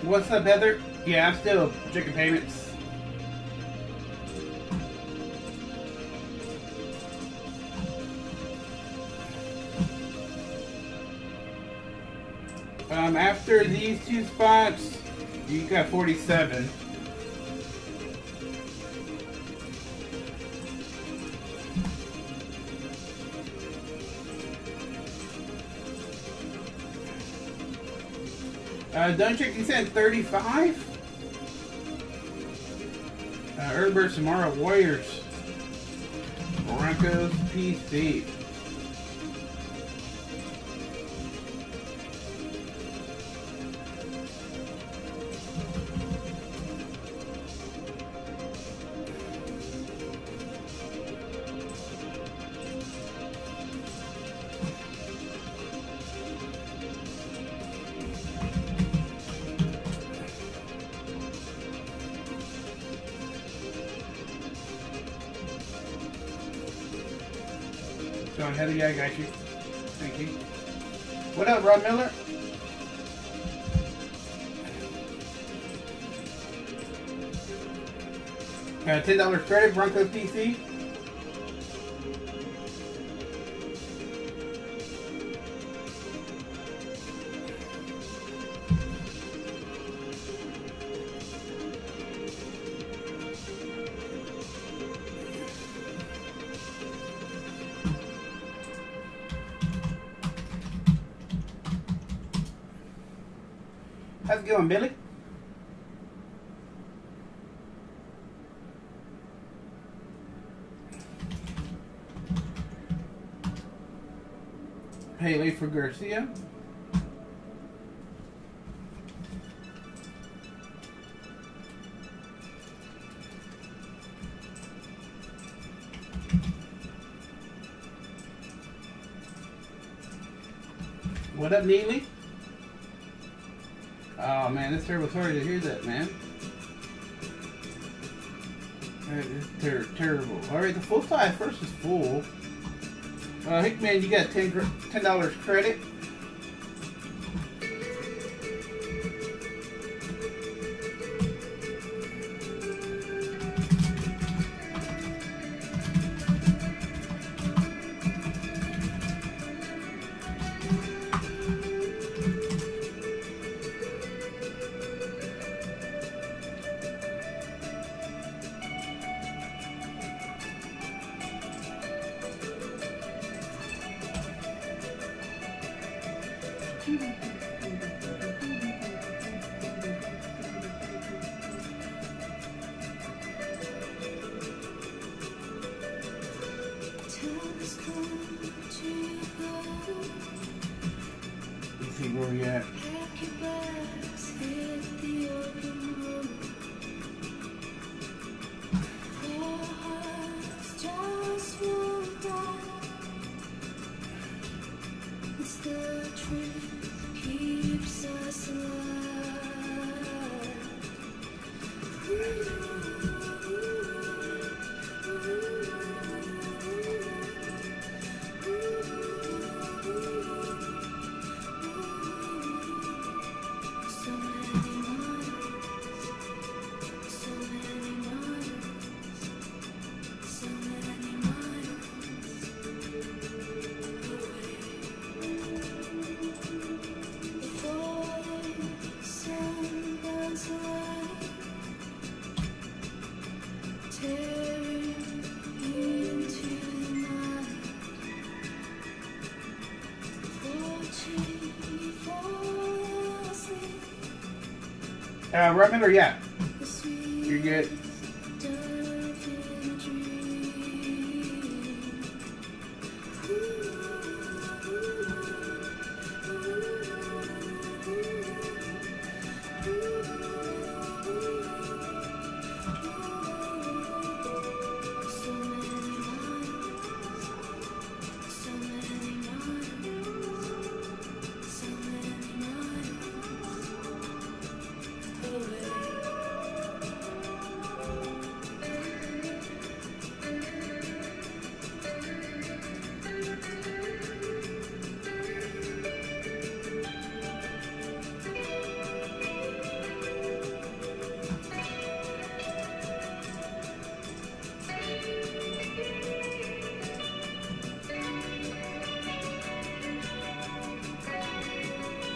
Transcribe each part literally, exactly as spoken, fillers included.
What's up, Heather? Yeah, I'm still checking payments. Um, after these two spots, you got forty-seven. Uh, Dunchick, you said thirty-five? Uh, Herbert Samara Warriors. Broncos P C. John Heather, yeah, I got you. Thank you. What up, Rod Miller? Uh, ten dollars credit, Broncos P C. How's it going, Billy? Haley for Garcia. What up, Neely? Oh man, it's terrible. Sorry to hear that, man. That is ter terrible. Alright, the full size first is full. Uh, Hickman, you got ten dollars credit. Let's see where we at. Uh, remember, yeah, you're good.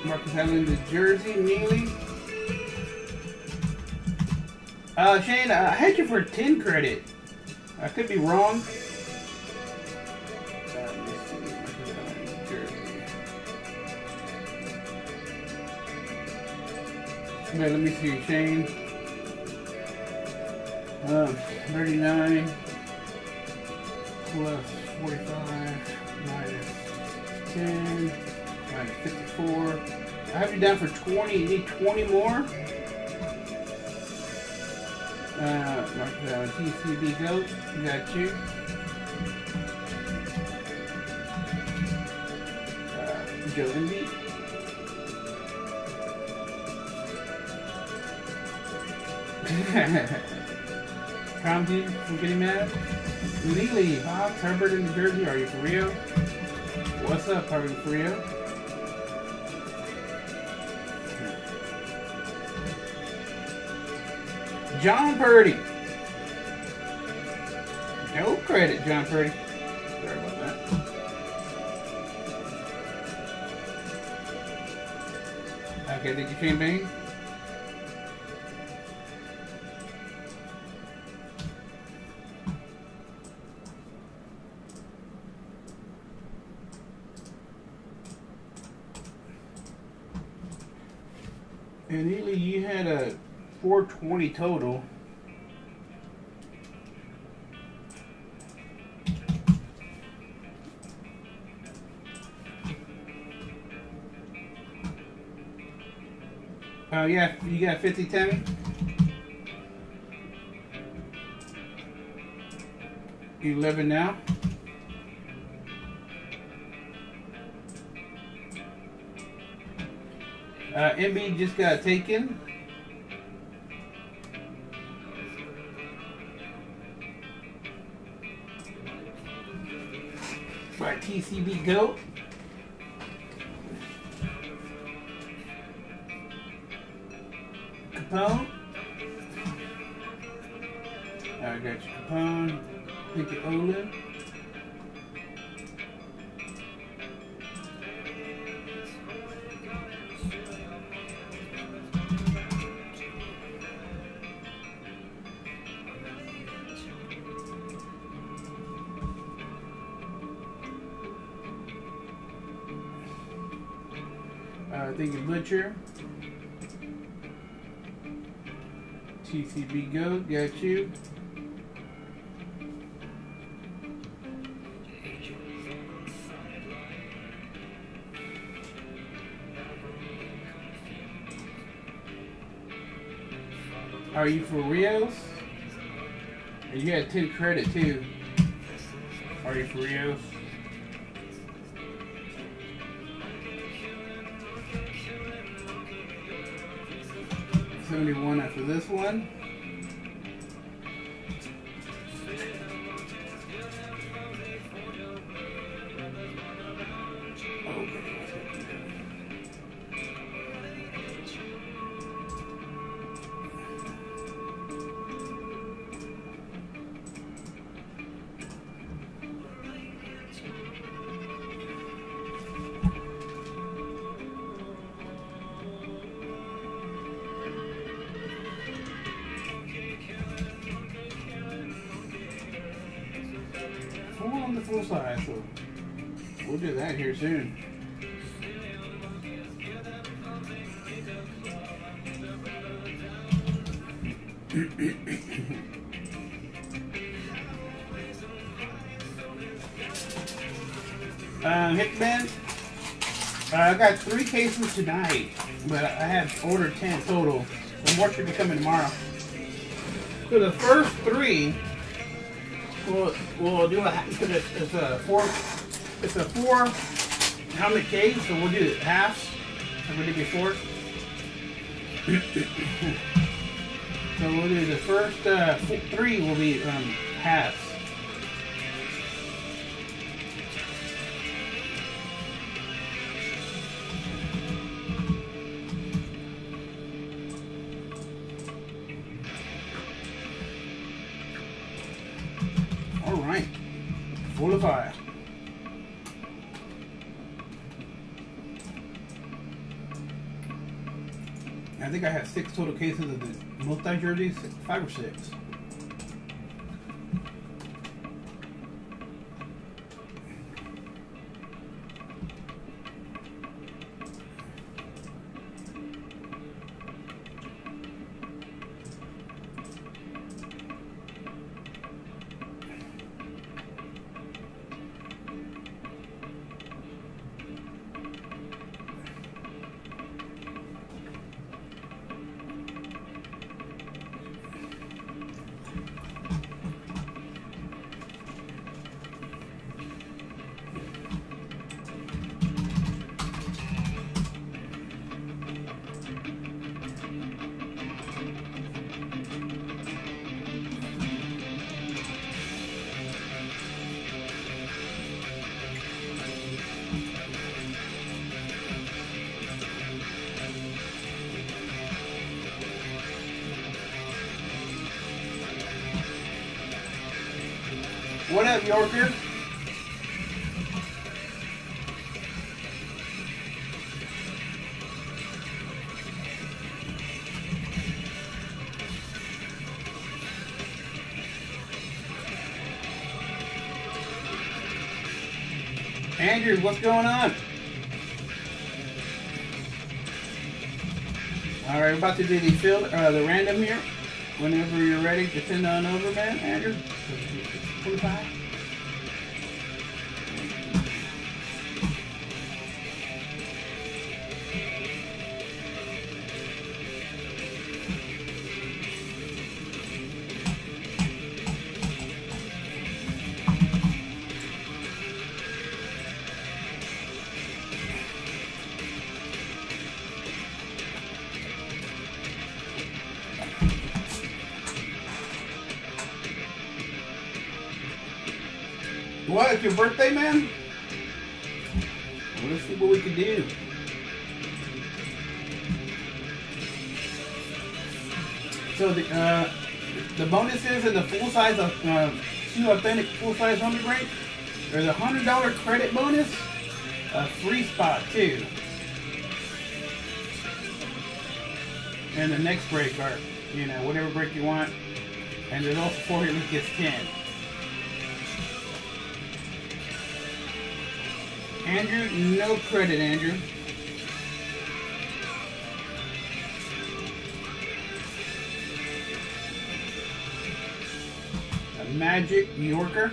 Marcus Allen, the jersey, Neely. Uh, Shane, uh, I had you for ten credit. I could be wrong. Uh, let's see, Marcus Allen, jersey. Okay, let me see, Shane. Um, thirty-nine plus forty-five minus ten minus fifty-four. I have you down for twenty. You need twenty more. Uh, Mark uh, T C B Goat, got you. Uh, Joe Indy. Calm dude from getting mad. Lily, Bob, Herbert in New Jersey. Are you for real? What's up, are you for real? John Purdy. No credit, John Purdy. Sorry about that. Okay, thank you, Shane Bain. And Neely, you had a four twenty total. Oh, uh, yeah, you got fifty ten. eleven now. Uh, M B just got taken. By T C B Goat. Capone. I got you, Capone. Thank you, Olin. Uh, thank you, Butcher. T C B Goat, got you. Are you for Rios? You got ten credit too. Are you for Rios? seventy-one after this one. On the full size, so we'll do that here soon. uh, Hickman, uh, I got three cases tonight, but I have ordered ten total. So more should be coming tomorrow. So the first three. We'll, we'll do a, it's a four, it's a four helmet case, so we'll do halves, like we did before. So we'll do the first uh, three will be um, halves. All right, full of fire. I think I have six total cases of the multi jerseys, five or six. What up, Yorker? Andrew, what's going on? All right, we're about to do the field, uh, the random here. Whenever you're ready to send on over, man, Andrew. twenty-five. What? It's your birthday, man? Well, let's see what we can do. So the uh, the bonuses and the full size of uh, two authentic full size home break. There's a hundred dollar credit bonus, a free spot too, and the next break or you know whatever break you want. And there's also four here that gets ten. Andrew, no credit, Andrew. A Magic Yorker.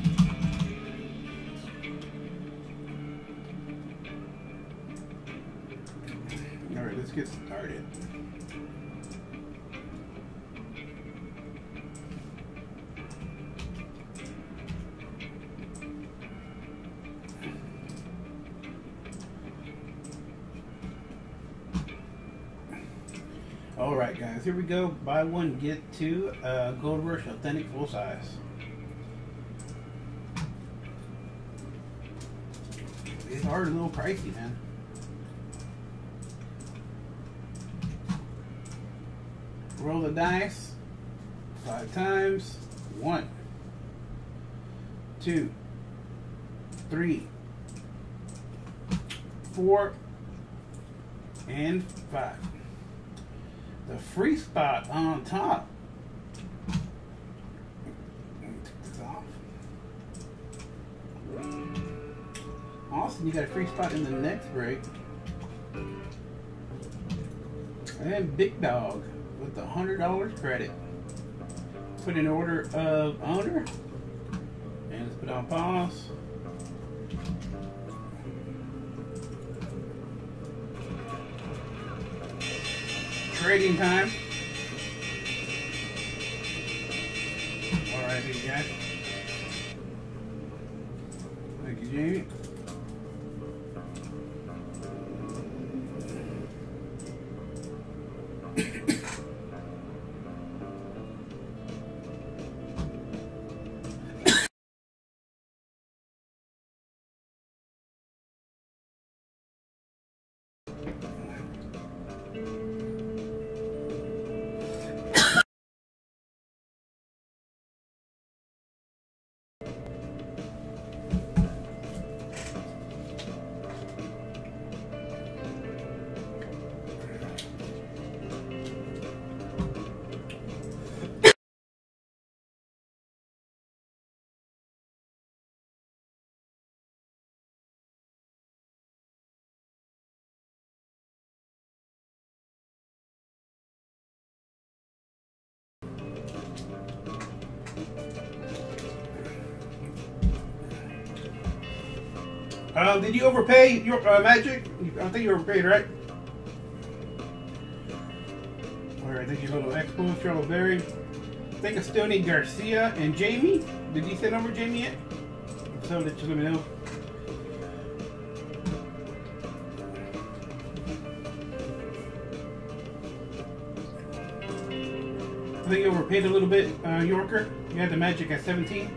All right, let's get started. All right, guys, here we go. Buy one, get two. Uh, Gold Rush Authentic full size. These are a little pricey, man. Roll the dice five times. One, two, three, four, and five. The free spot on top. Let me take this off. Austin, you got a free spot in the next break. And then Big Dog with the hundred dollars credit. Put in order of owner. And let's put on pause. Trading time. All right, you guys. Thank you, Jamie. Uh, did you overpay your uh, Magic? I think you overpaid, right? Alright, thank you, little Expo, Trouble Berry. I think I still need Garcia and Jamie. Did you send over Jamie yet? If so, just let me know. I think you overpaid a little bit, uh, Yorker. You had the Magic at seventeen.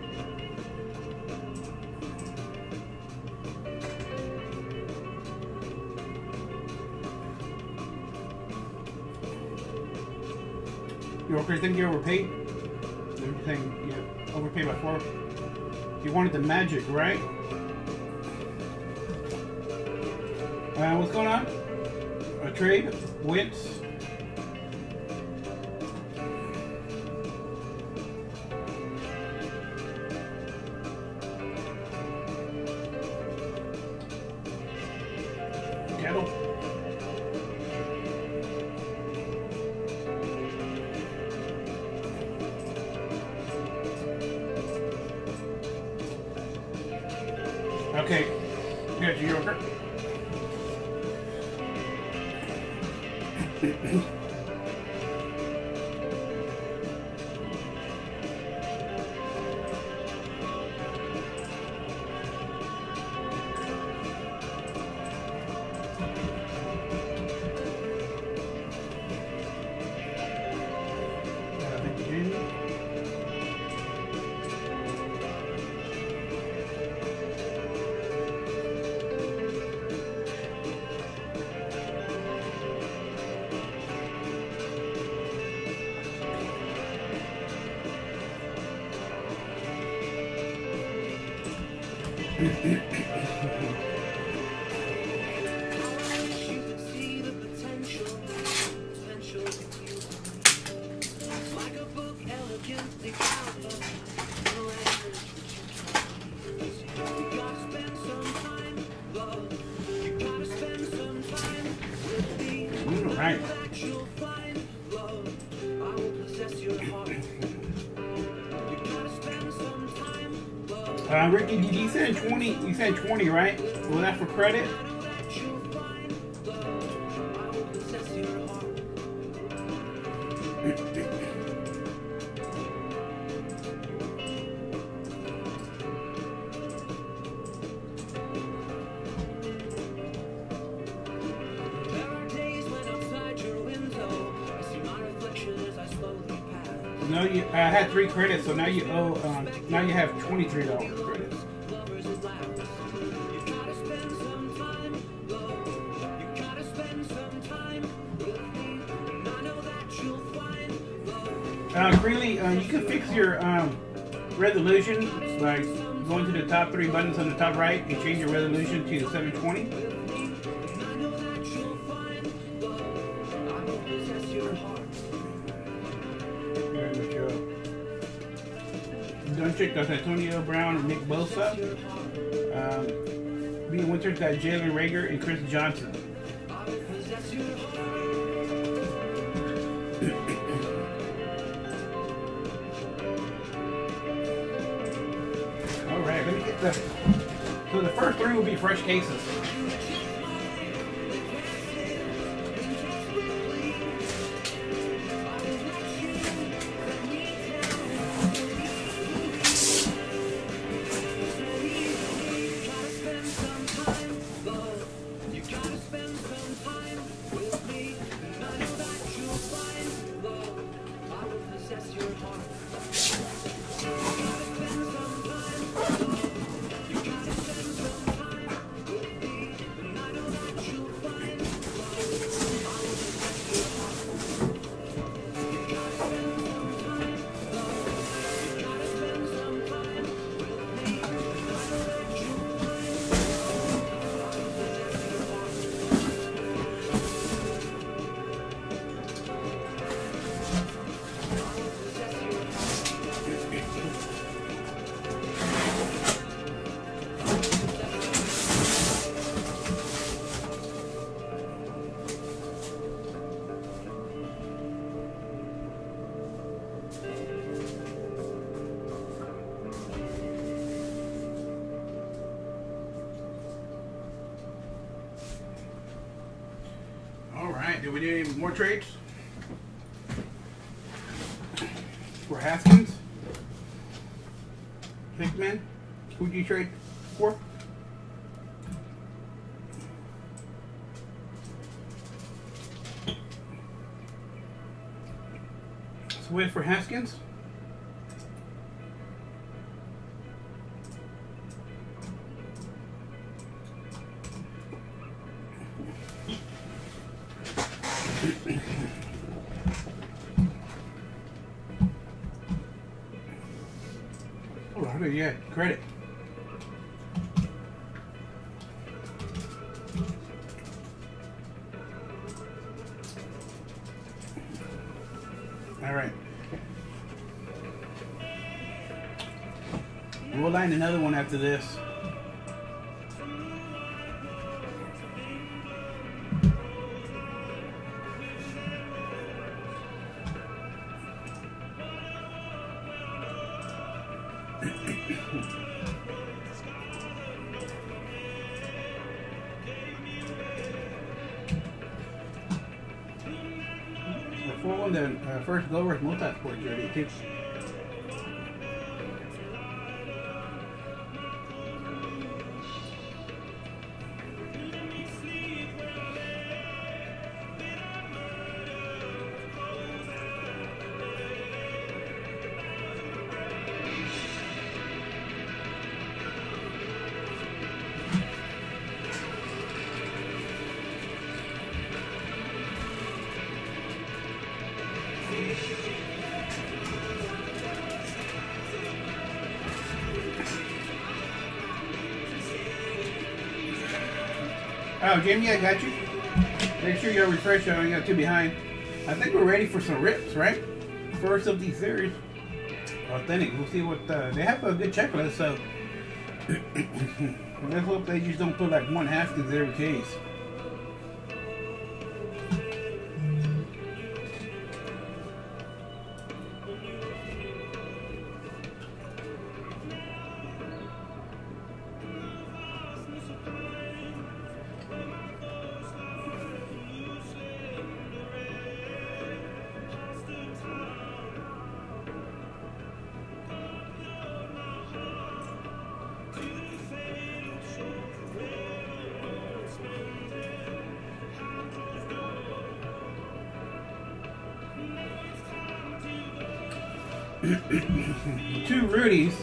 Yorker, I think you overpaid. Everything, yeah, overpaid by four. You wanted the Magic, right? Uh, what's going on? A trade? Wits? Cattle? Okay, got you, Yorker. Right. Uh, Ricky, did you send twenty? You said twenty, right? Was that for credit? No, you. I had three credits, so now you owe. Um, now you have twenty-three dollars credits. Uh, Greeley, uh, you can fix your um, resolution by going to the top three buttons on the top right and change your resolution to seven twenty. Dunchick got Antonio Brown and Nick Bosa. Um, B. Winters got Jalen Reagor and Chris Johnson. Alright, let me get the. So the first three will be fresh cases. right, do we do any more trades? For Haskins? Hickman? Who'd you trade for? Swift for Haskins? Oh, how do you get credit? All right. We'll line another one after this. Before one, the uh, first Glowers multi-sport jersey too. Oh, Jimmy, I got you. Make sure you're refreshed. I only got two behind. I think we're ready for some rips, right? First of these series. Authentic. We'll see what uh, they have a good checklist, so let's hope they just don't put like one Haskins every case. Two Rudies.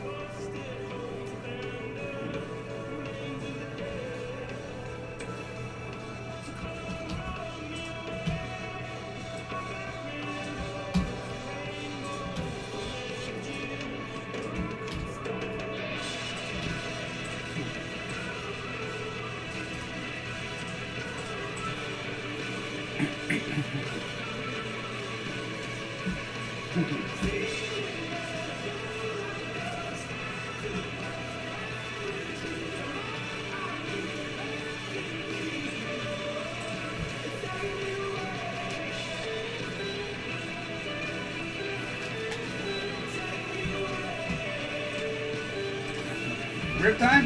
Rip time?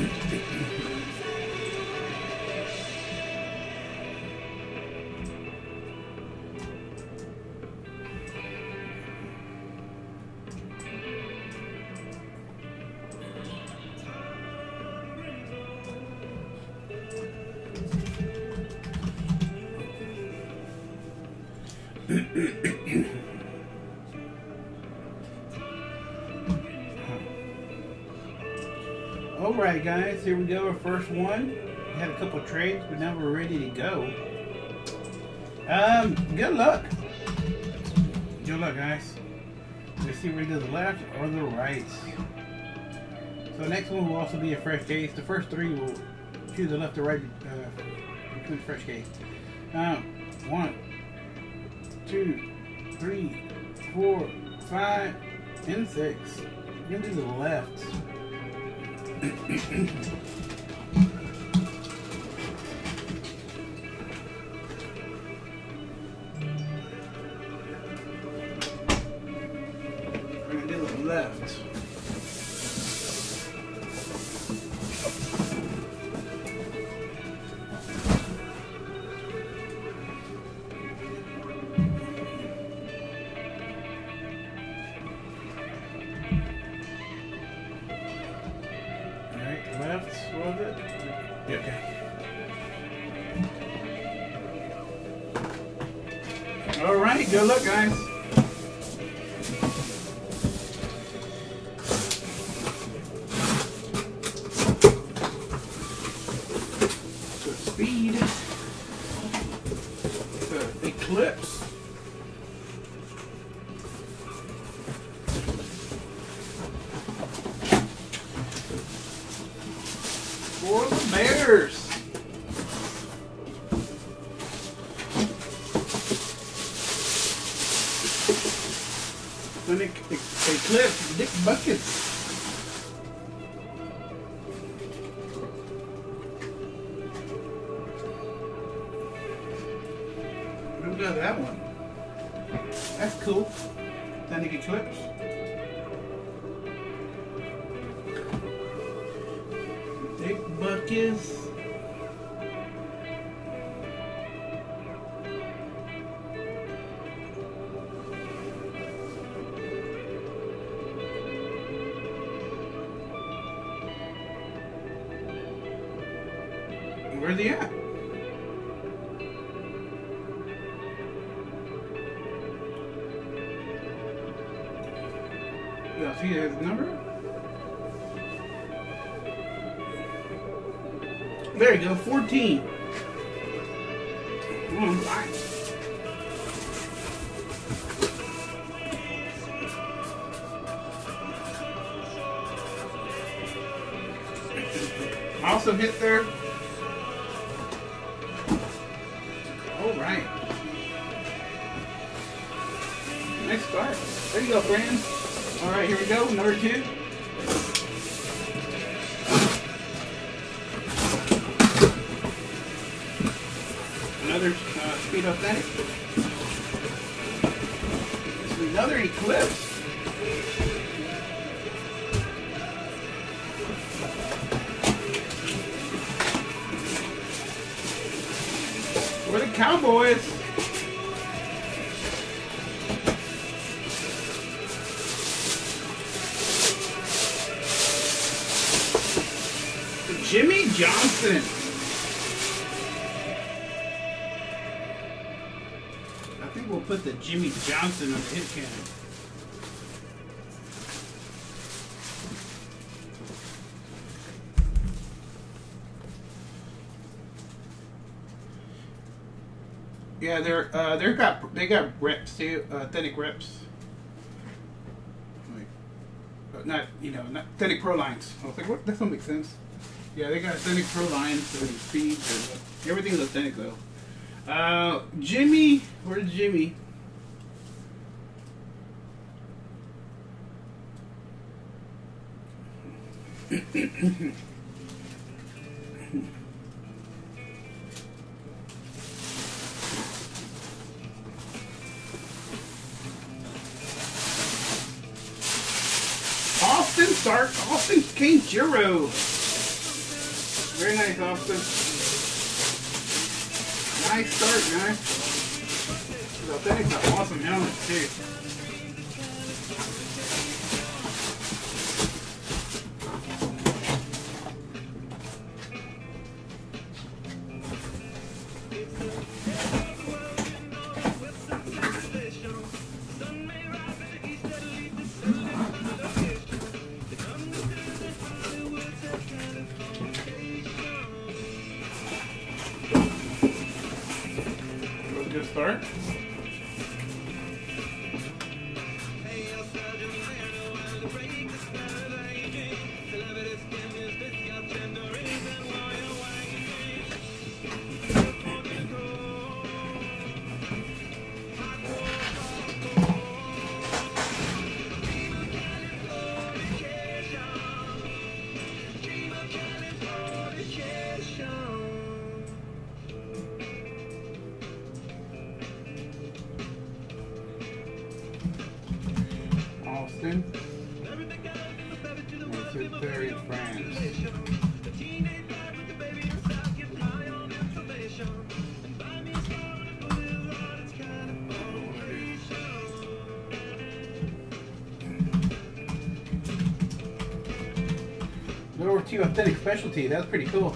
Alright guys, here we go, our first one. We had a couple of trades, but now we're ready to go. Um, good luck. Good luck guys. Let's see if we do the left or the right. So the next one will also be a fresh case. The first three will choose the left or right uh, between fresh case. Um, one, two, three, four, five, and six. We're gonna do the left. We're gonna do the left. Good luck, guys. So speed. The Eclipse. For the Bears. Clinic Eclipse, Dick Buckets. Who got that one? That's cool. Clinic Eclipse. Dick Buckets. Where's he at? Y'all see his number? There you go, fourteen. Come on, fine. Awesome hit there. All right. Next start. There you go, friends. All right, here we go. Number two. Another uh, Speed Authentic. This is another Eclipse. For the Cowboys. Jimmy Johnson. I think we'll put the Jimmy Johnson on the hit cannon. Yeah, they're uh, they're got they got reps too, uh, authentic reps. Like, but not you know not authentic pro lines. I was like, what? That don't make sense. Yeah, they got authentic pro lines and speeds. And everything's authentic though. Uh, Jimmy, where's Jimmy? Austin Stark, Austin Kanjiro. Very nice, Austin. Nice start, guys. These Authentics are awesome helmets, too. Good start. Austin. What's it there in France? Over to Authentic Specialty. That's pretty cool.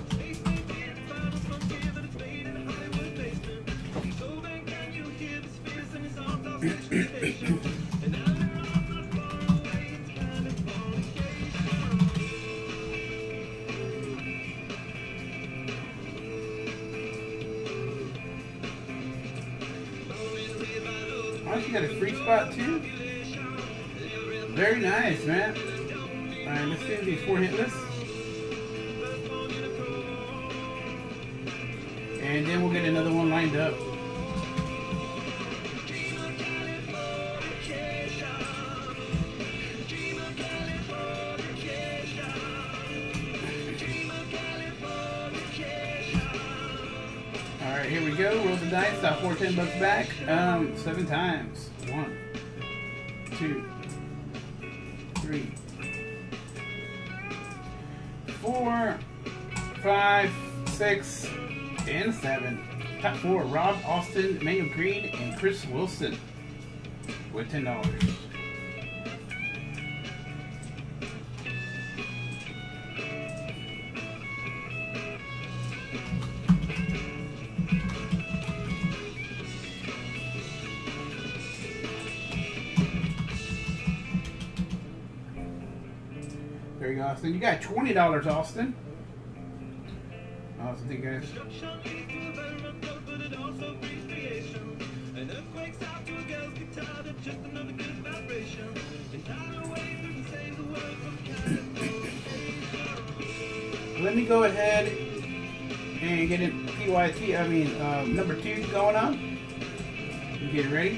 got a free spot too. Very nice, man. Alright, let's do these four hitless. And then we'll get another one lined up. Alright, here we go. Roll the dice. Top four, ten bucks back. Um, seven times. One, two, three, four, five, six, and seven. Top four, Rob Austin, Manuel Green, and Chris Wilson with ten dollars. There you go, Austin. You got twenty dollars, Austin. Awesome, thank you guys. Let me go ahead and get it P Y T, I mean, uh, number two going on. Get ready.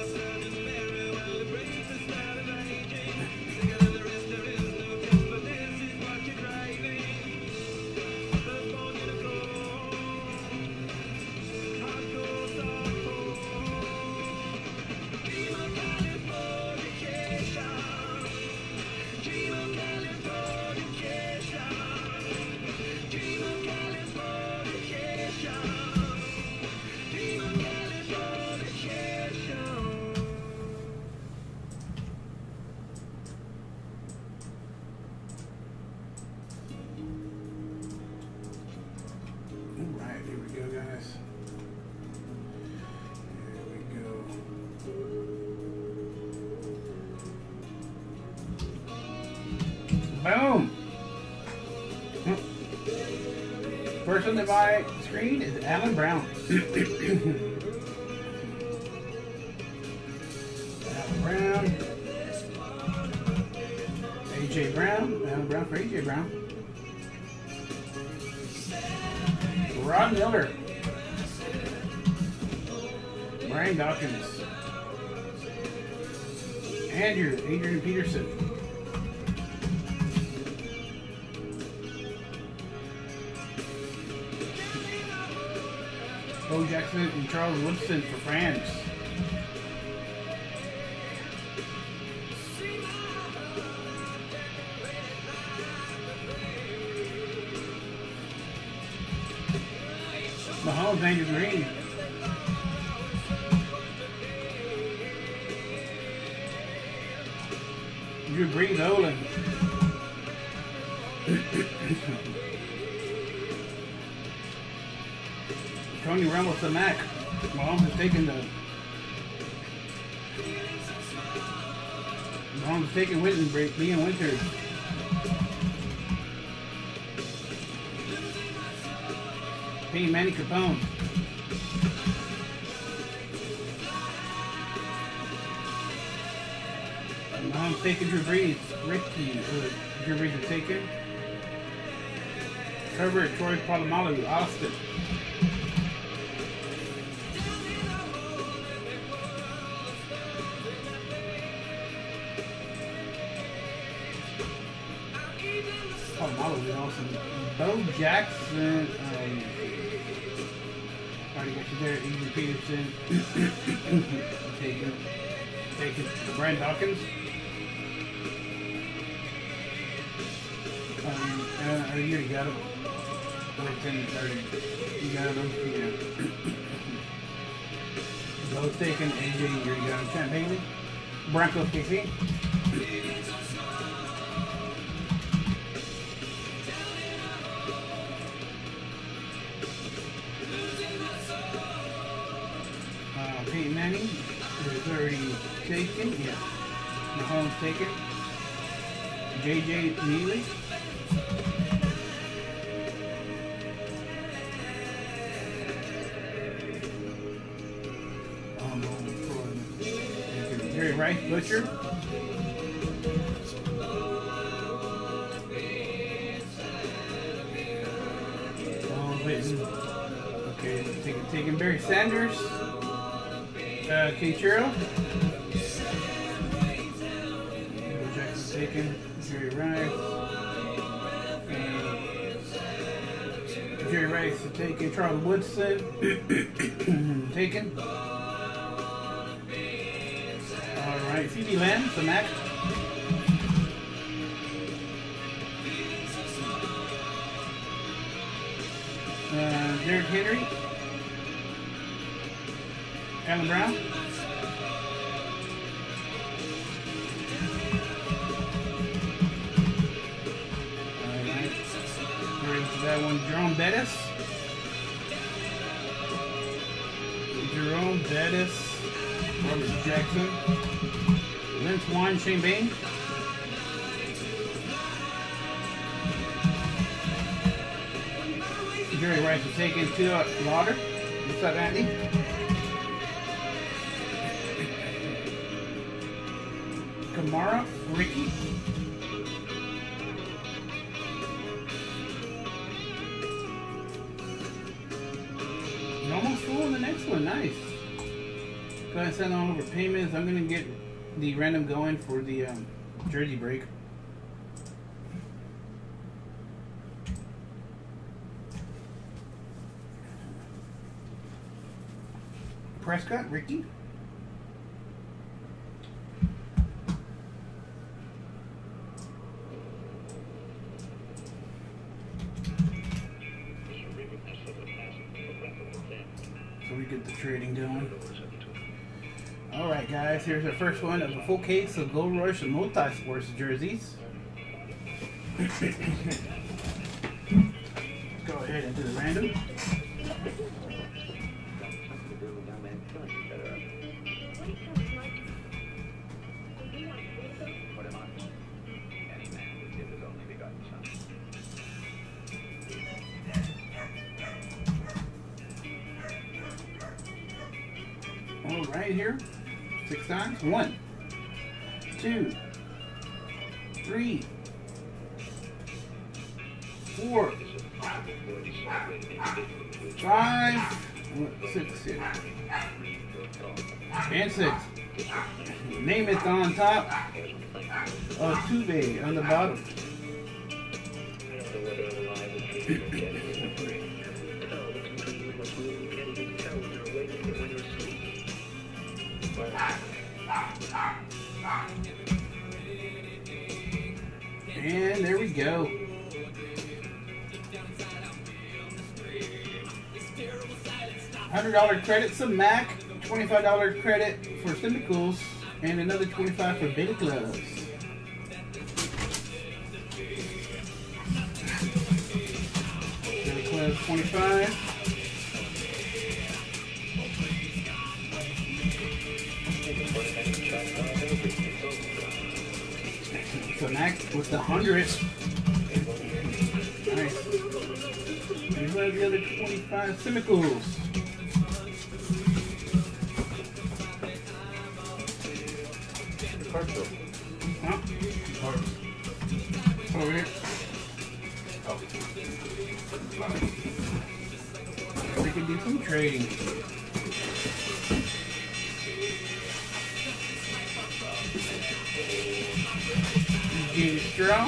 Boom! First on the my screen is Alan Brown. Alan Brown. A J Brown. Alan Brown for A J Brown. Rod Miller. Brian Dawkins. Andrew, Adrian Peterson. Bo Jackson and Charles Woodson for France. Mahomes, Andrew Green. Drew Brees, Olin. Tony Ramos, the Mac. Mahomes is taking the. Mahomes is taking Winton break. Liam Winters. Peyton Manny Capone. Mahomes taking Drew Brees. Ricky. Uh, Drew Brees is taken. Herbert, Troy Polamalu, Austin. Polamalu is awesome. Bo Jackson. Um, already got you there. Adrian Peterson. taking, taking Brian Dawkins. Um, uh, you already got him. ten thirty. You got him? Yeah. Both taken. A J, you already got him. Champ Bailey. Broncos K C. Uh, Peyton Manning is already taken. Yeah. Mahomes taken. J J Neely. Rice Butcher. Oh, wait. Okay, taking, taking Barry Sanders. Uh, K-Chiro. Jackson taken. Jerry Rice. Jerry Rice taken. Charles Woodson taken. Alright, C D Lamb, the Mac. Uh, Derrick Henry. Alan Brown. That one, Jerome Bettis. Jerome Bettis. Robert Jackson. Vince Wine, Shane Bain. Jerry Rice is taken to uh, Lauder. What's up, Andy? Kamara, Ricky. Almost full in the next one, nice. Go ahead and send on over payments. I'm gonna get the random going for the um, jersey break. Prescott, Ricky. So we get the trading going. Alright guys, here's our first one of a full case of Gold Rush and Multi-Sports jerseys. Go ahead and do the random. All right, here, six times. One, two, three, four, five, six, six, and six. Name it on top. Uh, Tube on the bottom. And there we go. one hundred dollar credit to Mac, twenty-five dollar credit for Simicals, and another twenty-five for Beta Gloves. Beta Gloves twenty-five. So Mac with the hundred. Nice. And who has the other twenty-five Simicals? Huh? Over here. Oh. We can do some trading. James Stroh.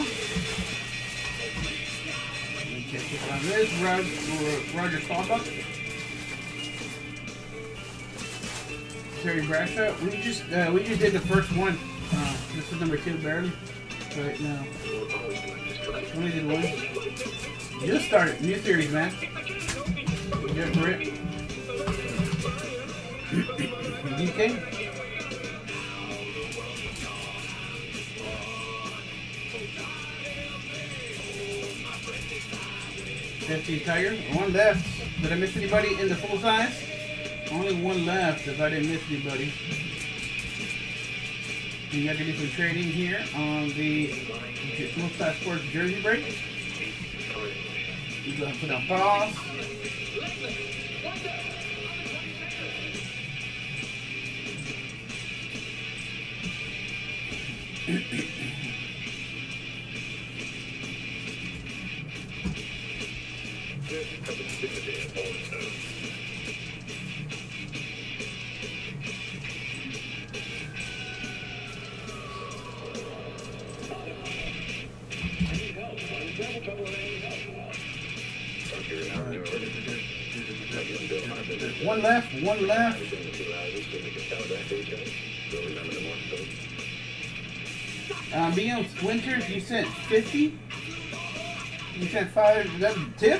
Check it on this. Roger, Roger Staubach. Terry Bradshaw. We just uh, we just did the first one. Uh, this is number two, barely. Right now. Only did one. Just started. New series, man. Good for it. D K. F T Tiger. One left. Did I miss anybody in the full size? Only one left if I didn't miss anybody. You got to do some trading here on the Multi-Sports jersey break. We're going to put on pause. One left, one left. Um, B M Winters, you sent fifty. You sent five. Is that a tip?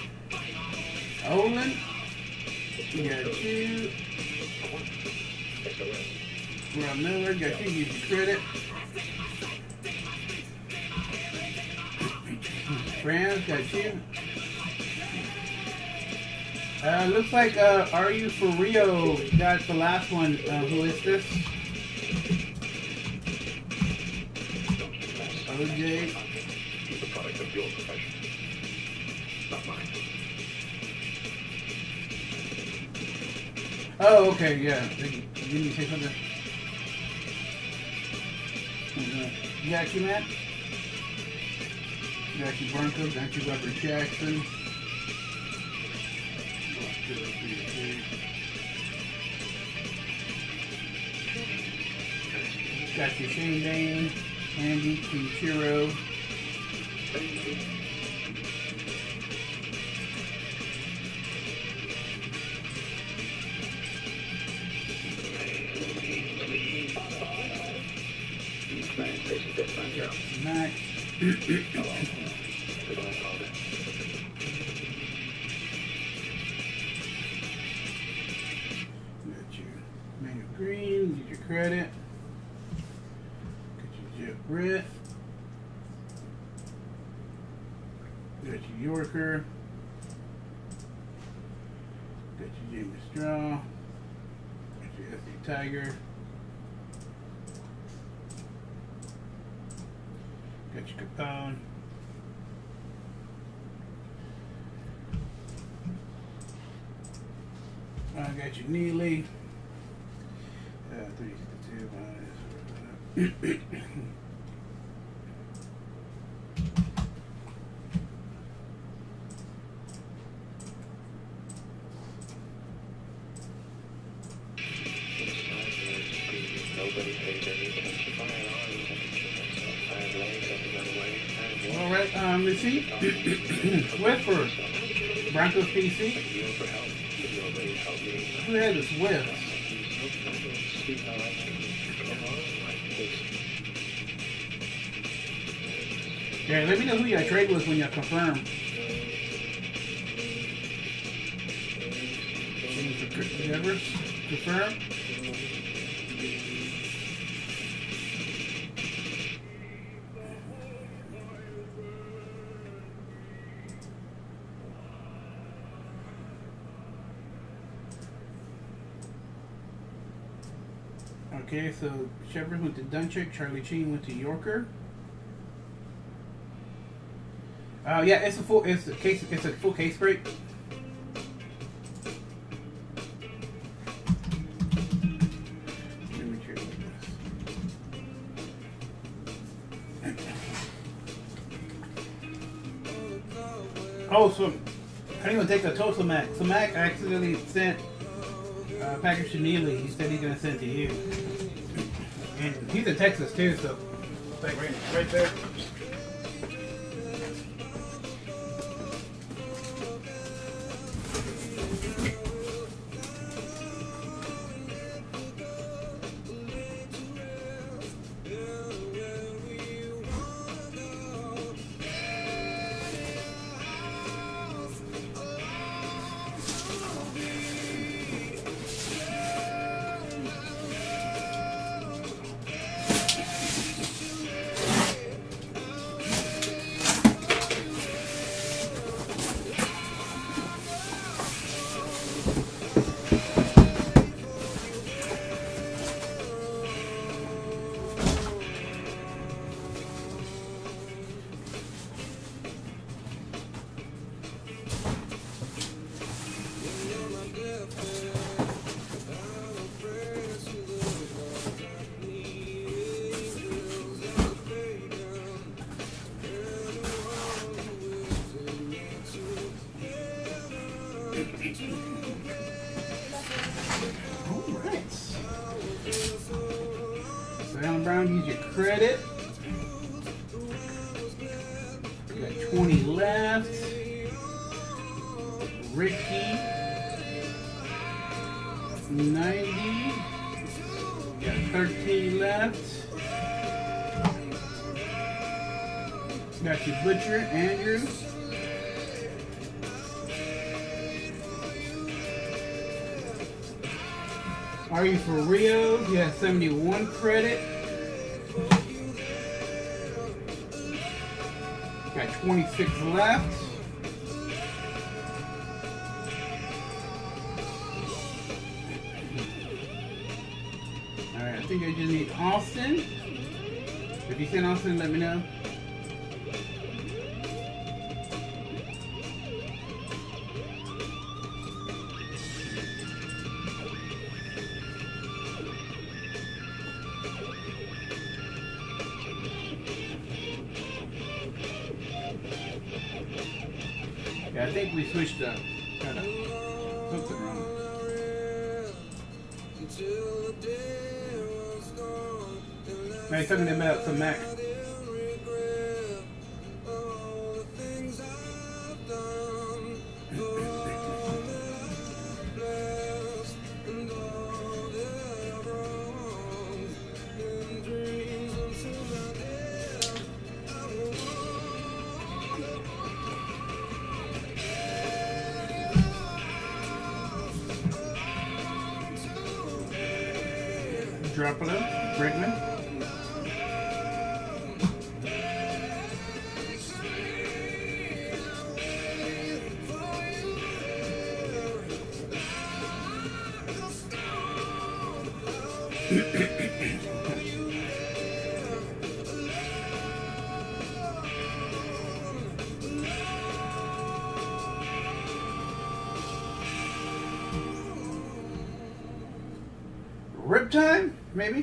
Olin, you got two. Rob Miller, got you. Give you credit. Franz, got you. Uh, looks like uh, Are You For Rio got the last one. Uh, who is this? O J. The product of your profession, not mine. Oh, okay, yeah. Did you say something? You got you, Matt? You got you, Broncos. Got you, Robert Jackson. Got you, Shane Dane, Andy Kinshiro. Max. Manuel Green, get your credit. Get your Jeff Britt. Got your Yorker. Got your Jamie Straw. Got your S A Tiger. Got your Capone. I got your Neely. Uh, three sixty-two. Nobody paid any attention. All right, um, receipt. Swift for Broncos P C. Who had the Swift? Yeah, let me know who your trade was when you confirm. Devers, confirm. Okay, so Shepard went to Dunchik, Charlie Sheen went to Yorker. Uh, yeah, it's a full, it's a case, it's a full case break. Let me check this. Oh, so I didn't even take the total Mac. So Mac accidentally sent a package to Neely. He said he's gonna send it to you. And he's in Texas too, so it's like right, right there. credit. We got twenty left. Ricky. ninety. We got thirteen left. Got your Butcher, Andrew. Are you for Rio? You have seventy-one credit. Got twenty-six left. Alright, I think I just need Austin. If you send Austin, let me know. Yeah, I think we switched up. Kind of something wrong. Man, talking about some Mac. Dropolo, Bregman. Riptide, maybe?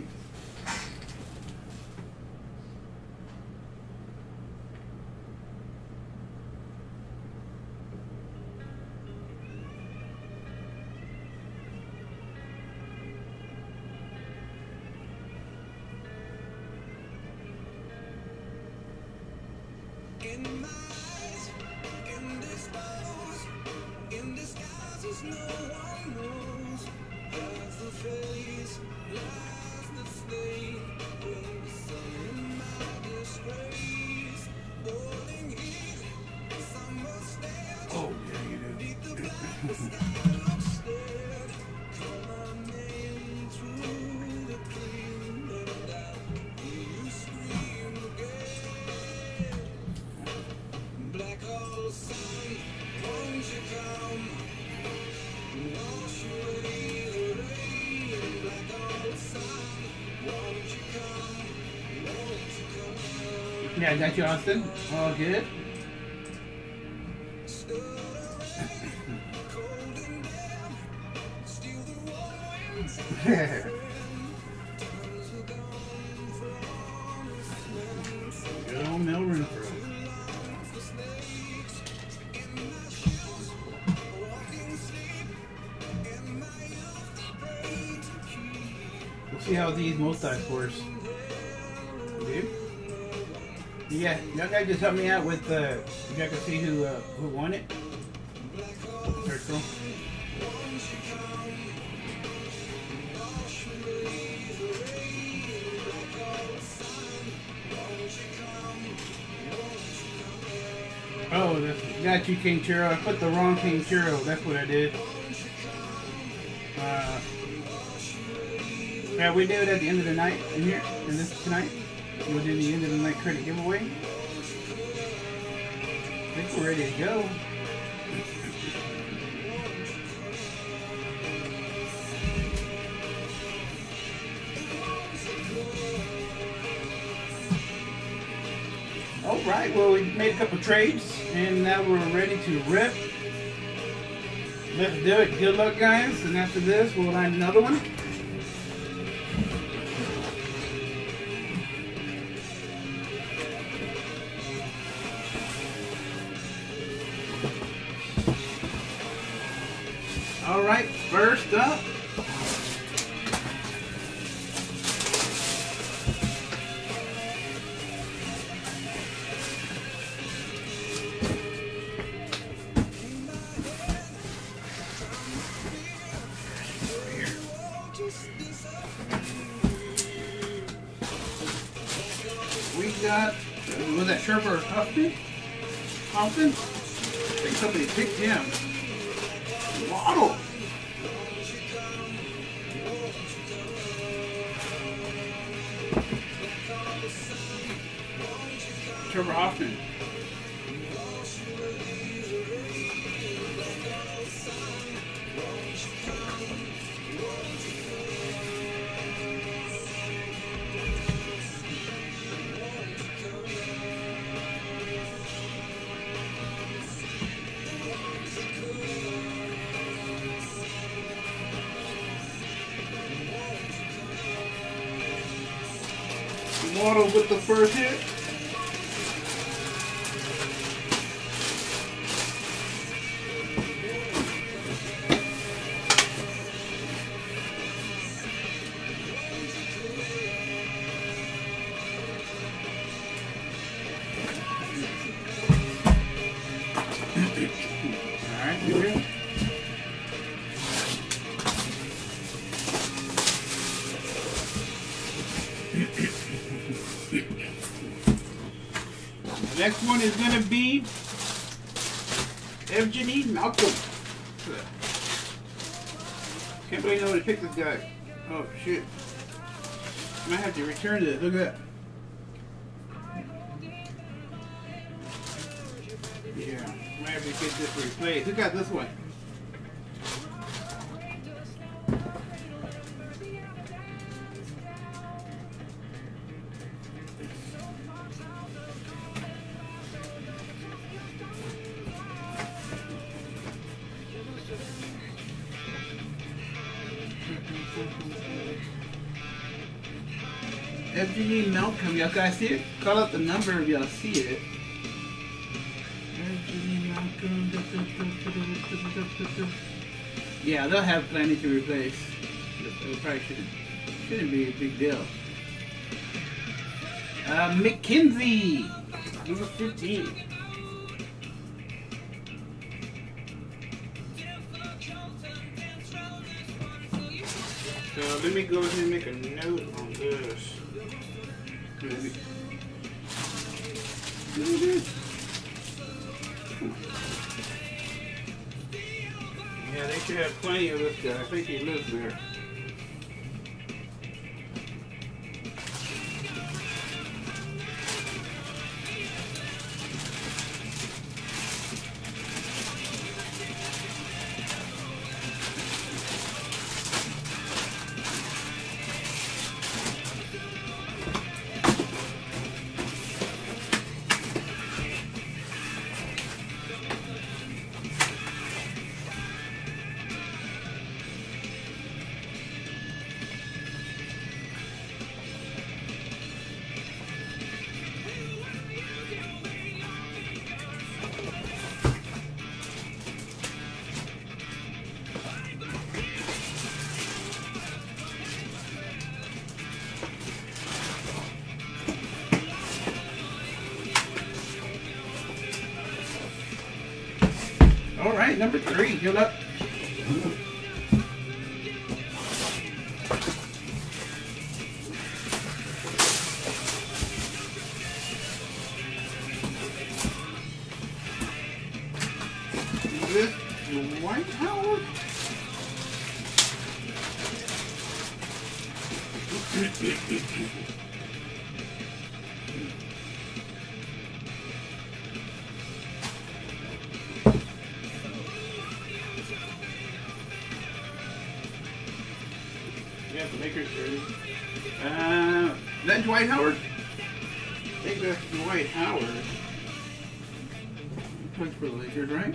Oh, yeah, you do. Yeah, I got you, Austin. All good. Good old Mel Renfro. We'll see how these multi-scores do. Yeah, y'all guys just help me out with uh, if y'all can see who uh, who won it. Circle. Oh, that's, got you, King Churro. I put the wrong King Churro. That's what I did. Uh, yeah, we do it at the end of the night in here, in this tonight. We'll do the end of the night credit giveaway. I think we're ready to go. All right, well, we made a couple trades, and now we're ready to rip. Let's do it. Good luck, guys. And after this, we'll land another one. All right, first up. got, uh, was that Trevor Hoffman? Hoffman? I think somebody picked him. Waddle. Trevor Hoffman. Waddle with the first hit. Alright, here we go. Next one is going to be Evgeny Malkin. Can't believe nobody picked this guy. Oh shit. I might have to return this. Look at that. Yeah, I might have to get this replaced. Who got this one? Evgeny Malkin, y'all guys see it? Call out the number if y'all see it. Evgeny Malkin. Yeah, they'll have plenty to replace. It probably shouldn't, shouldn't be a big deal. Uh, McKenzie, number fifteen. So let me go ahead and make a note on this. Maybe. Look at this. Yeah, they should have plenty of this guy. I think he lives there. All right, number three, heal up. Is this Dwight Howard? Yeah, the Lakers jersey. Uh, is that Dwight Howard? I think that's Dwight Howard. He plays for the Lakers, right?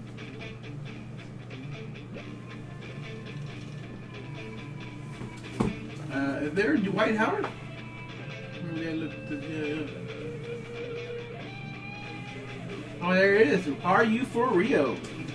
Uh, is there Dwight Howard? Yeah, look, yeah. Oh, there it is. Are you for Rio?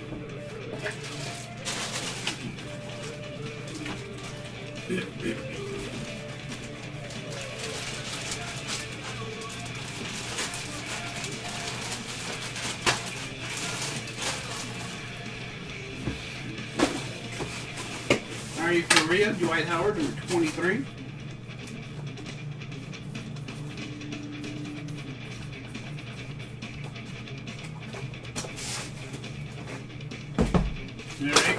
Are you for Rio? Dwight Howard, number twenty-three. Alright.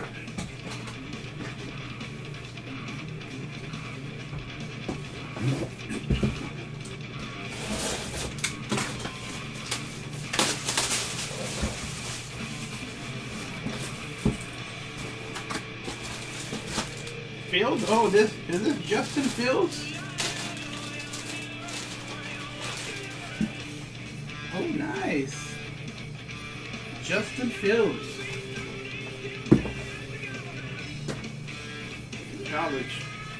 Fields? Oh, this is this Justin Fields? Oh, nice. Justin Fields. College.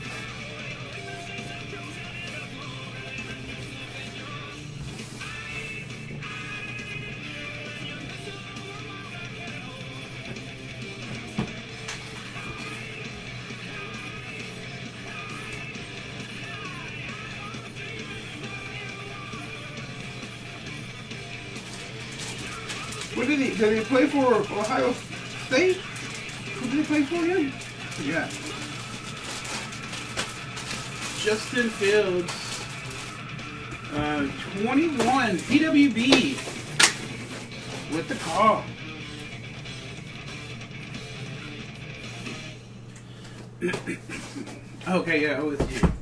What did he, did he play for Ohio State? Who did he play for again? Yeah. Justin Fields. Uh, twenty-one, P W B. With the call. Okay, yeah, O S U.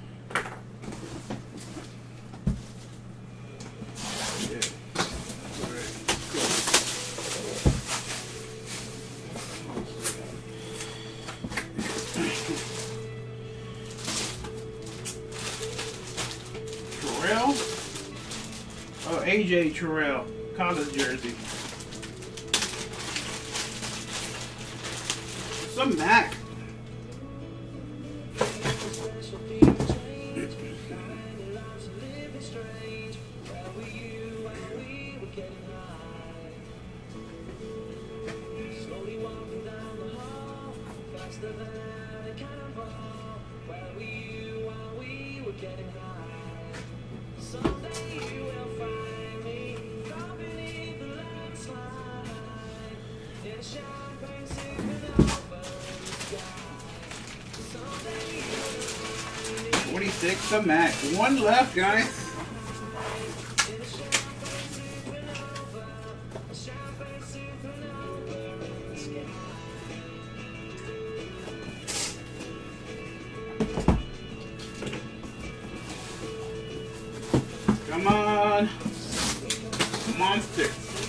Terrell? Oh, A J Terrell, college jersey. Some Mac. forty-six, some Mac. One left, guys. Come on. Monster.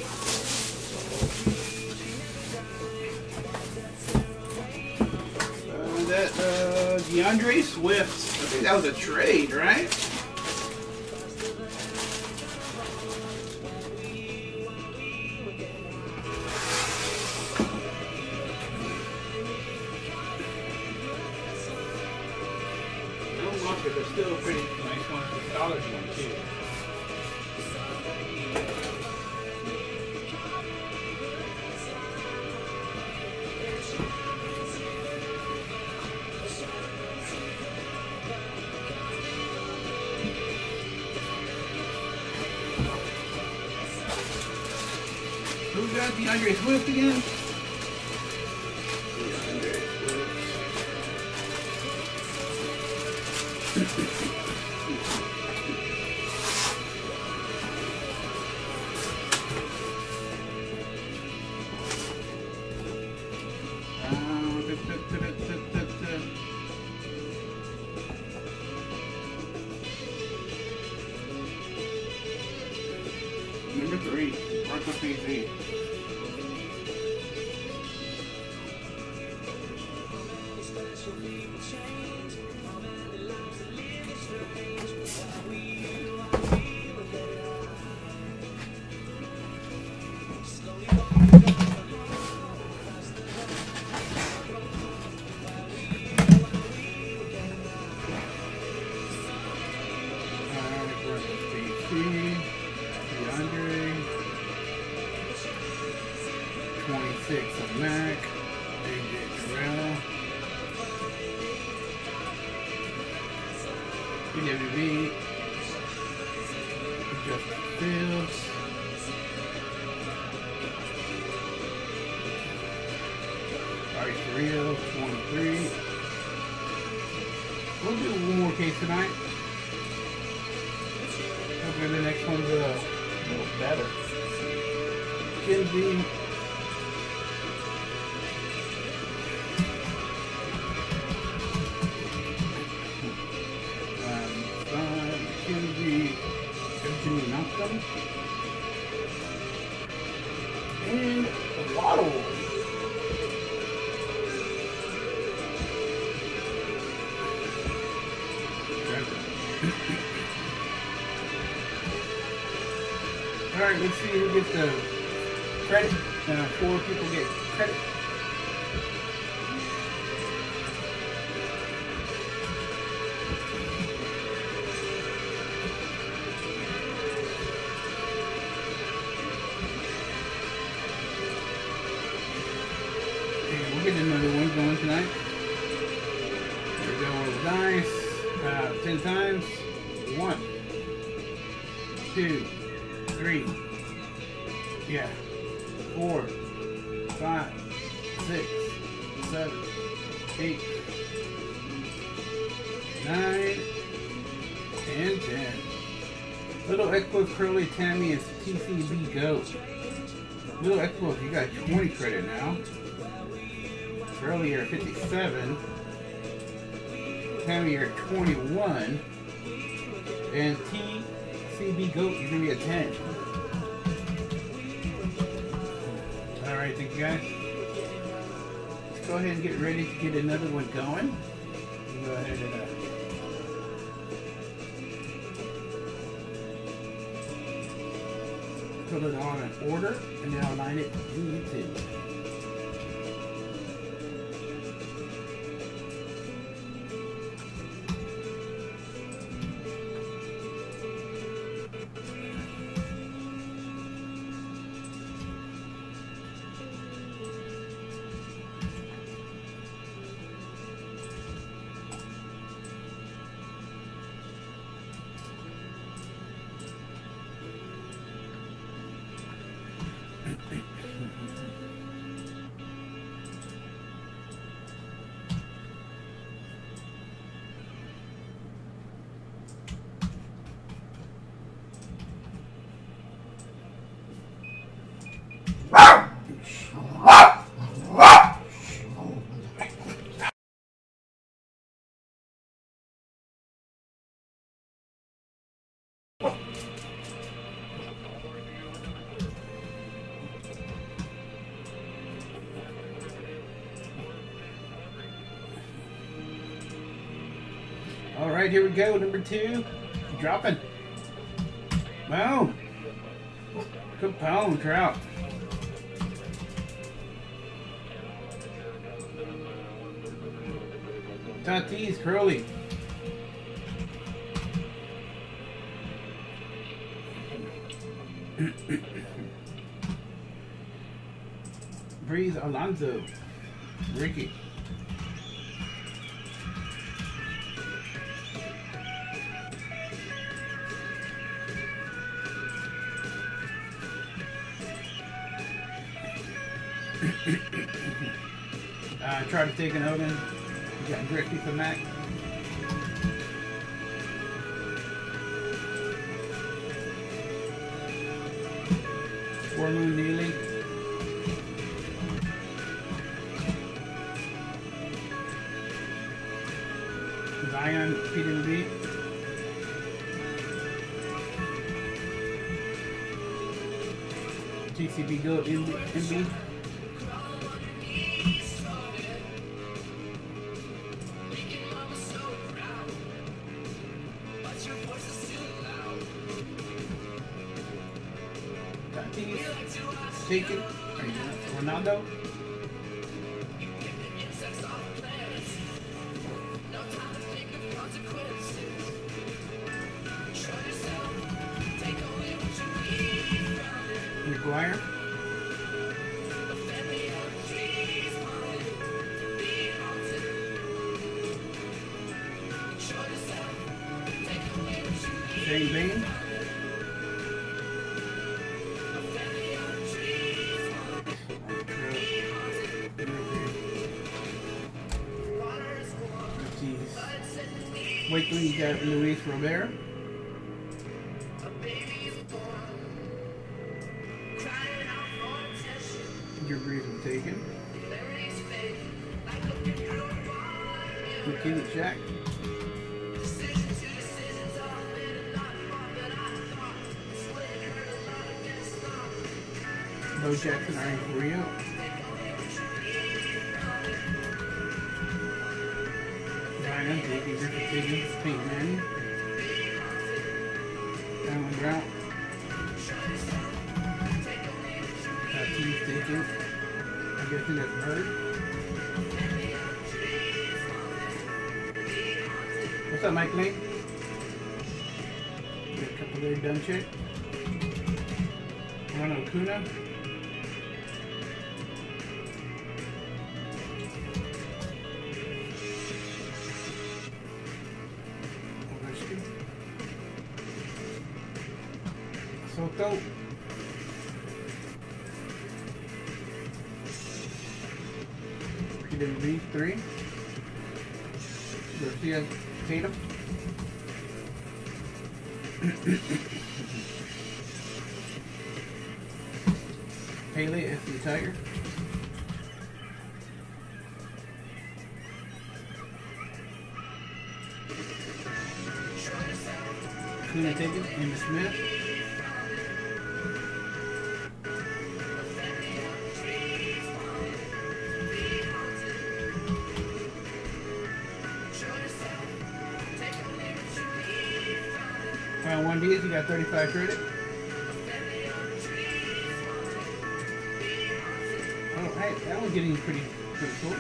Uh, that, uh, DeAndre Swift. I think that was a trade, right? No Monster, but still a pretty nice one. The college one, too. Who got DeAndre Swift again? DeAndre Number three, Marco P Z. twenty-six of Mac, A J Terrell, P W B, Justin Fields, Ari Ferreira, twenty-three. We'll do one more case tonight. Hopefully the next one's uh, a little better. Kinsey. Malcolm. And a Waddle. Alright, let's see who gets the credit. Uh, four people get credit. Okay, we'll get another one going tonight. There we go with the dice. Uh, ten times. One. Two. Three, yeah, four, five, six, seven, eight, nine, and ten. Little Expo, Curly, Tammy, and T C B Go. Little Expo, you got twenty credit now. Curly, you're at fifty-seven. Tammy, you're at twenty-one. And T C B Goat, you're gonna be at ten. Alright, thank you guys. Let's go ahead and get ready to get another one going. Go ahead and uh, put it on an order and then I'll line it in YouTube. All right, here we go. Number two, dropping. Wow. Capone trout. Tatis, Curly. Breeze, Alonzo. Ricky. uh, try to take an Odin. You got Griffey for Mac. Four Moon Neely. Zion P W B. T C B Go M B. Taken. Ronaldo. McGuire. Shane Bain. Wakely, you got Luis Robert. Your breeze was taken. McKinney Jack. Bo Jackson, Ari Rio. Ryan, J D Griffith Higgins, Peyton Manning. Alan Brown. Uh, T. Staples. I'm guessing that's Bird. What's up, Mike Lane? Got a couple there, Dunchik. Ronald Acuna. Soto. P W B three. Garcia Tatum. Haley F C Tiger. Kuna taken, Amy Smith. Round one D's, you got thirty-five credit. Oh, hey, that one's getting pretty, pretty cool.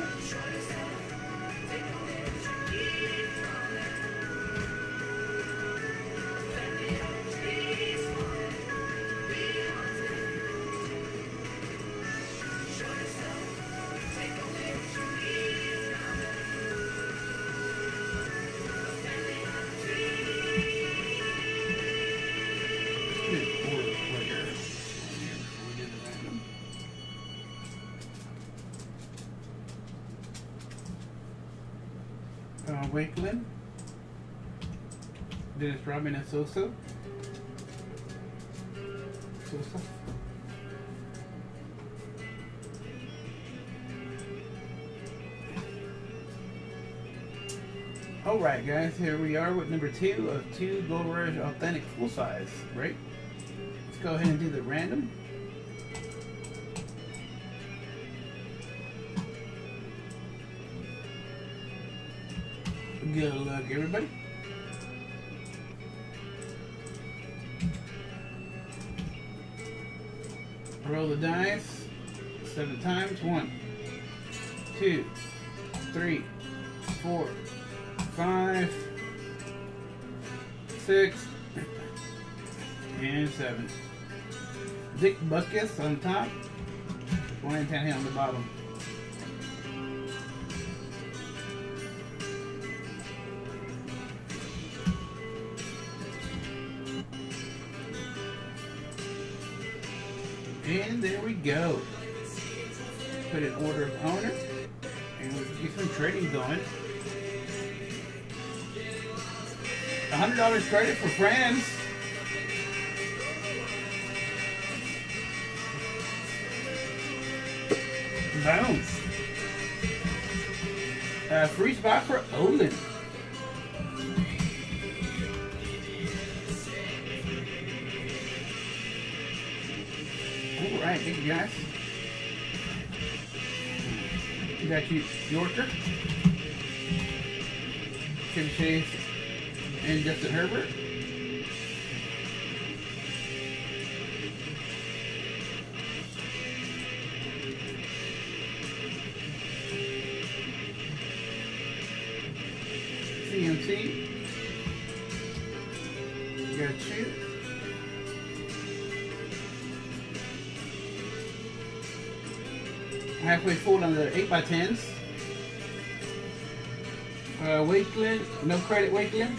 Uh, Wakeland, Dennis Rodman and Sosa. Sosa. Alright guys, here we are with number two of two Gold Rush Authentic Full Size, right? Let's go ahead and do the random. Good luck, everybody. Roll the dice seven times. One, two, three, four, five, six, and seven. Dick Buckus on top. Ryan Tannehill on the bottom. And there we go. Put in order of owner. And we'll get some trading going. one hundred dollars credit for friends. Boom. Uh, free spot for Olin. Alright, thank you guys. We got you, Yorker, Chevy Chase, and Justin Herbert. C M C. We got you. Halfway full on the eight by tens. Uh, Wakeland, no credit Wakeland.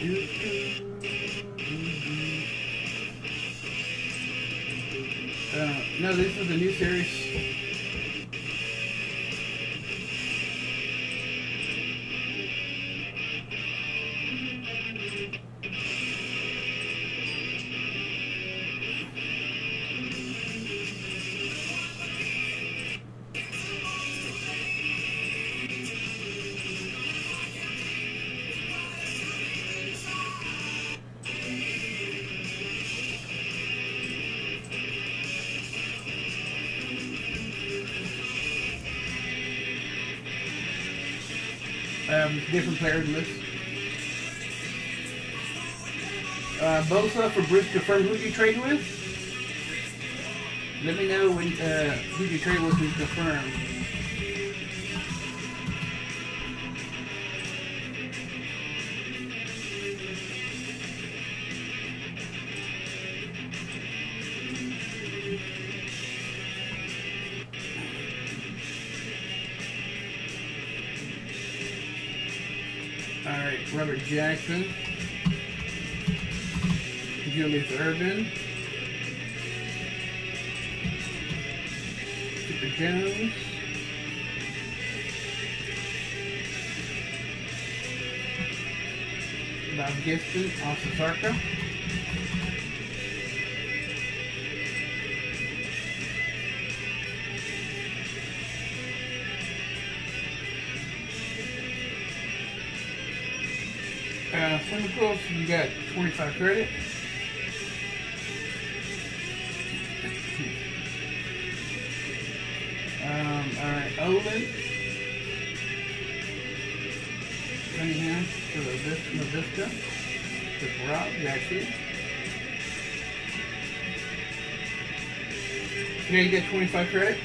Uh, no, this is a new series. Um, different player list. Uh, Bosa for Bruce confirmed who you trade with. Let me know when uh, who you trade with is confirmed. Alright, Robert Jackson, Julius Urban, Chipper Jones, Bob Gibson, Austin Sarka, Uh, Chemicals, you got twenty-five credit. Um, alright, Olin. Cunningham for the Vista. Vista. With Rob, got you. Yeah, you get twenty-five credit.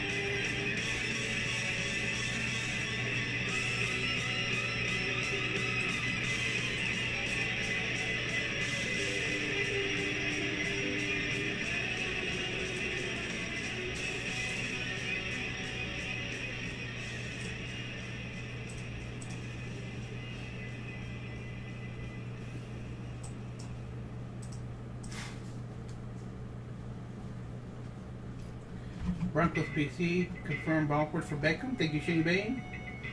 Broncos P C confirmed ballboard for Beckham. Thank you, Shane Bain.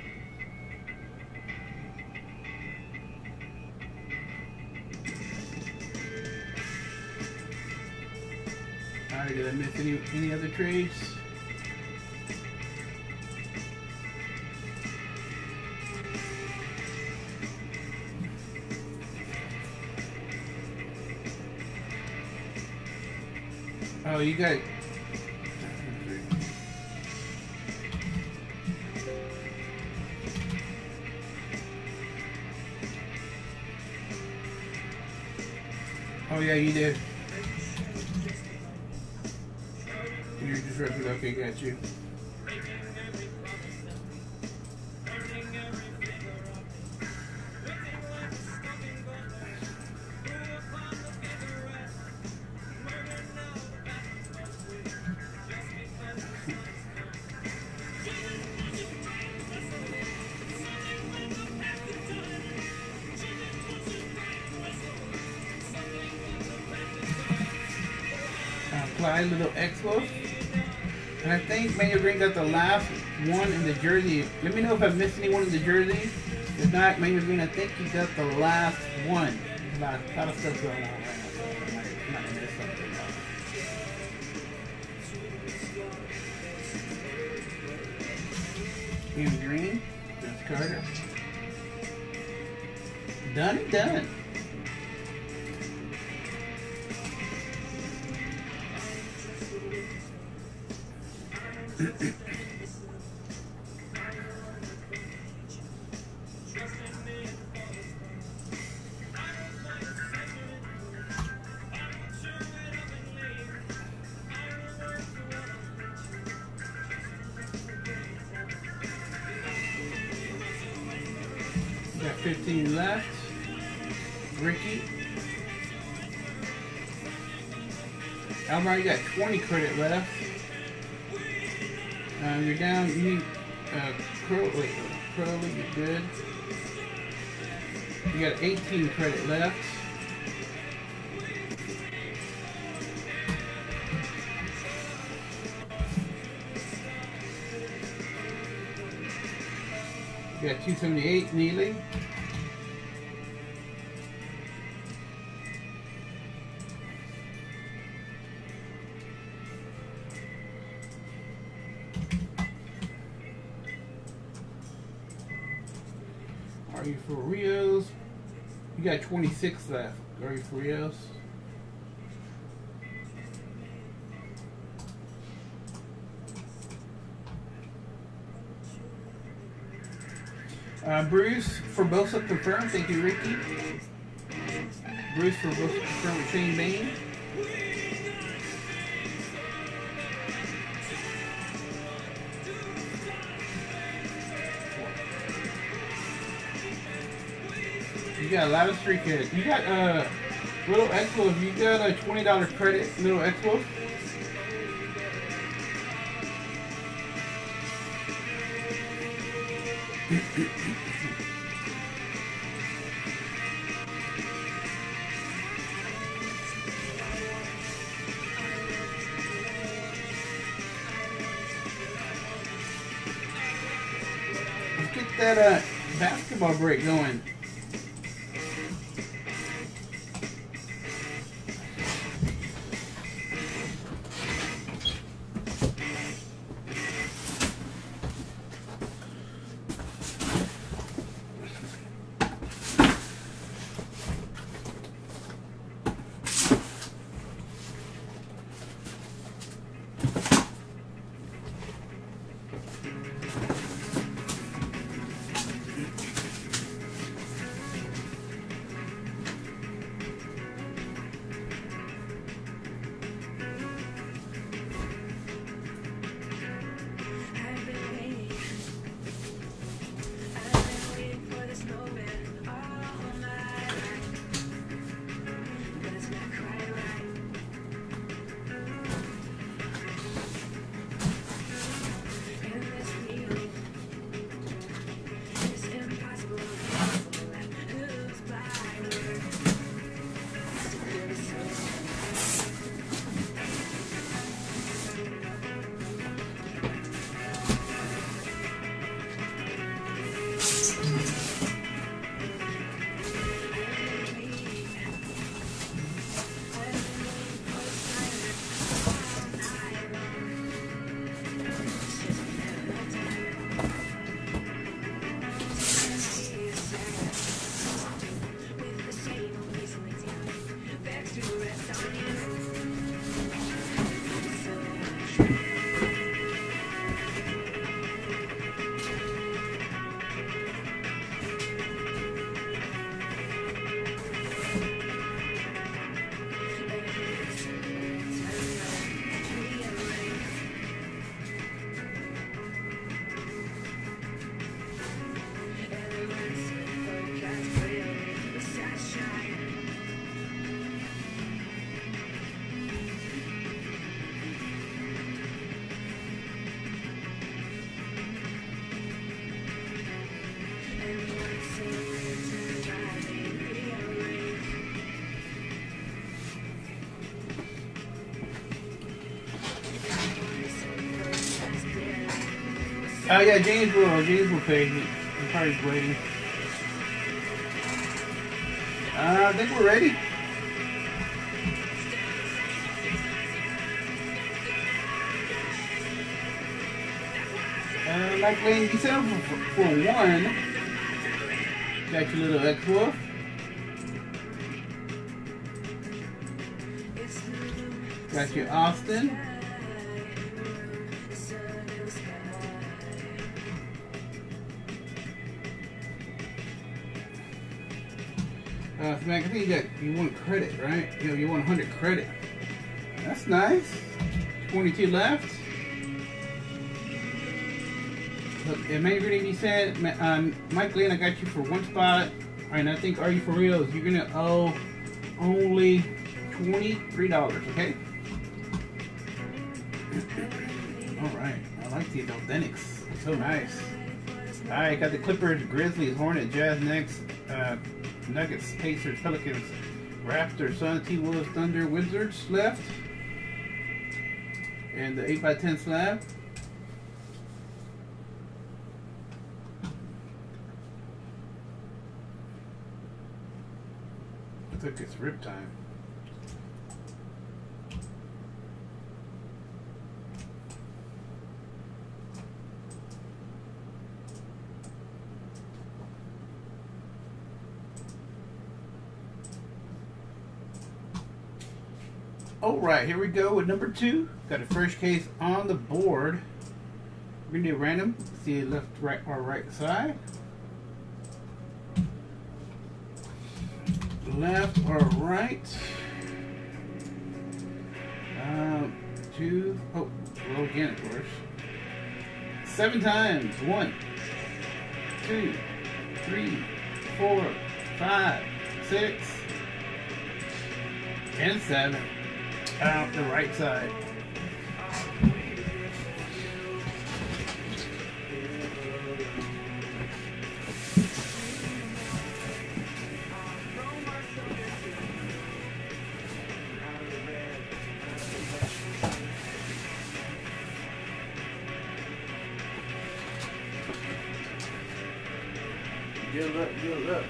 Alright, did I miss any any other trades? Oh, you got. Oh yeah, you did. You're just ripping. Okay, got you. Apply little Expo. And I think Manuel Green got the last one in the jersey. Let me know if I missed anyone in the jersey. If not, Manuel Green, I think he got the last one. A lot, a lot of stuff going on right now, so I might, I might miss something. Manuel Green, Vince Carter. Done and done. Got fifteen left. Ricky. Almar, you got twenty credit left. Uh, you're down. You need uh, Crow. Wait, Crowley. You're good. You got eighteen credit left. You got two seventy-eight, Neely. Are you for Rios? You got twenty-six left. Are you for Rios? Uh, Bruce Forbosa confirmed. Thank you, Ricky. Bruce Forbosa confirmed with Shane Bain. You got a lot of street kids. You got uh, Little X-Wolf. You got a twenty dollar credit, Little X-Wolf. Let's get that uh, basketball break going. Oh yeah, James will. James will pay. I'm probably waiting. Uh, I think we're ready. Uh, like Lane, you said for, for one. Got your little X-Wolf. Got your Austin. Uh, Smack, I think you got, you want credit, right? You know, you want one hundred credit. That's nice. twenty-two left. Look, it may really be said, um, Mike Lane, I got you for one spot. And I think, are you for real? You're going to owe only twenty-three dollars, okay? Alright, I like these authentics. So nice. Alright, got the Clippers, Grizzlies, Hornets, Jazz next. Uh, Nuggets, Pacers, Pelicans, Raptors, Suns, T-Wolves, Thunder, Wizards left. And the eight by ten slab. I think it's rip time. All right, here we go with number two. Got a fresh case on the board. We're gonna do random. See left, right, or right side. Left or right. Um, two. Oh, roll again, of course. Seven times. One, two, three, four, five, six, and seven. Out the right side. Good luck, good luck.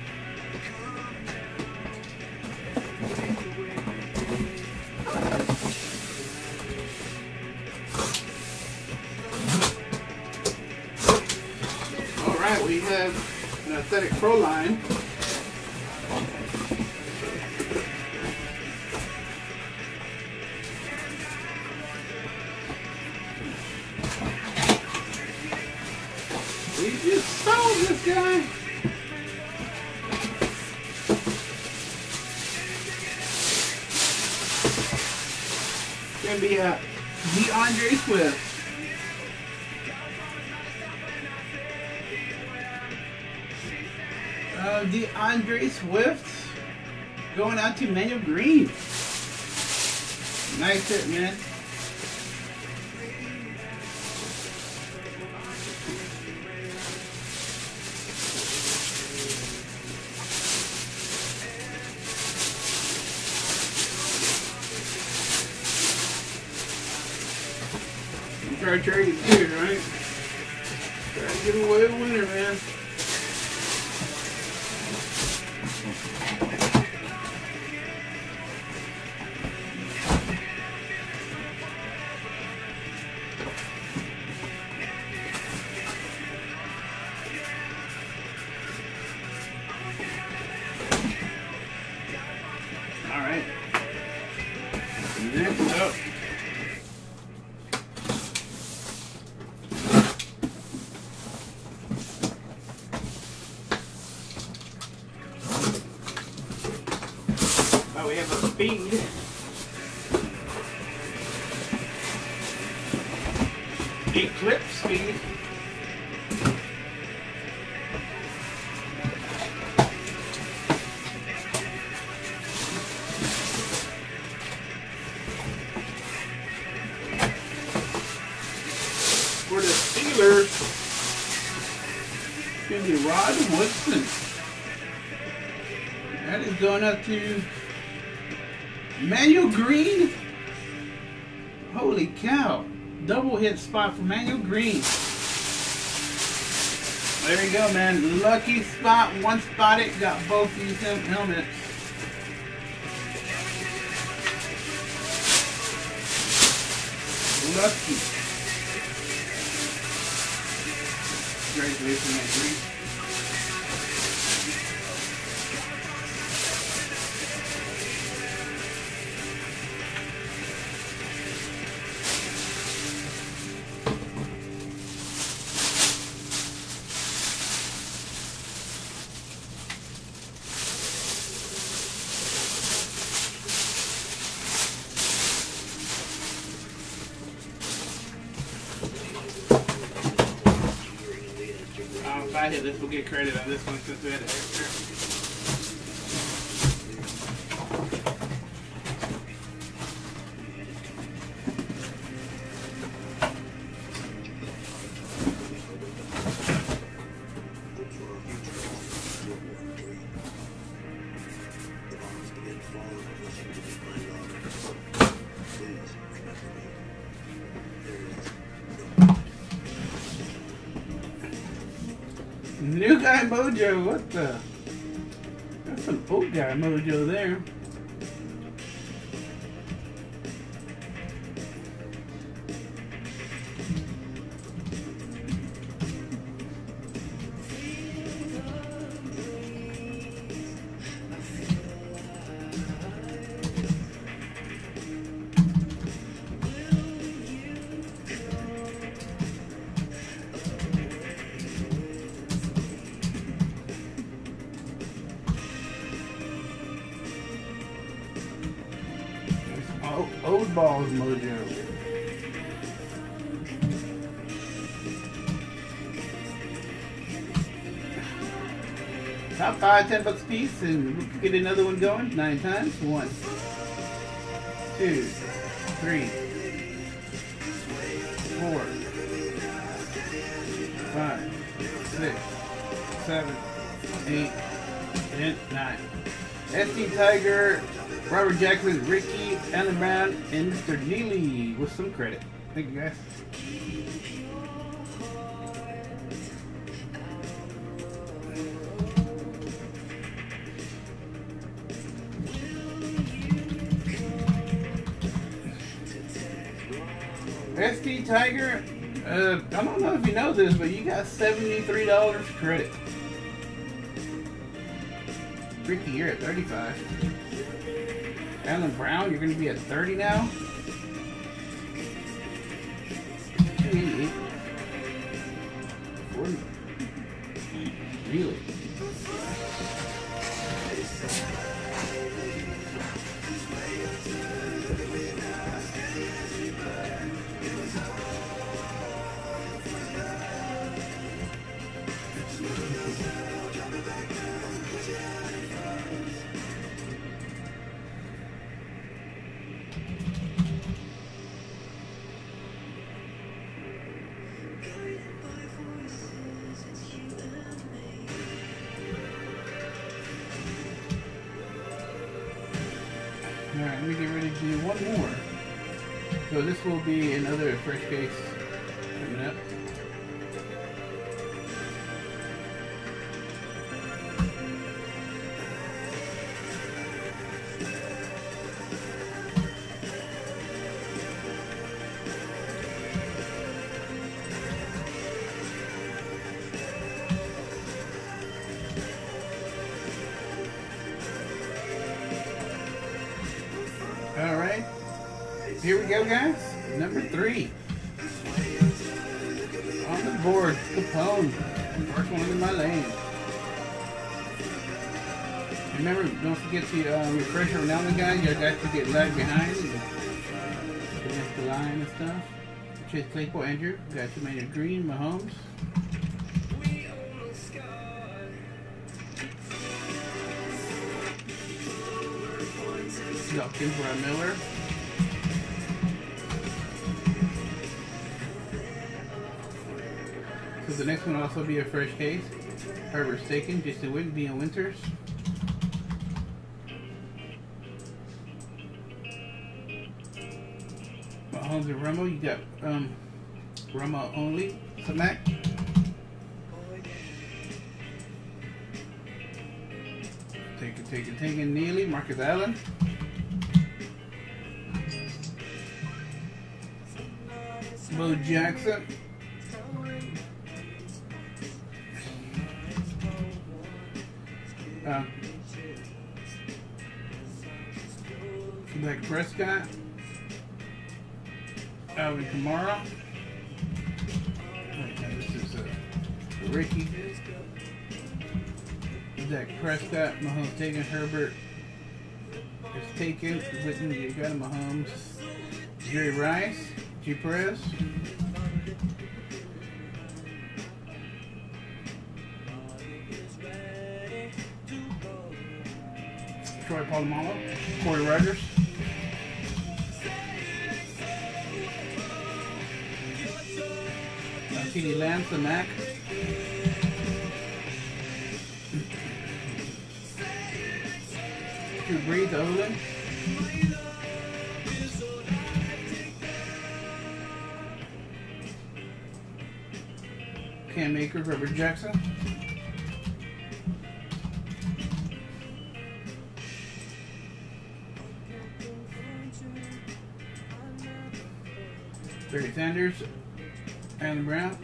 We have an Athletic Pro line. We just sold this guy. It's gonna be a DeAndre Swift. Uh, DeAndre Swift going out to Manuel Green. Nice hit, man. You try to trade it too, right? Try to give away a winner, man. All right. Next up. Oh, we have a speed. Eclipse speed. For the Steelers, it's going to be Rod Woodson. That is going up to Manuel Green. Holy cow. Double hit spot for Manuel Green. There you go, man. Lucky spot. One spotted. Got both these helmets. Lucky. Congratulations, Manuel Green. If I hit this, we'll get credit on this one since we had an extra. New guy mojo, what the? That's some old guy mojo there. Oh, old balls mojo. Top five, ten bucks a piece, and we'll get another one going. Nine times. One, two, three, four, five, six, seven, eight, and nine. S T Tiger, Robert Jackson, Ricky, Alan Brown, and Mister Neely with some credit. Thank you, guys. S T Tiger, uh, I don't know if you know this, but you got seventy-three dollars credit. Ricky, you're at thirty-five. Alan Brown, you're going to be at thirty now. two eighty-eight. forty. Really? Alright, let me get ready to do one more. So this will be another fresh case coming up. Alright, here we go, guys. Number three. On the board, Capone. First one in my lane. Remember, don't forget to uh, refresh your Ronaldo guys. You got to get lagged behind. Against the line and stuff. Chase Claypool, Andrew. Got you made a green, Mahomes. Dawkins, Brad Miller. So the next one will also be a fresh case. Herbert's taken, Justin Witt, Being Winters. Mahomes and Romo, you got um, Romo only, Samac. Take it, take it, take it, Neely, Marcus Allen. Bo Jackson. Uh, Dak Prescott. Alvin Kamara. Okay, this is uh, Ricky. Dak Prescott. Mahomes taken. Herbert is taken. Whitney, you got him. Mahomes. Jerry Rice. G. Perez. Troy Polamalu. Corey Rogers. Uh, C D Lamb, the Mac. Drew Brees, Olin. Cam Akers, Robert Jackson. Barry Sanders, Alan Brown.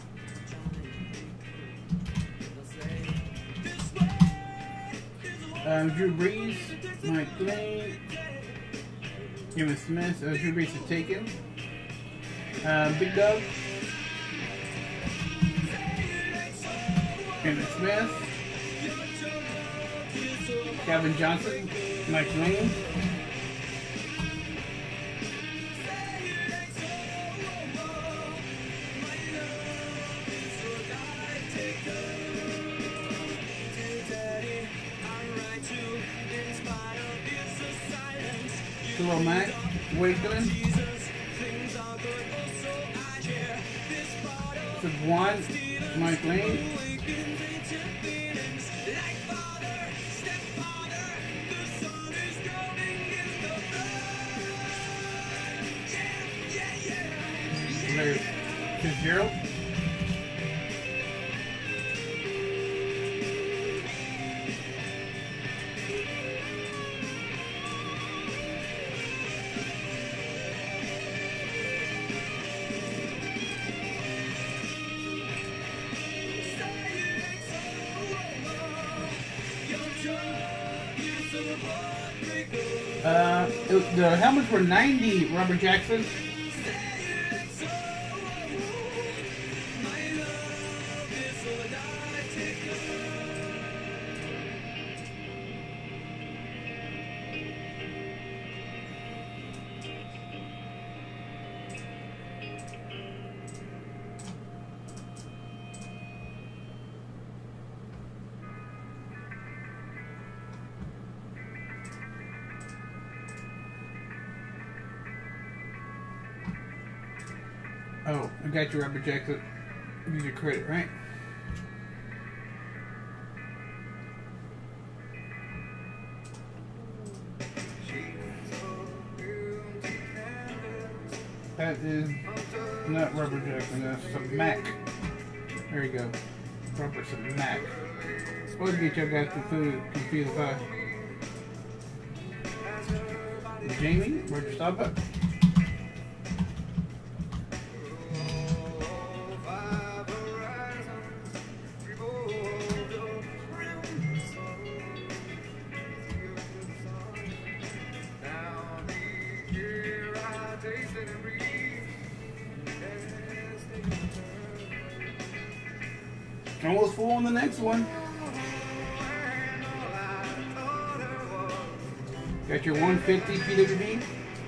Um, Drew Brees, Mike Lane, Emmitt Smith. Uh, Drew Brees is taken. Uh, Big Dog, Emmitt Smith, Calvin Johnson, Mike Lane. Hello, Mac. Wakeland. One. Mike Lane. Larry Fitzgerald. Uh, it, the helmets were ninety, Robert Jackson. Oh, I got you, Robert Jackson. Use your credit, right? That is not Robert Jackson, that's some Mac. There you go. Robertson Mac. Supposed to get y'all guys confused, confused if I. Jamie, where'd you stop at? Almost full on the next one. Got your one fifty P W D.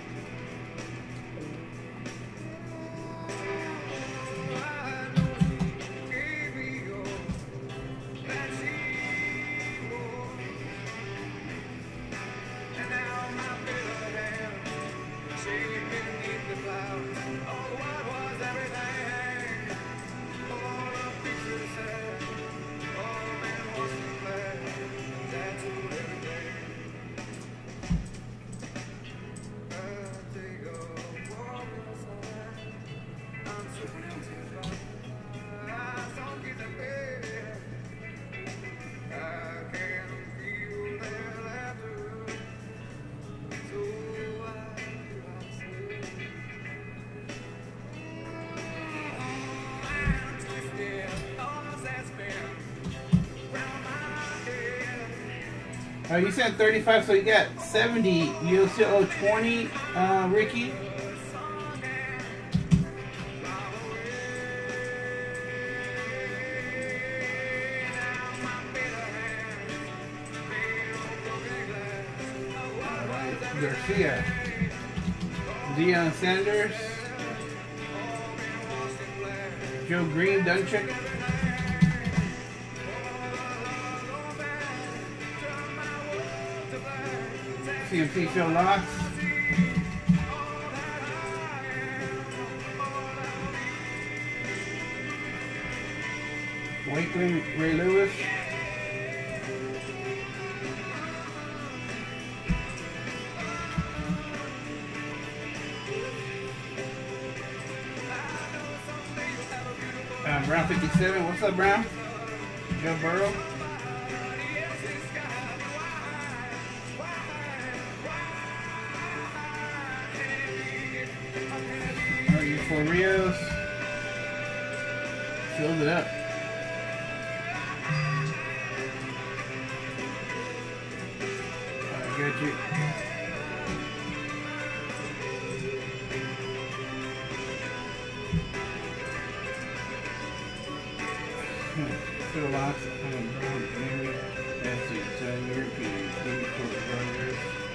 Uh, you said thirty-five, so you got seventy. You still owe twenty, uh, Ricky. Garcia, Deion Sanders, Joe Green, Dunchik. C M C Phil Knox. Wakeland, Ray Lewis. Uh, Brown fifty-seven. What's up, Brown? Joe Burrow. Oreos. Filled it up. I got you. Put a lot of maybe that's it. Uh, European food for burgers.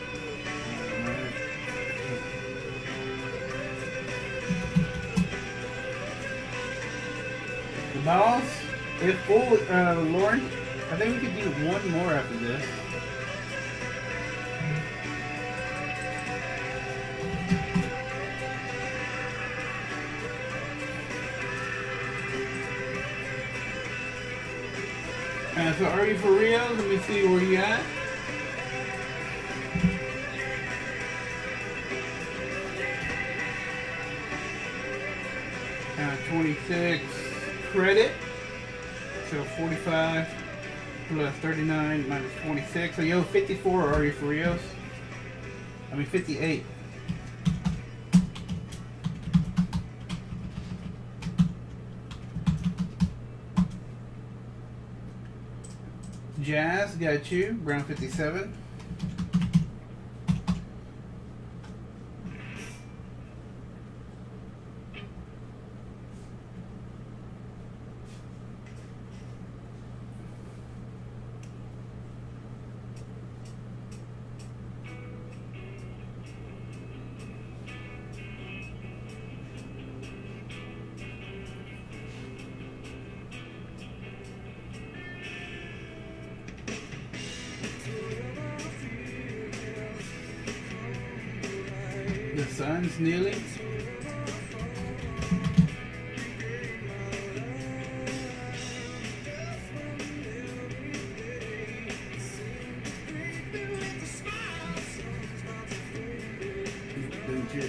The balls, if full, uh, Lauren, I think we could do one more after this. Uh, so are you for real? Let me see where you at. Uh, twenty-six credit. So forty-five plus thirty-nine minus twenty-six. So you owe fifty-four, are you for reals? I mean fifty-eight. Jazz, got you. Brown fifty-seven. The sun's nearly. Legit.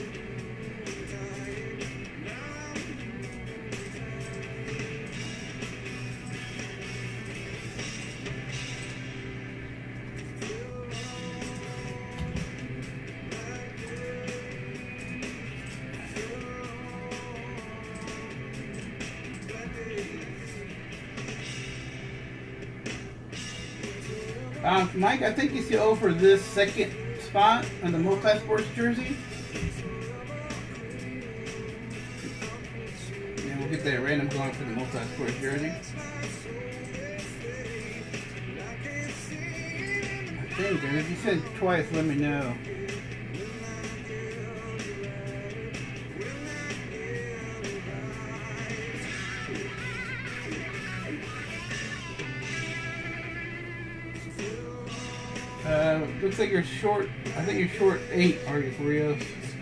Um, Mike, I think you still owe for this second spot on the multi-sports jersey. And we'll get that random going for the multi-sports jersey. I think, and if you said twice, let me know. Uh, looks like you're short. I think you're short eight, are you for reals?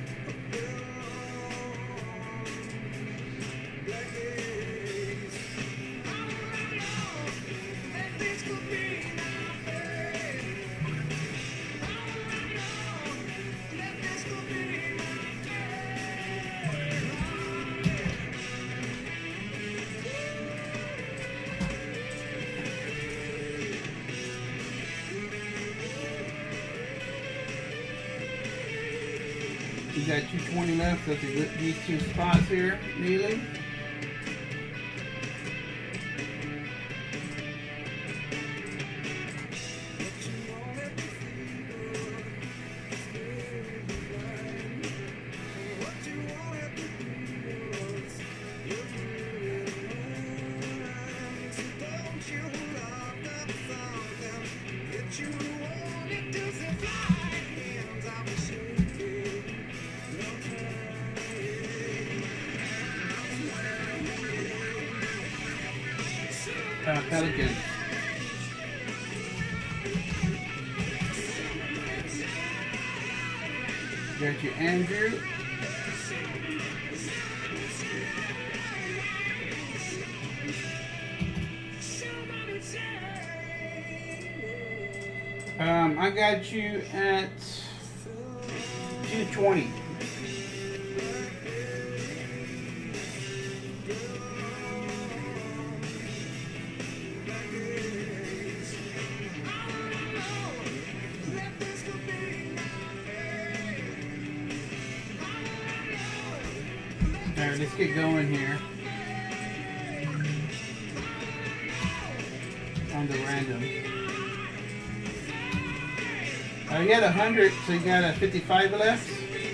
You got two twenty left, so if you get these two spots here, Neely. Uh, Pelicans. Got you, Andrew. Um, I got you at two twenty. Alright, let's get going here. On the random. Uh, you got a hundred, so you got a fifty-five left.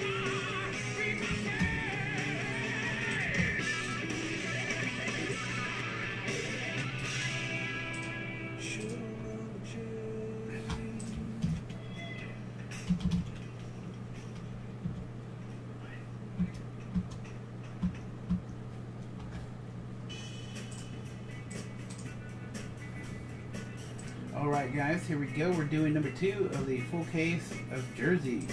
Alright guys, here we go. We're doing number two of the full case of jerseys.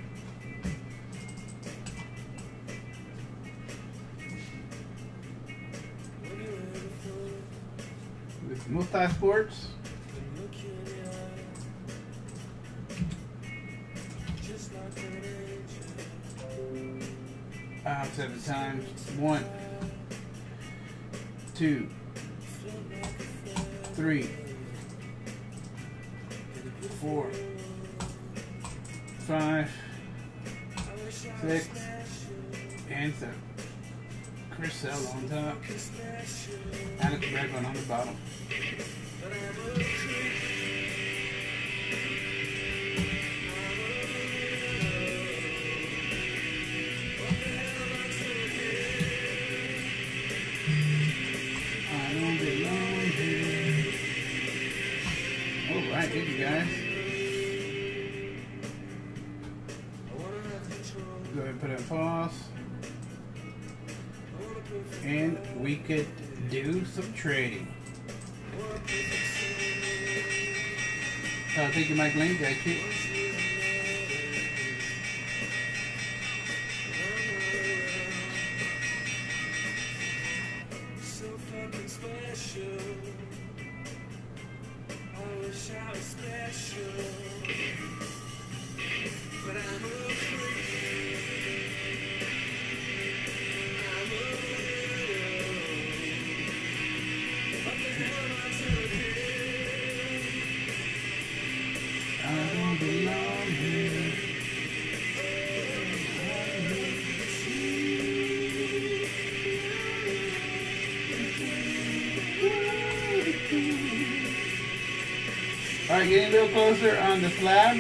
With multi-sports. Uh, seven times. One, two, three, four, five, six, and seven. Chris Sale on top. Alex Bradman on the bottom. I don't belong here. Alright, thank you guys. Go ahead and put it in pause. And we could do some trading. Oh, thank you, Mike Lane. Got you. So fucking special. I wish I was special. But I'm a freak. I'm a I don't belong here. Alright, getting a little closer on the slabs.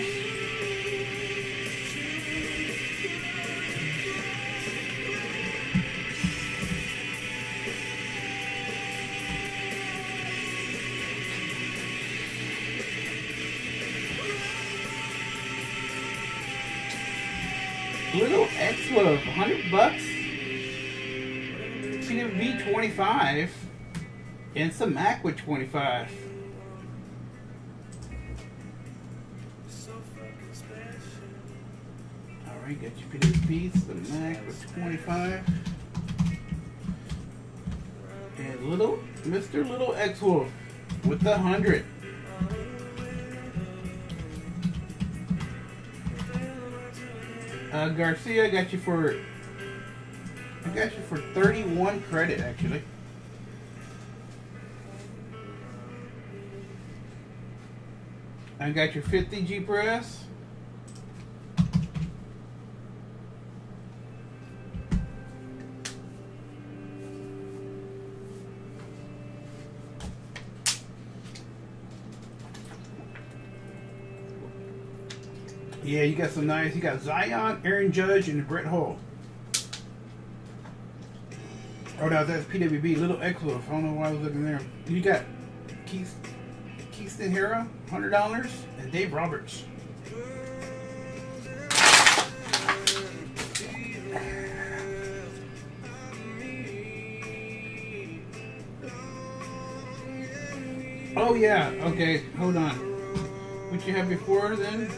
Little X-Love, one hundred bucks. P W B twenty-five. And some Mac with twenty-five. Alright, got your P W Bs, the Mac with twenty-five. And little Mister Little X-Wolf with the one hundred. Uh, Garcia, I got you for I got you for thirty-one credit actually. I got your fifty G Press. Yeah, you got some nice. You got Zion, Aaron Judge, and Brett Hull. Oh no, that's P W B. Little X-Wolf. I don't know why I was looking there. You got Keith, Keithston Hera, one hundred dollars, and Dave Roberts. Oh yeah. Okay, hold on. What you have before then?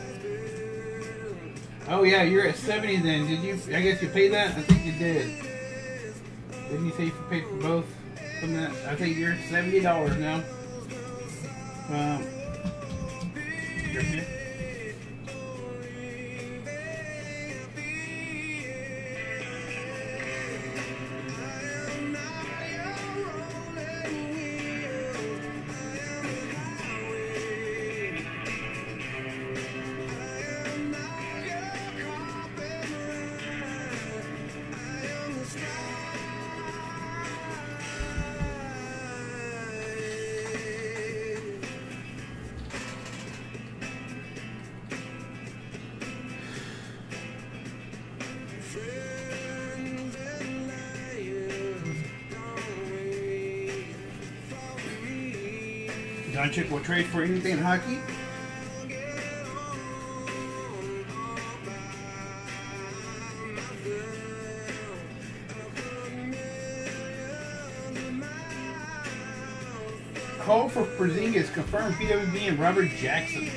Oh yeah, you're at seventy then. Did you? I guess you paid that. I think you did. Didn't you say you paid for both? From that, I think you're at seventy dollars now. Um. You're here. Doncic will trade for anything in hockey. Call for Porzingis confirmed P W B and Robert Jackson.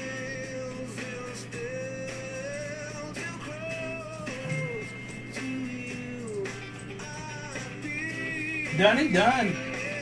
Done and done.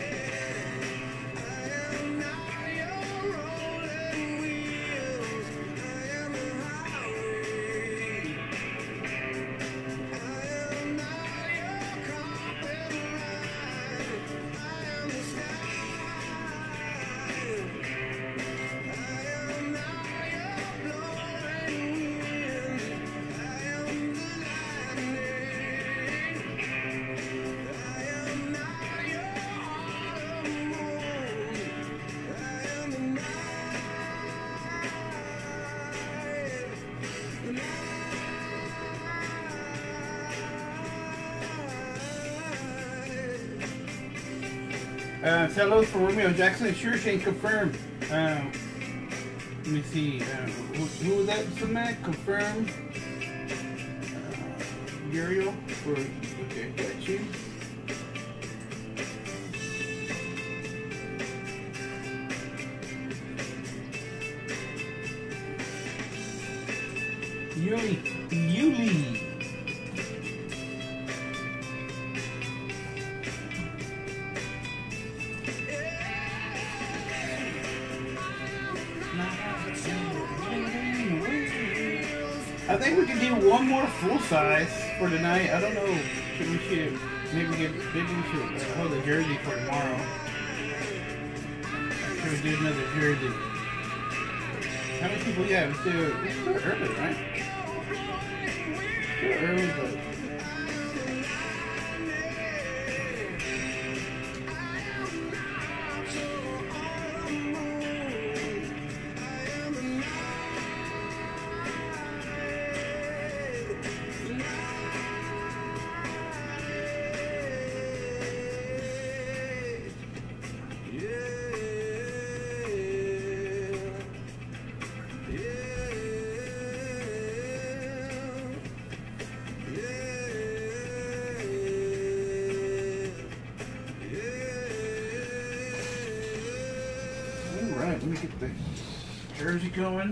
Uh, Celos for Romeo Jackson. Sure Shane confirmed. Uh, let me see. Uh, who, who was that? Samac confirmed. Uh, Uriel for. Okay, got you. Yuli. Yuli. I think we can do one more full size for tonight. I don't know. Should we should maybe get maybe we should uh, hold a jersey for tomorrow. Should we do another jersey? How many people? Yeah, it's still it's still early, right? Still early, but. Let me get the jersey going.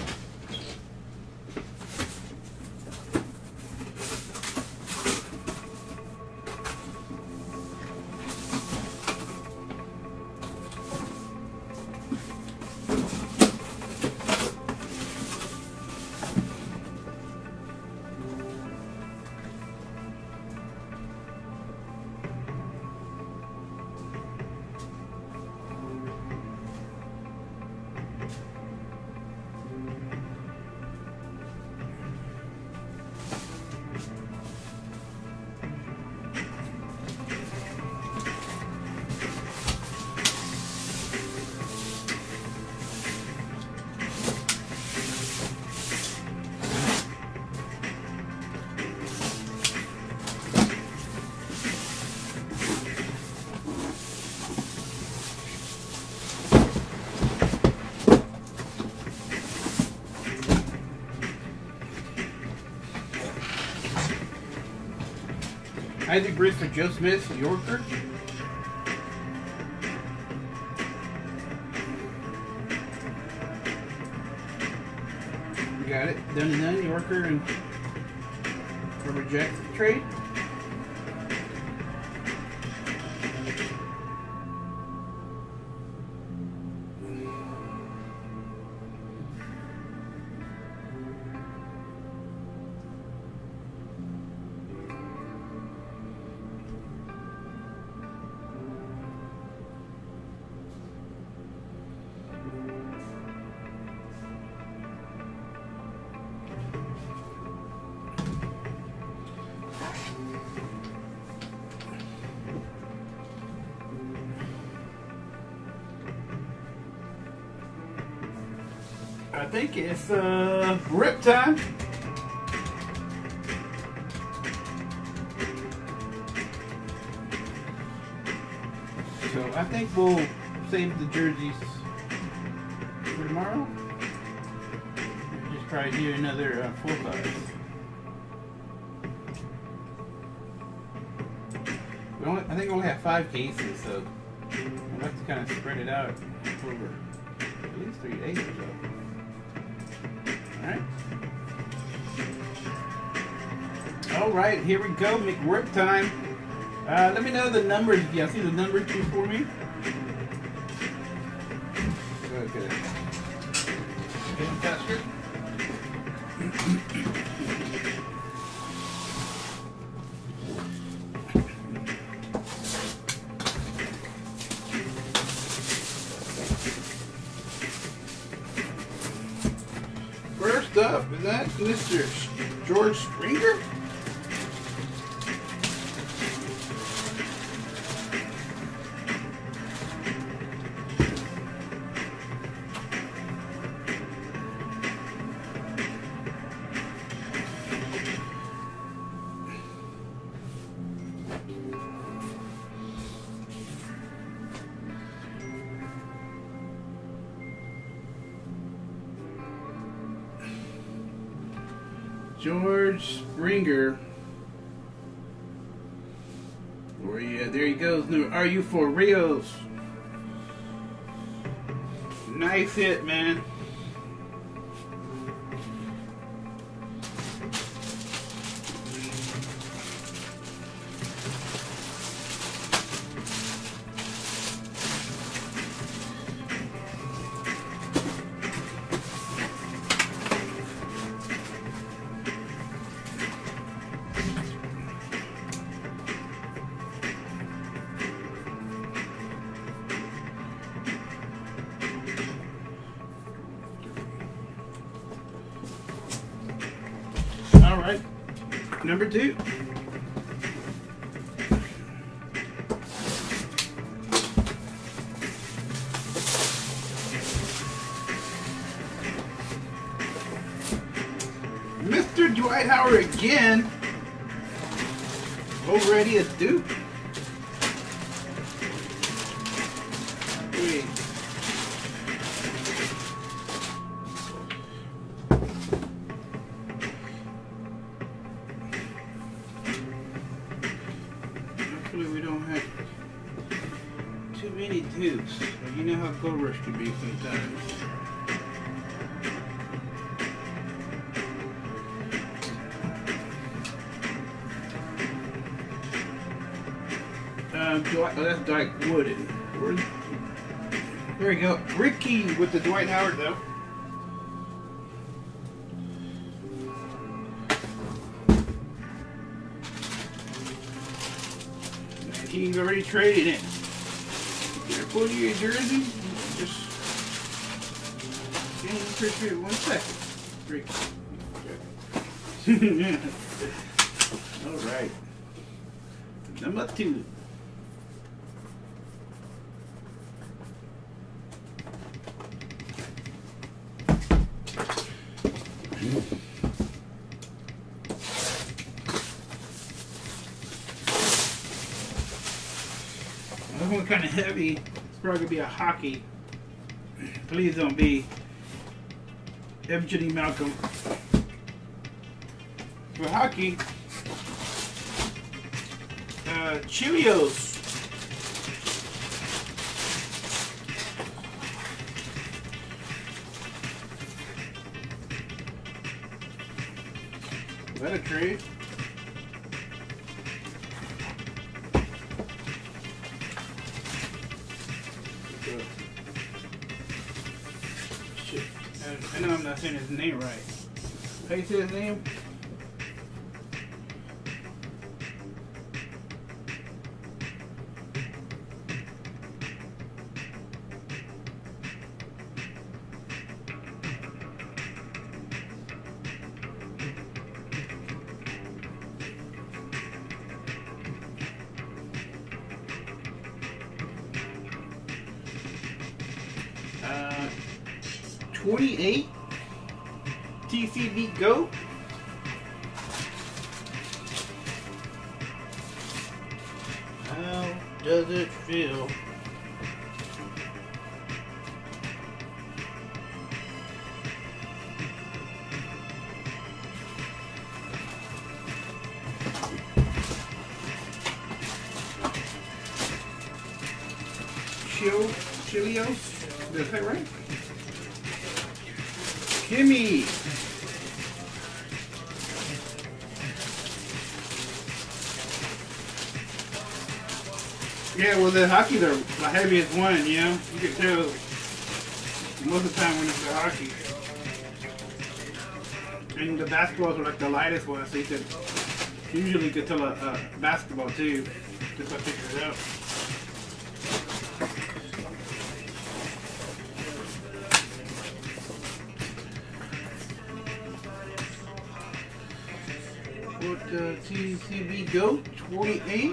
Isaac Britt for Joe Smith, Yorker. We got it. Done and done. Yorker and Robert Jackson trade. I think it's uh, rip time. So I think we'll save the jerseys tomorrow. Just probably do another uh, full size. We only, I think we only have five cases, so I'd like to kind of spread it out over at least three days or so. Alright. Alright, here we go. McWork time. Uh, let me know the numbers. If you see the numbers too for me. Okay. Getting faster. First up, is that Mister George Springer? George Springer. Oh yeah, there he goes. New Are You For Rios? Nice hit, man. All right, number two. Mister Dwight Howard again. Already a dupe. Wait. We don't have too many dupes. You know how Gold Rush can be sometimes. Um, Dwight, oh, that's Dyke Wooden. Where, there we go. Ricky with the Dwight Howard though. He's already traded it. You're putting your jersey. Just appreciate one second. Ricky. Okay. All right. Number two. This one's kind of heavy. It's probably gonna be a hockey. Please don't be F J D Malcolm. For hockey, uh, Cheerios. Is that a trade? Shit. I, I know I'm not saying his name right. How you say his name? Uh, twenty-eight T C B Go. How does it feel? Chil Chilios. Did I say it right? Kimmy. Yeah, well, the hockey, they're the heaviest one, you know? You can tell most of the time when it's the hockey. And the basketballs are like the lightest one, so you could usually you could tell a, a basketball too, just by picking it up. What uh, T C B Go twenty-eight?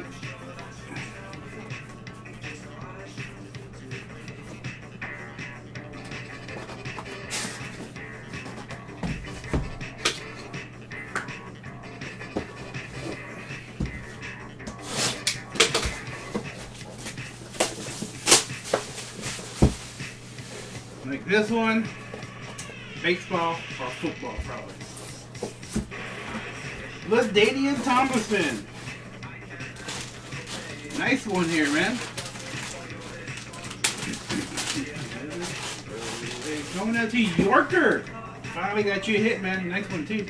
Like this one, baseball or football probably. LaDainian Thomason. Nice one here, man. Coming out to Yorker. Finally got you a hit, man. Nice one too.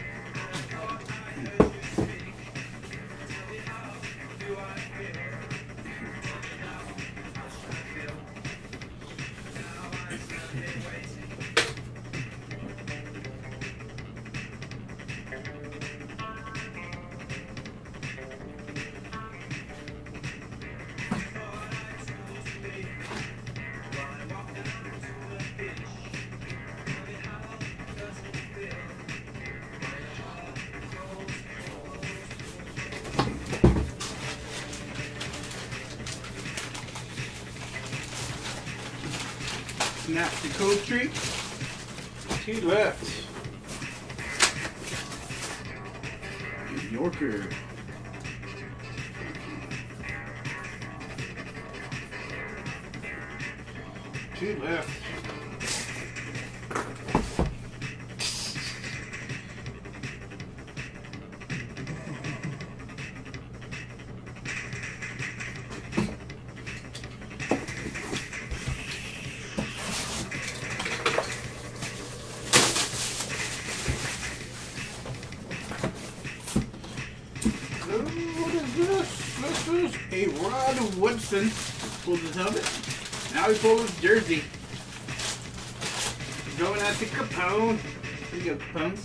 Snap the code tree. Two left. Yorker. Two left. A Rod Woodson pulled his helmet. Now he pulls his jersey. Going out to Capone. Here you go, Capone.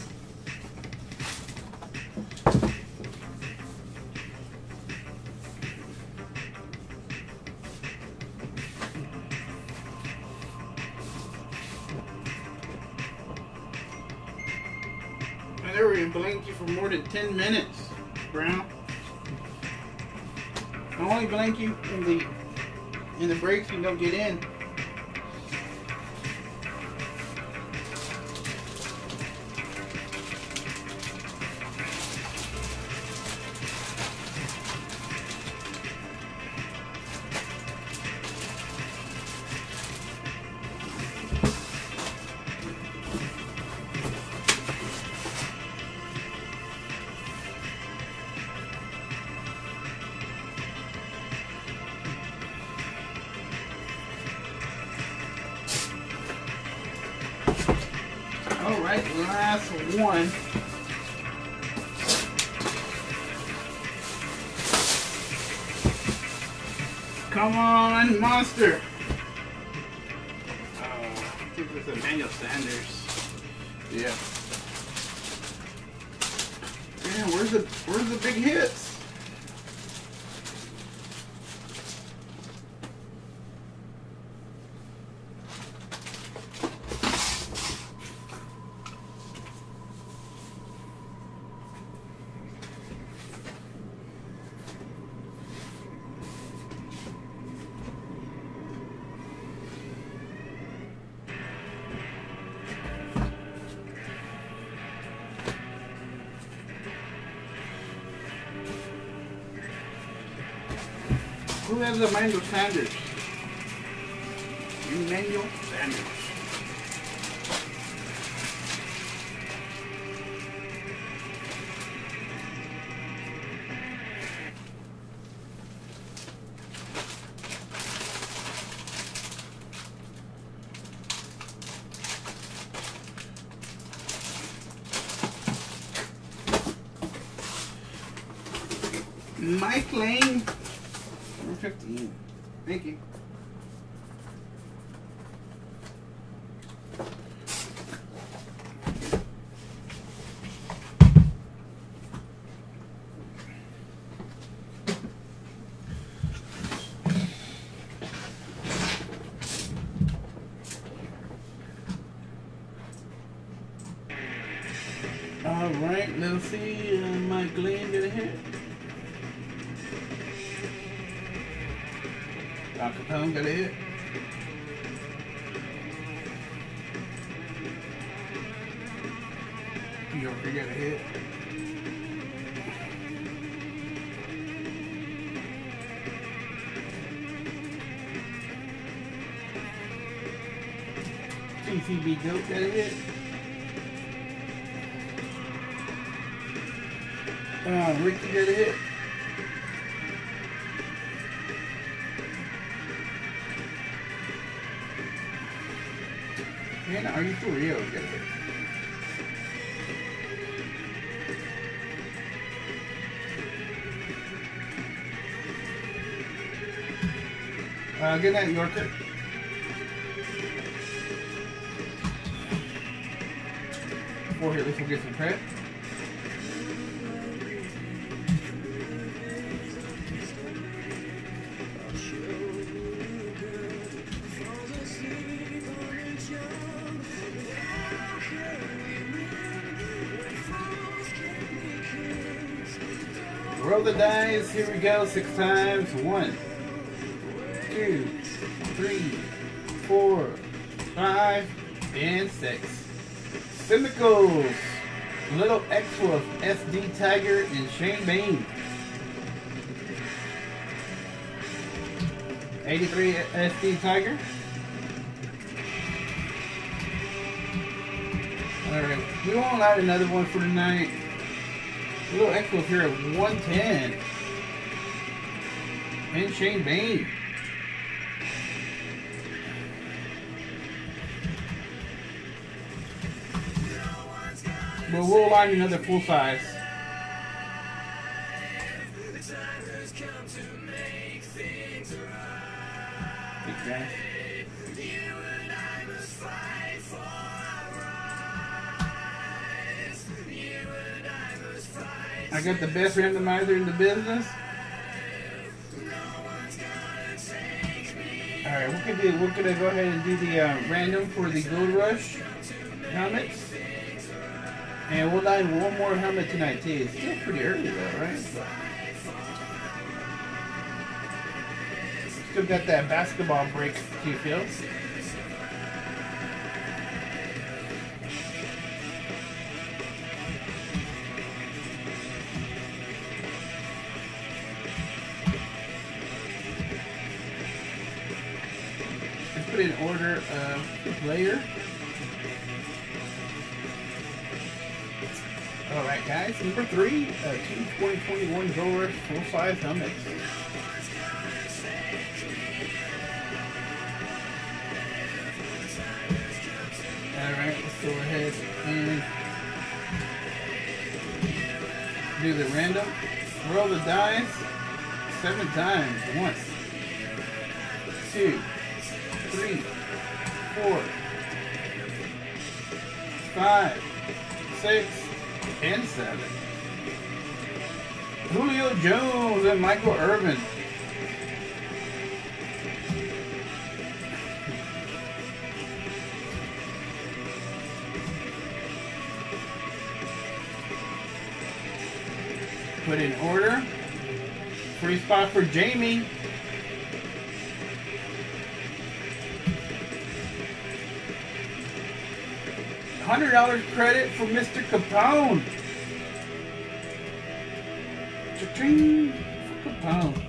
I never even blinked you for more than ten minutes, Brown. I only blank you in the in the breaks you don't get in. Alright, last one. Come on, monster! Uh, I think it's Emmanuel Sanders. Yeah. Man, where's the where's the big hits? Who has Emmanuel Sanders? Emmanuel Sanders. Mike Lane, number fifteen. Thank you. All right, let's see. Uh, Mike Lane get a hit. Al Capone got a hit. Yorker got a hit. T C B Goat got a hit. Uh, Ricky got a hit. Man, are you for real? Got a hit. Uh, good night, Yorker. Four hit, at least we'll get some credit. Roll the dice. Here we go. Six times. One, two, three, four, five, and six. Simicles. Little X-Wolf, S D Tiger, and Shane Bain. eighty-three S D Tiger. Alright, we won't add another one for tonight. Little X-Wolf here at one ten. And Shane Bain. Well, we'll line another full size. Big guy. I got the best randomizer in the business. Alright, we're gonna do, we're gonna go ahead and do the uh, random for the Gold Rush helmets. And we'll line one more helmet tonight too. It's still pretty early though, right? Still got that basketball break to feel. Let's put in order of the player. Alright guys, number three, uh, two twenty twenty-one Gold Rush full-size helmets. Alright, let's go ahead and do the random. Roll the dice seven times. One, two, three, four, five, six, and seven. Julio Jones and Michael Irvin. Put in order. Free spot for Jamie. one hundred dollars credit for Mister Capone. Cha-ching for Capone.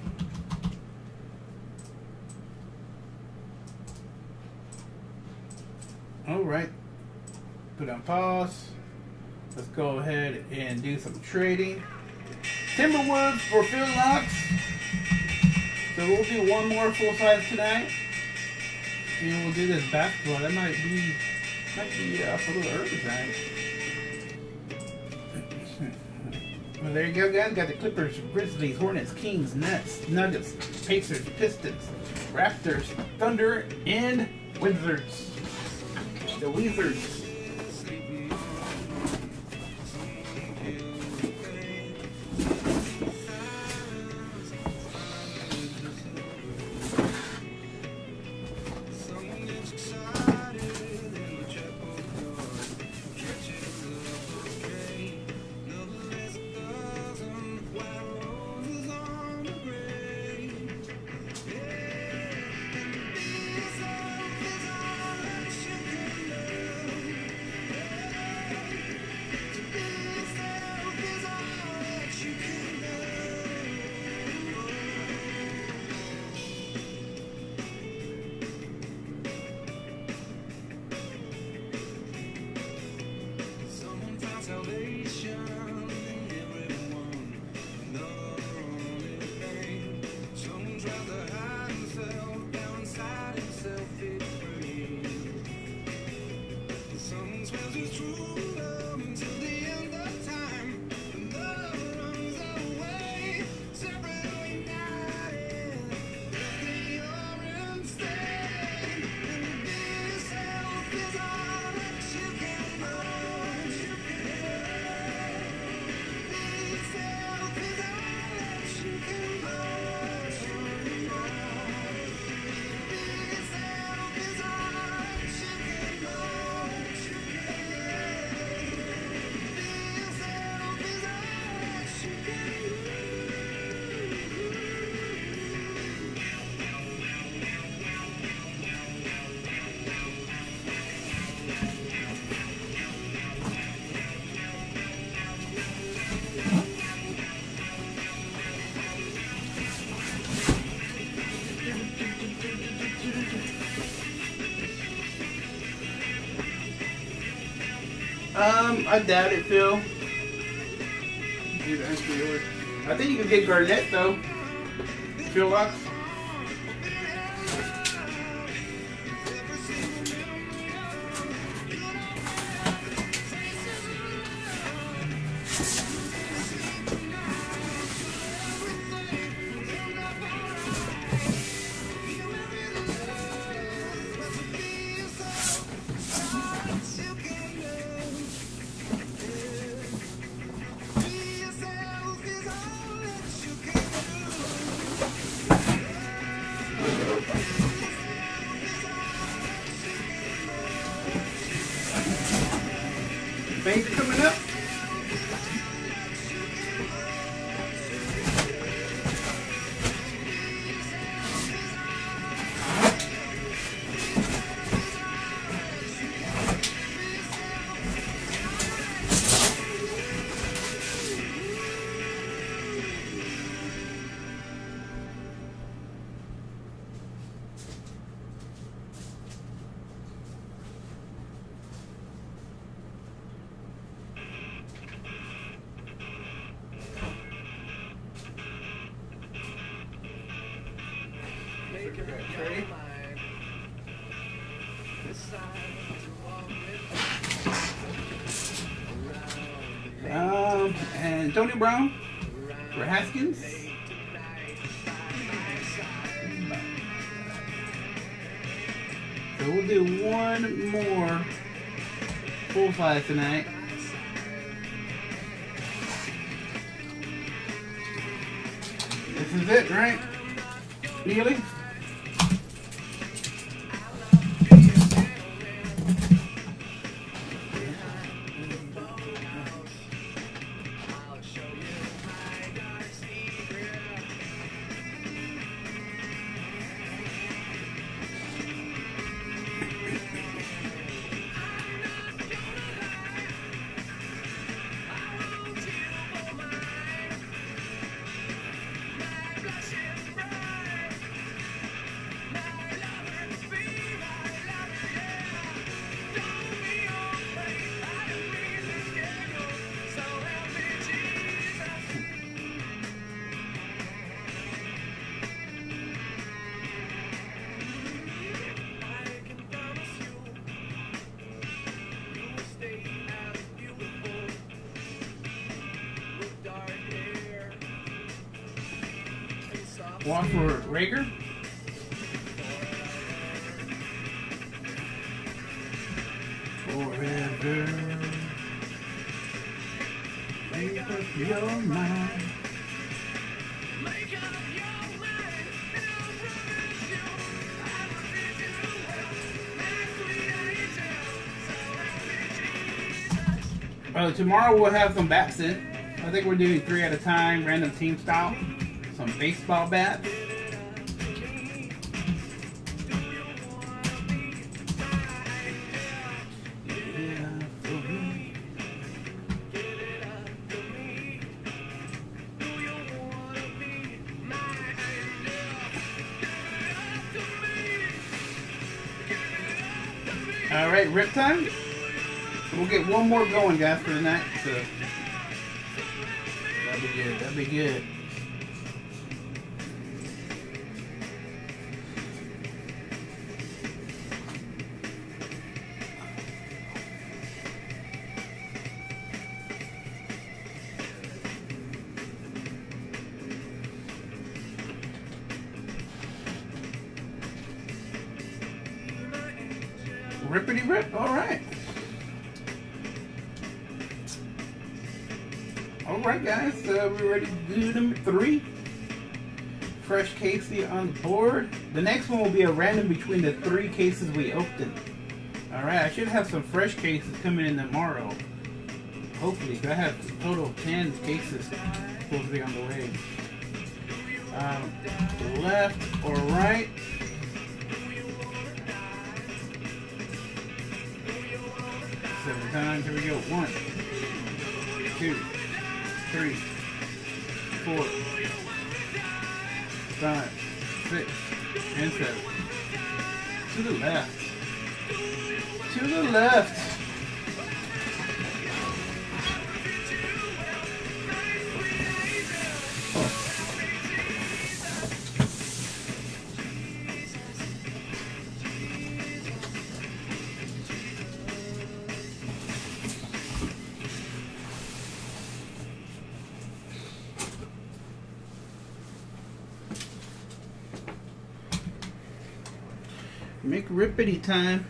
Alright. Put on pause. Let's go ahead and do some trading. Timberwolves for Phil Knox. So we'll do one more full size tonight. And we'll do this basketball. That might be might be uh, a little early tonight. Well, there you go, guys. Got the Clippers, Grizzlies, Hornets, Kings, Nets, Nuggets, Pacers, Pistons, Raptors, Thunder, and Wizards. The Wizards. Um, I doubt it, Phil. I think you can get Garnett though. Phil Lux. Things are coming up. Ready? Um, and Tony Brown for Haskins. So we'll do one more full size tonight. This is it, right? Neely? One for Rager. Forever. Make up your mind. Uh, tomorrow we'll have some bats in. I think we're doing three at a time, random team style. Some baseball bats. All right, rip time. We'll get one more going, guys, for the night. So that'll be good. That'll be good. Rippity rip. All right. All right, guys. Uh, we're ready to do number three. Fresh Casey on the board. The next one will be a random between the three cases we opened. All right. I should have some fresh cases coming in tomorrow. Hopefully, I have a total of ten cases supposed to be on the way. Um, left or right. Seven times. Here we go. One, two, three, four, five, six, and seven. To the left. To the left. Make rippity time.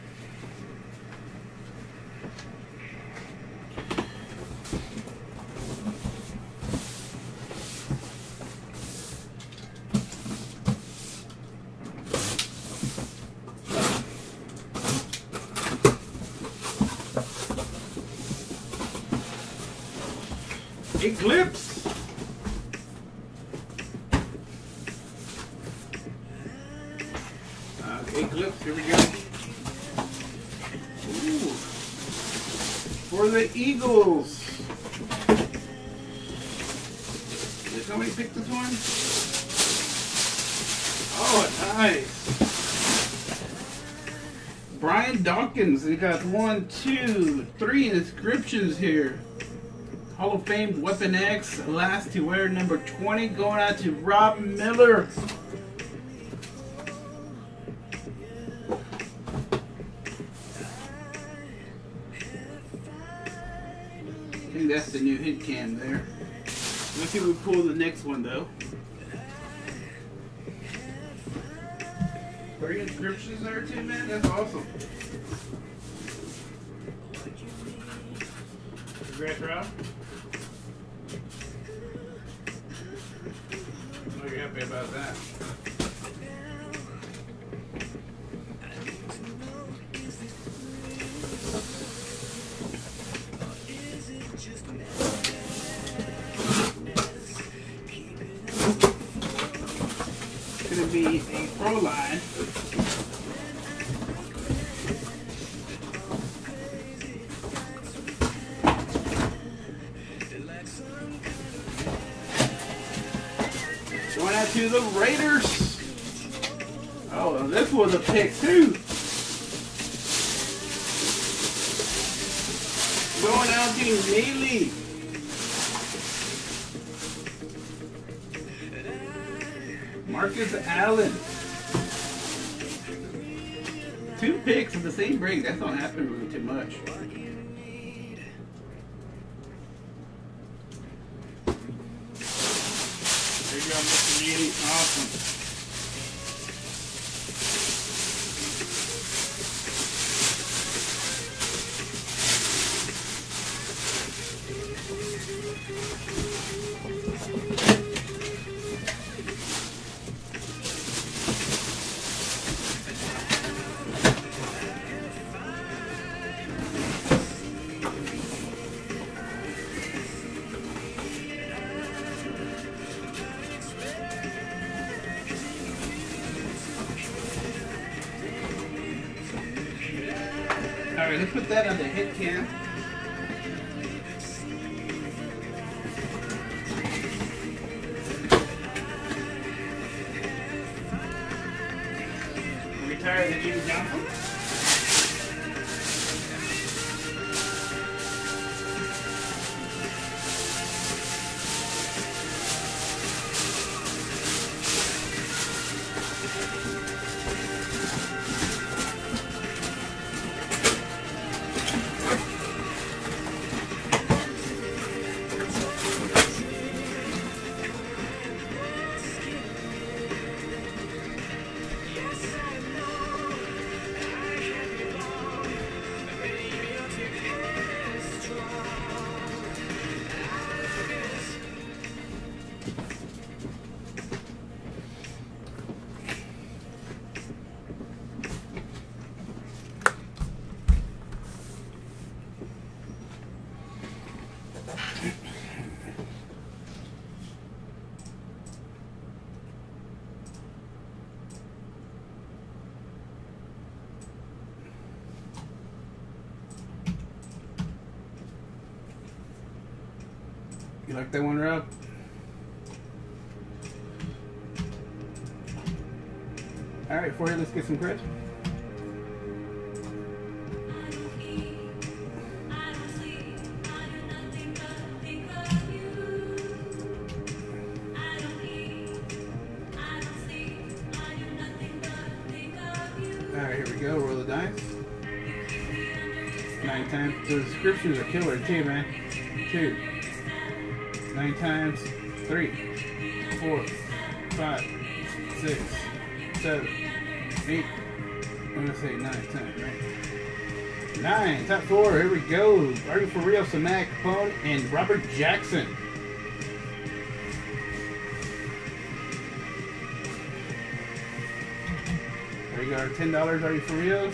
Eclipse. Eclipse, here we go. Ooh. For the Eagles. Did somebody pick this one? Oh, nice. Brian Dawkins. We got one, two, three inscriptions here. Hall of Fame Weapon X, last to wear number twenty, going out to Rob Miller. I think that's the new hit cam there. Let's see if we pull the next one though. Three inscriptions there too, man. That's awesome. Congrats, Rob. I know you're happy about that. Gonna be a pro line. Going out to the Raiders. Oh, this was a pick too. Going out to Neely. Marcus Allen. Two picks in the same break. That's not happening really too much. There you go, Mister Neely. Awesome. Alright, let's put that on the hit cam. Are we tired of Jimmy Johnson? You like that one, Rob? Alright, for you, let's get some credit. Alright, here we go. Roll the dice. Nine times. The descriptions are killer too, man. Two. Nine times. Three. Four. Five. Six. Seven. Eight. I'm gonna say nine times, right? Nine. Top four. Here we go. Are you for real? Samantha Capone and Robert Jackson. There you go. Ten dollars. Are you for real?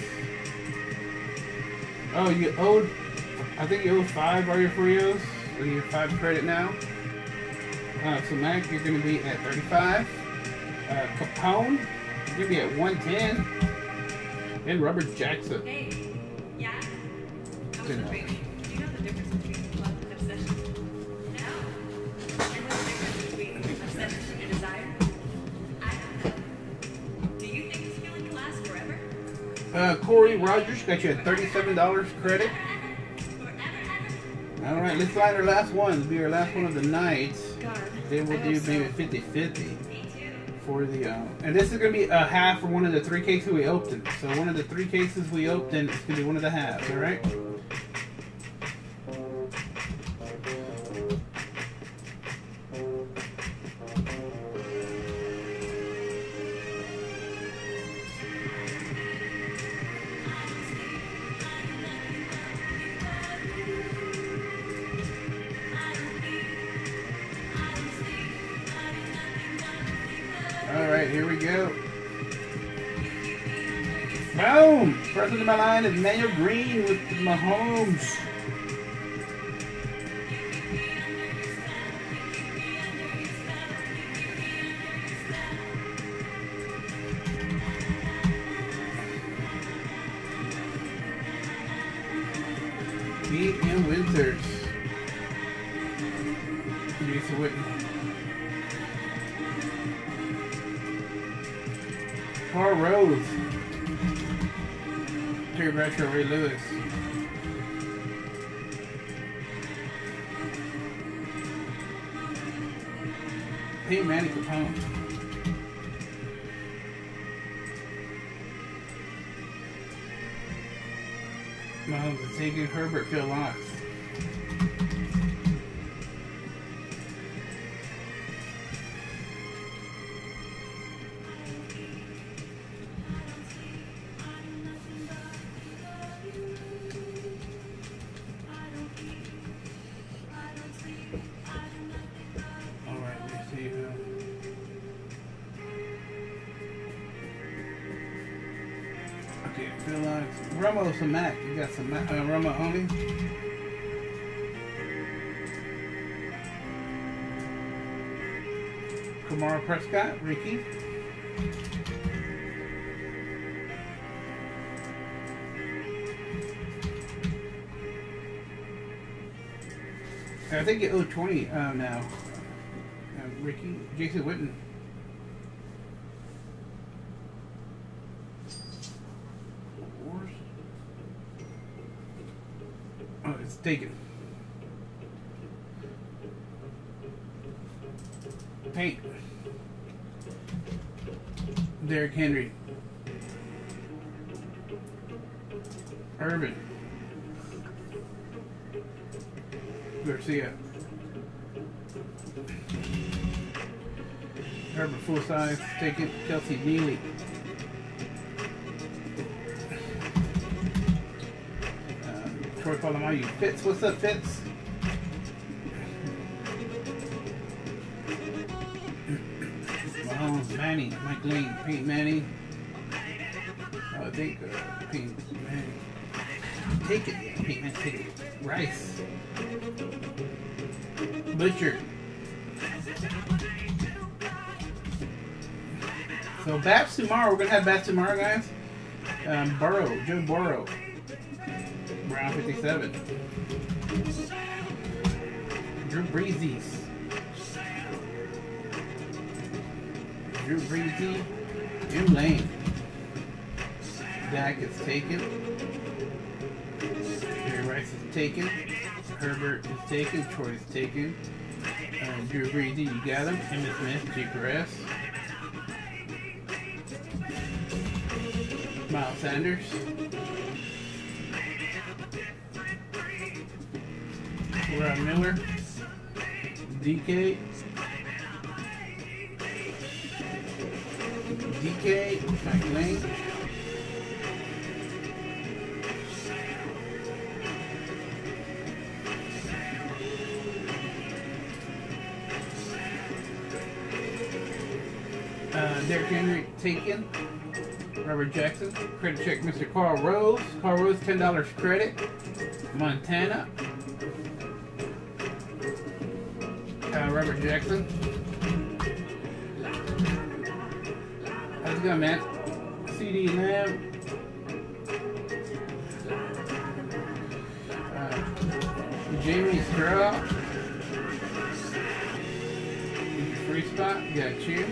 Oh, you owed. I think you owe five. Are you for real? So you're five credit now. Uh, so Mac, you're going to be at thirty-five. Uh, Capone, you're going to be at one ten. And Robert Jackson. Hey, yeah? I was Good wondering, do you know the difference between love and obsession? No. And what's the difference between obsession and desire? I don't know. Do you think this feeling will last forever? Uh, Corey Rogers got you at thirty-seven dollars credit. Forever, ever? Alright, let's find our last one. This will be our last one of the night. God. Then we'll I do hope so. maybe fifty fifty. Me too. For the, uh, and this is going to be a half for one of the three cases we opened. So one of the three cases we opened is going to be one of the halves, alright? Alright, here we go. Boom! First into my line is Manuel Green with Mahomes. B M Winters. Lisa Whitney. Carl Rose. Terry Bradshaw, Ray Lewis. Hey, Manny Capone. Mahomes is taking Herbert, Phil Locks. Romo or some Mac? You got some Mac, uh, Romo only? Kamara Prescott, Ricky. I think you owe twenty uh, now. Uh, Ricky, Jason Witten. Oh, it's taken. Paint. Derrick Henry. Irvin. Garcia. Herbert full size. Take it. Kelsey Neely. Uh, Troy Polamalu. Fitz. What's up, Fitz? Mahomes. Manning. Mike Lane. Peyton Manning. Oh, I think uh, Peyton Manning. Take it. Yeah, Peyton Manning. Take it. Rice. Butcher. So bats tomorrow. We're gonna have bats tomorrow, guys. Um, Burrow, Joe Burrow, Brown fifty-seven. Drew Brees. Drew Brees. Jim Lane. Dak is taken. Jerry Rice is taken. Herbert is taken. Troy is taken. Uh, Drew Brees, you got him. Emmitt Smith, G P S. Miles Sanders. Rod Miller. D K. D K. Mike Lane. Uh, Derrick Henry taken. Robert Jackson. Credit check Mister Carl Rose. Carl Rose, ten dollars credit. Montana. Uh, Robert Jackson. How's it going, man? C D Lamb. Uh, Jamie Stroud. Free spot. Got you.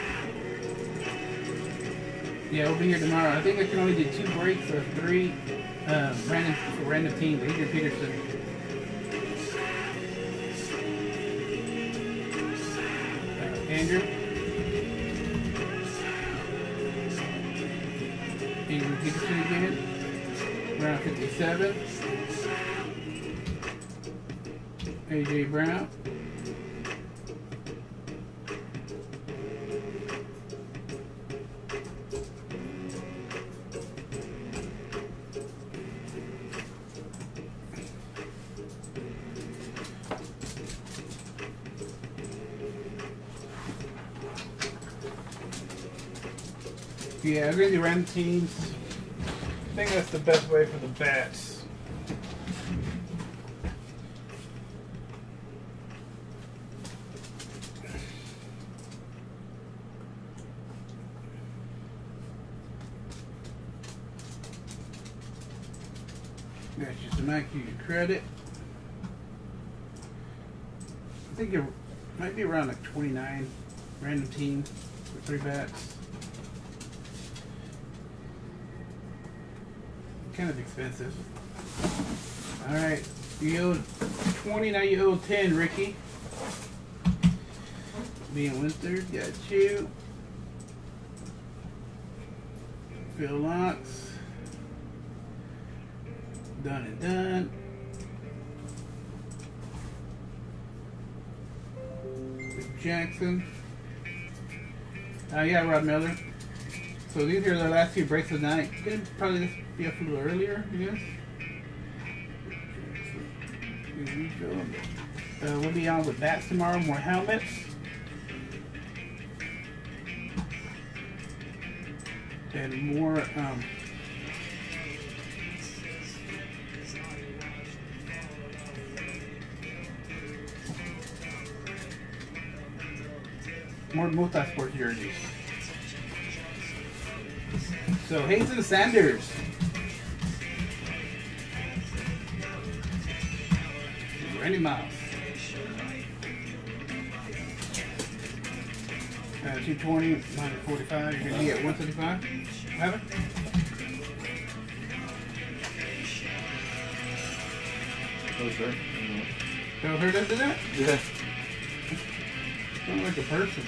Yeah, we'll be here tomorrow. I think I can only do two breaks of three uh, random random teams. Adrian Peterson. Uh, Andrew. Adrian Peterson again. Round fifty-seven. A J Brown. Yeah, I'm going to do random teams. I think that's the best way for the bats. That's just a Mac you credit. I think it might be around like twenty-nine random teams for three bats. Kind of expensive. Alright, you owed twenty, now you owe ten, Ricky. Being Winter, got you. Phil Locks. Done and done. Jackson. Uh, yeah, Rod Miller. So these are the last few breaks of the night. Could probably just be up a little earlier, I guess. Here we go. Uh, we'll be on with bats tomorrow, more helmets. And more um, more multi-sport jerseys. So Hazen Sanders. Randy Moss. Uh, two twenty minus forty-five. You're gonna get one seventy-five. Have it? Oh, sure. So her does do that? Yeah. Sounds like a person.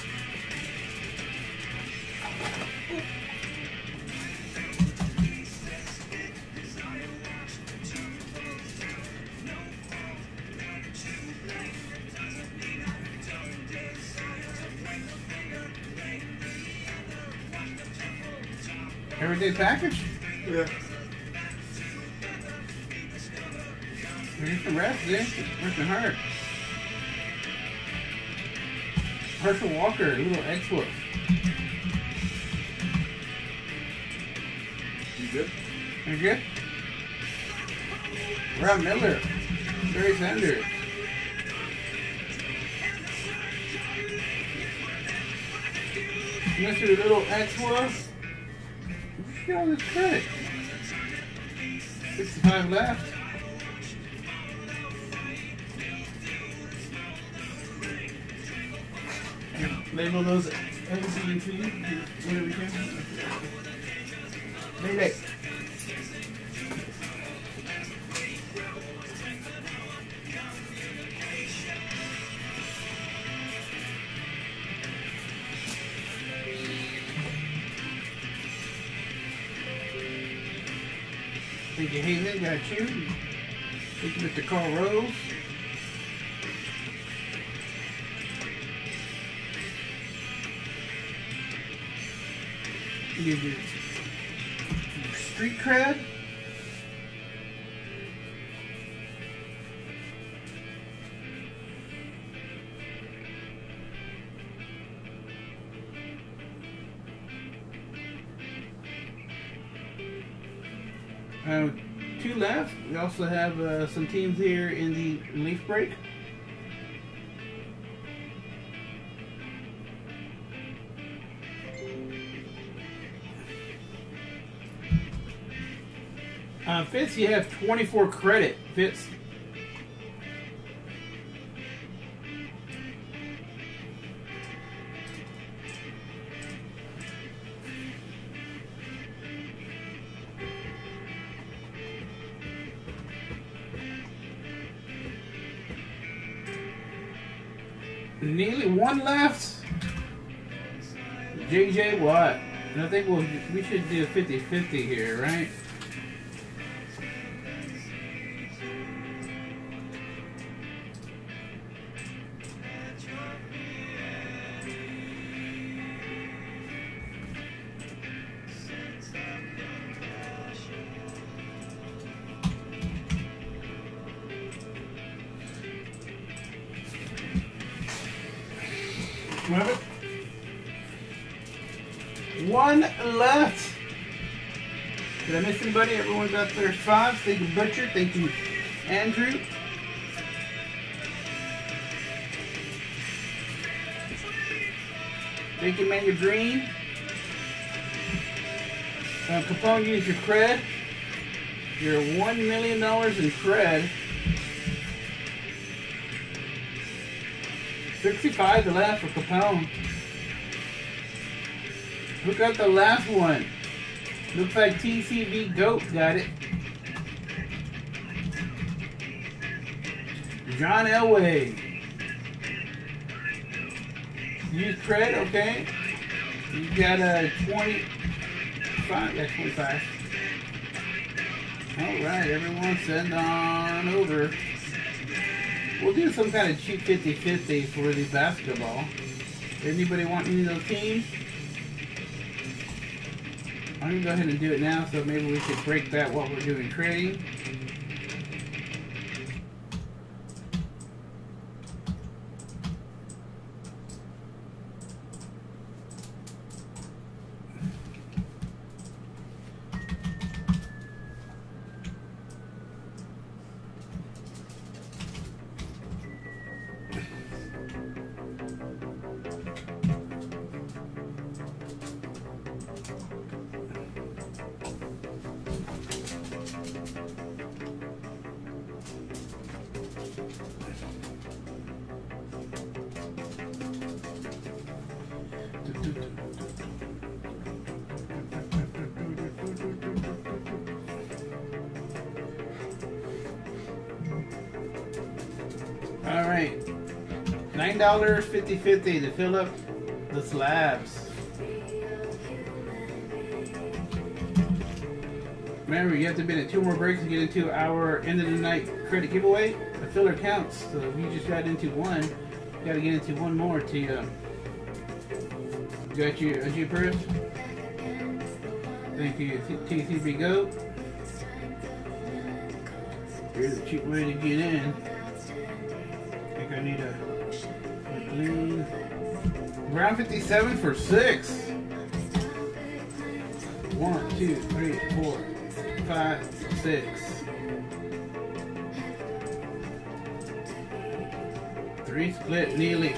Everyday package? Yeah. Here's some rest, eh? Working hard. Herschel Walker, a little X-Wolf. You good? You good? Rob Miller, Barry Sanders. Mister Little X-Wolf. Get all this credit. sixty-five left. Label those A, B, and C. Whatever you can. Mayday. Thank you, Hazen. Got you. Thank you, Mister Carl Rose. Give you street cred. Uh, two left. We also have uh, some teams here in the Leaf Break. Uh, Fitz, you have twenty-four credit. Fitz. Nearly one left. J J Watt. And I think we'll, we should do a fifty fifty here, right? Remember? One left. Did I miss anybody? Everyone got their spots. Thank you, Butcher. Thank you, Andrew. Thank you, Manga Green. Uh, Capone, use your cred. You're one million dollars in cred. sixty-five left for Capone. Who got the last one? Looks like T C B Goat got it. John Elway. Use cred, okay. You got a twenty-five, that's twenty-five. Alright, everyone send on over. We'll do some kind of cheap fifty fifty for the basketball. Anybody want any of those teams? I'm going to go ahead and do it now, so maybe we could break that while we're doing trading. All right, nine dollars fifty fifty to fill up the slabs. Remember, you have to bid in two more breaks to get into our end of the night credit giveaway. The filler counts, so if you just got into one, you got to get into one more to. Uh, got you, got you first. Thank you, T C B Go. Here's a cheap way to get in. I think I need a, a clean. Round fifty-seven for six. One, two, three, four, five, six. Three split Neely.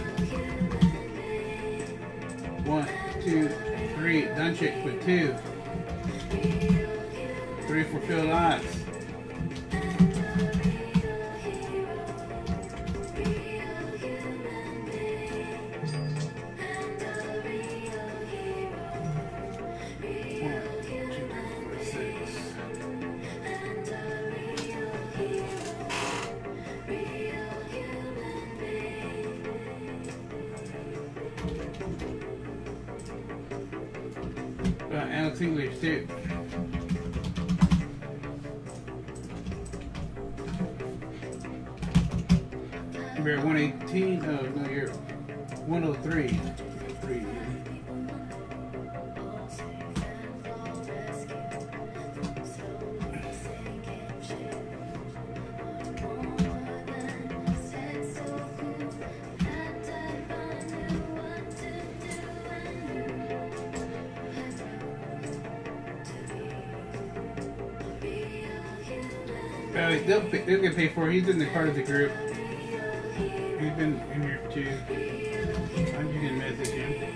One, two, three. Dunchick with two. Three for Phil Lotz. Alex English too. You're one eighteen. Oh no, you're one oh three. Three. Uh, they'll, pay, they'll get paid for it. He's in the part of the group. He's been in here too. I'm just gonna message him.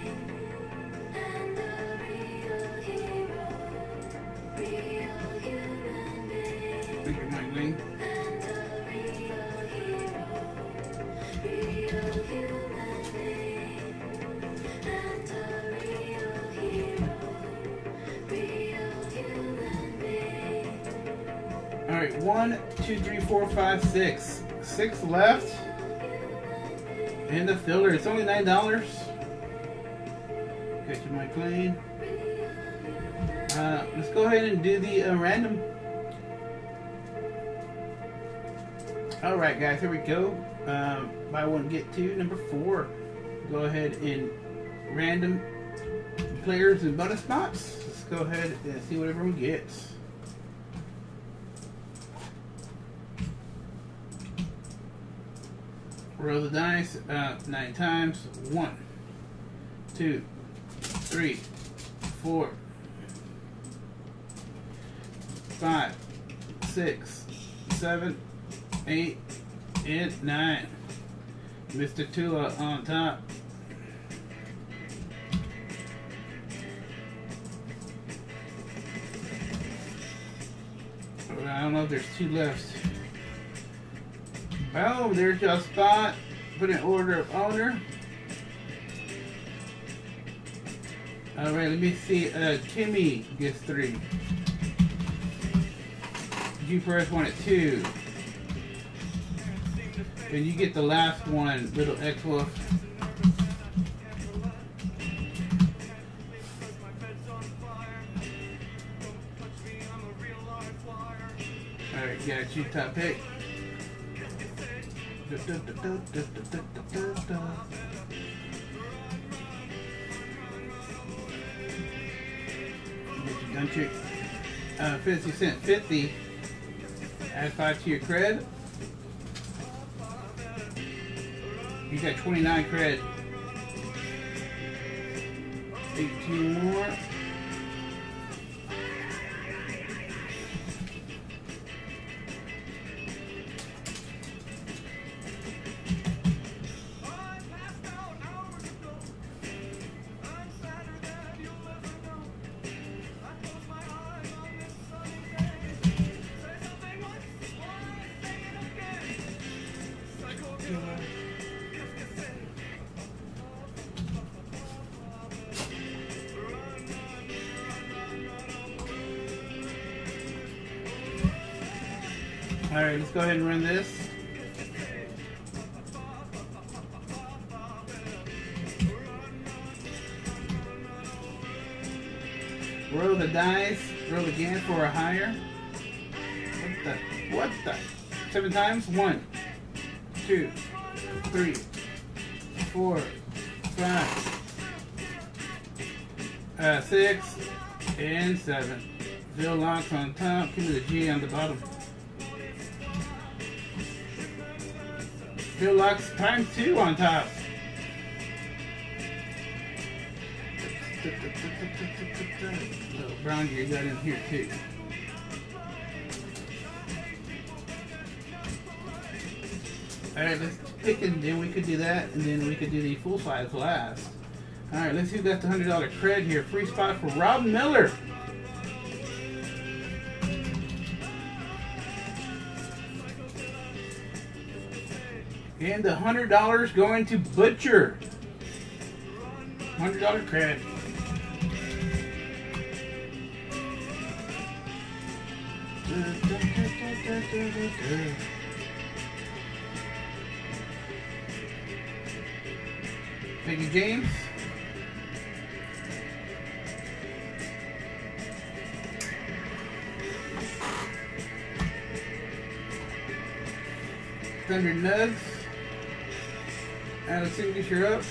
Thank you, Mike Lee. Alright, one, two, three, four, five, six. Six left. And the filler. It's only nine dollars. Got you, Mike Lane. Uh, let's go ahead and do the uh, random. Alright, guys, here we go. Um, buy one, get two. Number four. Go ahead and random players and bonus spots. Let's go ahead and see what everyone gets. Roll the dice uh, nine times. One, two, three, four, five, six, seven, eight, and nine. Mister Tula on top. I don't know if there's two left. Oh, there's your spot. Put in order of owner. Alright, let me see. Uh, Timmy gets three. G Press wanted two. And you get the last one, Little X-Wolf. Alright, got you top pick. Da, da, da, da, da, da, da, da. Get your gun trick. Uh, fifty cent fifty. Add five to your cred. You got twenty-nine cred. eighteen more. Alright, let's go ahead and run this. roll the dice. Roll again for a higher. What the? What the? Seven times? One, two, three, four, five, uh, six, and seven. Bill locks on top. Give me the G on the bottom. Bill locks times two on top. Little brown gear got in here too. Alright, let's pick and then we could do that and then we could do the full size last. Alright, let's see who got the one hundred dollar cred here. Free spot for Rob Miller. And the one hundred dollars going to Butcher. one hundred dollar cred. Thank you, James. Thunder Nugs. Alex English, you're up.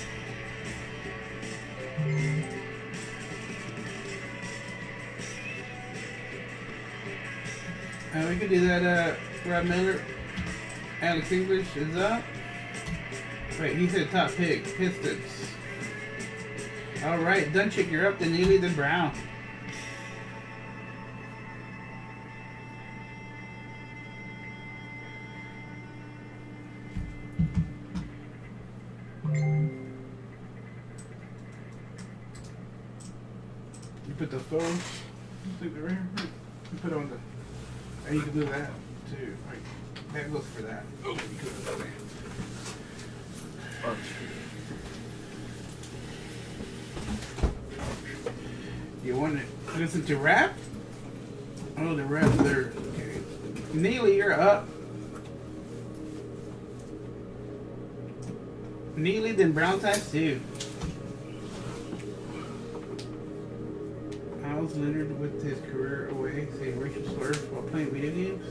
Uh, we could do that, uh, Rob Miller. Alex English is up. Wait, he said top pick. Pistons. Alright, Dunchick, you're up. Then Neely, then Brown. You put the phone, stick it right here. You put it on the, and you can do that too. Right. That goes for that. Oh, you can put it on there. You want to listen to rap? Oh, the rap there. Okay. Neely, you're up. Neely, then Brown times two. How's Leonard with his career away, saying racial slurs while playing video games?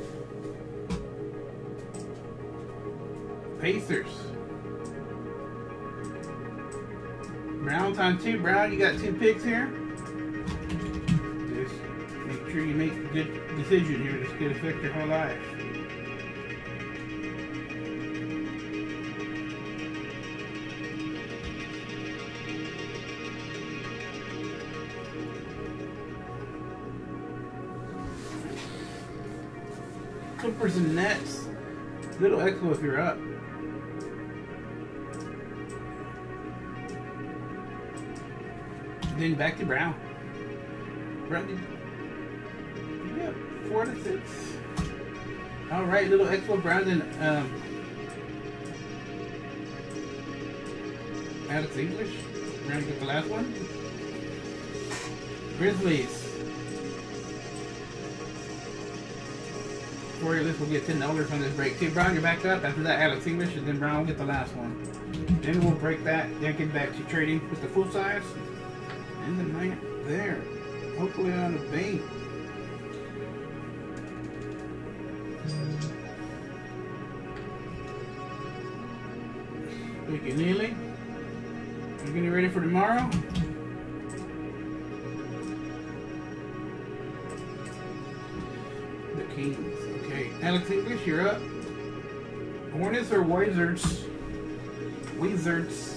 Pacers. Brown time two. Brown, you got two picks here. Just make sure you make a good decision here. This could affect your whole life. Clippers and Nets. Little Expo if you're up. Then back to Brown. Brown, you got four to six. All right, Little Expo, Brown, and um, Alex English. Brown get the last one. Grizzlies. For your list, we'll get ten dollars on this break too. Brown, you're back up. After that, Alex English, and then Brown will get the last one. Then we'll break that. Then get back to trading with the full size. And the night there. Hopefully on the bank. Thank you, Neely. You getting ready for tomorrow? The Kings. Okay. Alex English, you're up. Hornets or Wizards? Wizards.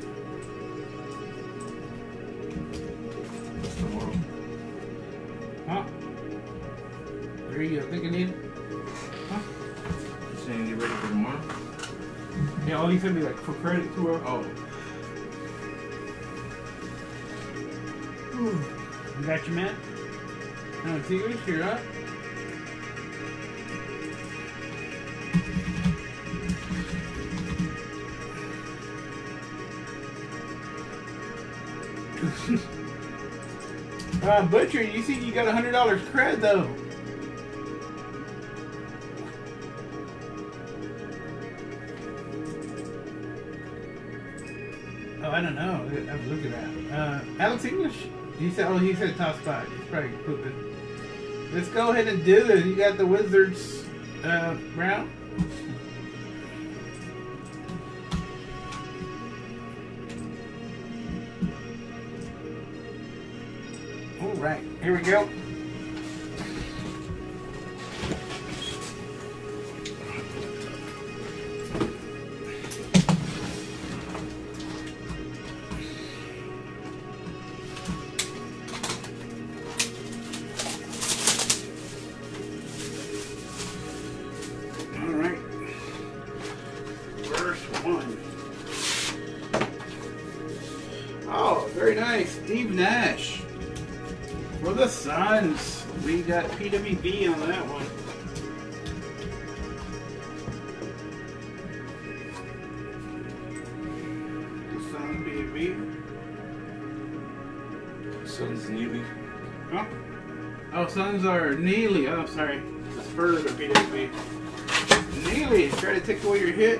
Huh? There you go. Think you need? Huh? You saying get ready for tomorrow? Yeah, all he said me like for credit to her. Oh. You got your man? Alex English, you're up. uh, Butcher, you see you got a hundred dollars cred though. Oh, I don't know. I have to look at that. Uh, Alex English, He said, oh, he said top spot. He's probably pooping. Let's go ahead and do this. You got the Wizards uh, round. All right, here we go. Oh, very nice. Steve Nash. For the Suns. We got P W B on that one. The Suns, P W B. Suns Neely. Huh? Oh, Suns are Neely. Oh, sorry. The Spurs are P W B. Neely, try to take away your hit.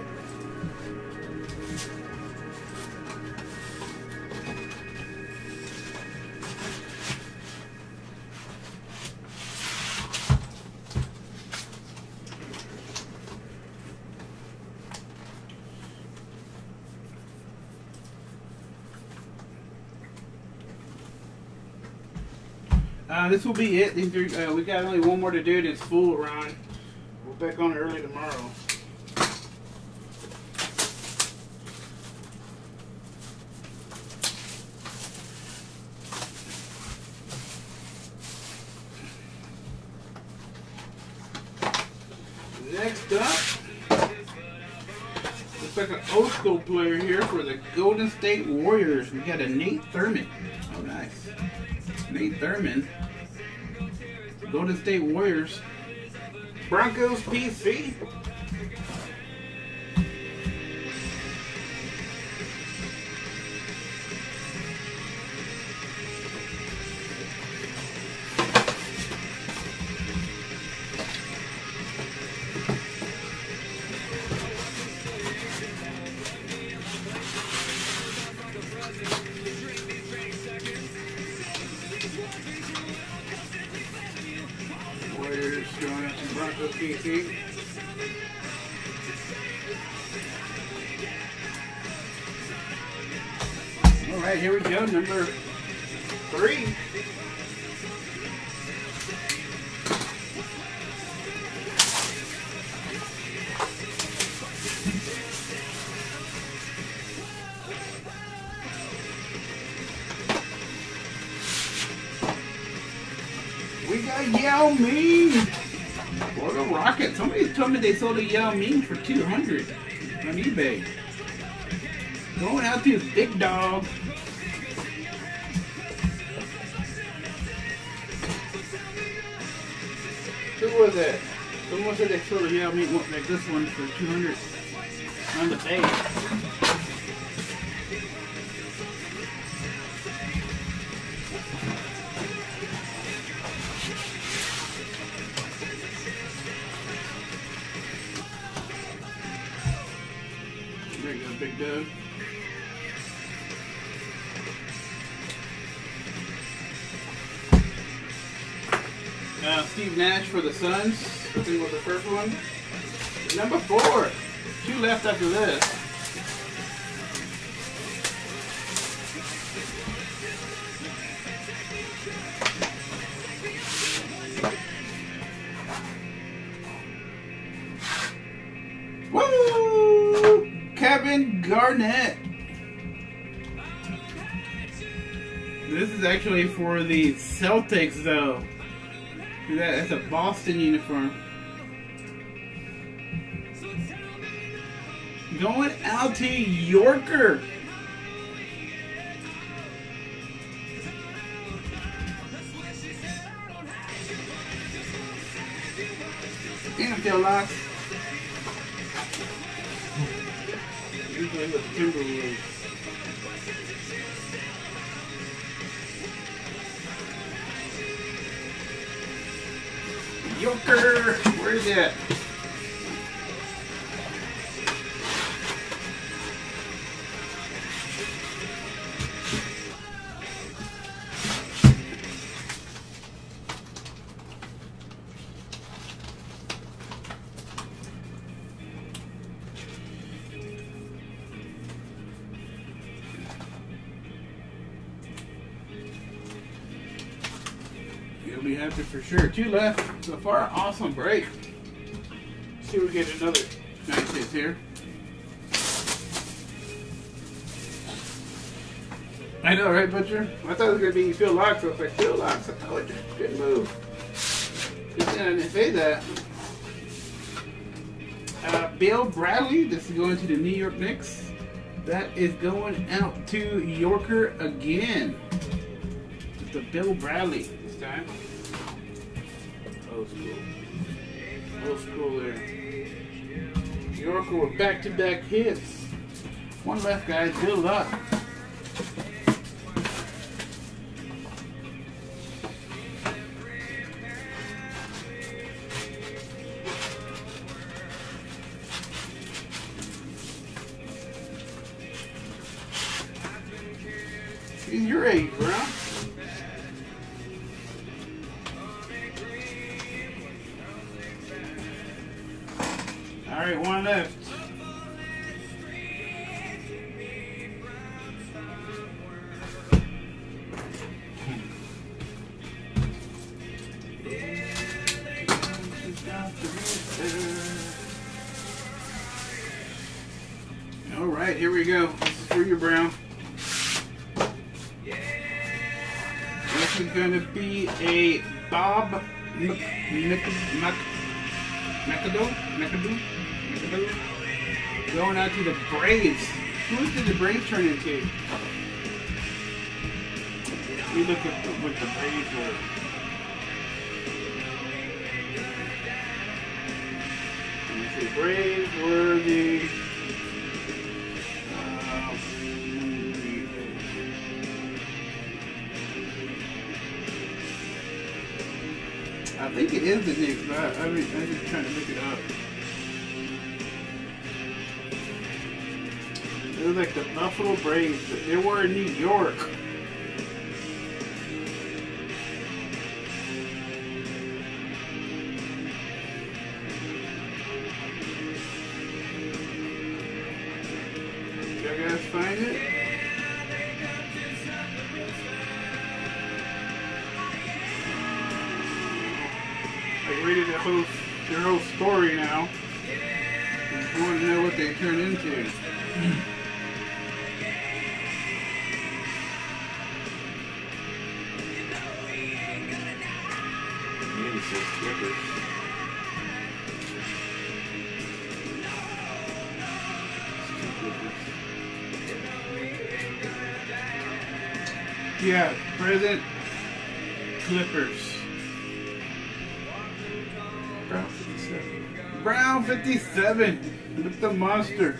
Uh, this will be it. These are, uh, we got only one more to do. It's full run. We're back on early tomorrow. Next up, looks like an old school player here for the Golden State Warriors. We got a Nate Thurman. Oh, nice. Nate Thurman. Golden State Warriors. Broncos P C. Warriors going up some Broncos P C. Alright, here we go. Number three. We got Yao Ming for the Rockets. Somebody told me they sold a Yao Ming for two hundred on eBay. Going out to Big Dog. Who was that? Someone said they sold a Yao Ming like this one for two hundred on the base. There you go, Big Doug. Uh, Steve Nash for the Suns. I think was the first one. Number four. Two left after this. Woo! Kevin Garnett. This is actually for the Celtics, though. Look at that, that's a Boston uniform. Going out to Yorker. N F L locks. Usually with the Timberwolves. Joker, where is it? You have to for sure. Two left so far. Awesome break. See if we get another nice hit here. I know, right, Butcher? I thought it was going to be Phil Locks. I was like, Phil Locks. I told you. Good move. Good thing I didn't say that. Uh, Bill Bradley. This is going to the New York Knicks. That is going out to Yorker again. It's the Bill Bradley this time. Old school. Old school there. Yorker with back-to-back hits. One left, guys. Good luck. He's your age, bro. All right, one left. All right, here we go. This is for you, Brown. This is going to be a Bob McAdoo, McAdoo, McAdoo, going out to the Braves. Who did the Braves turn into? We look at the, what the Braves were. The Braves were the. I think it is the Knicks, but I, I mean, I'm just trying to look it up. It was like the Buffalo Braves, but they were in New York. Did you guys find it? I read the whole, their whole story now. I want to know what they turn into. Maybe some Clippers. Yeah, present Clippers. Brown fifty-seven. Brown fifty-seven with the monster.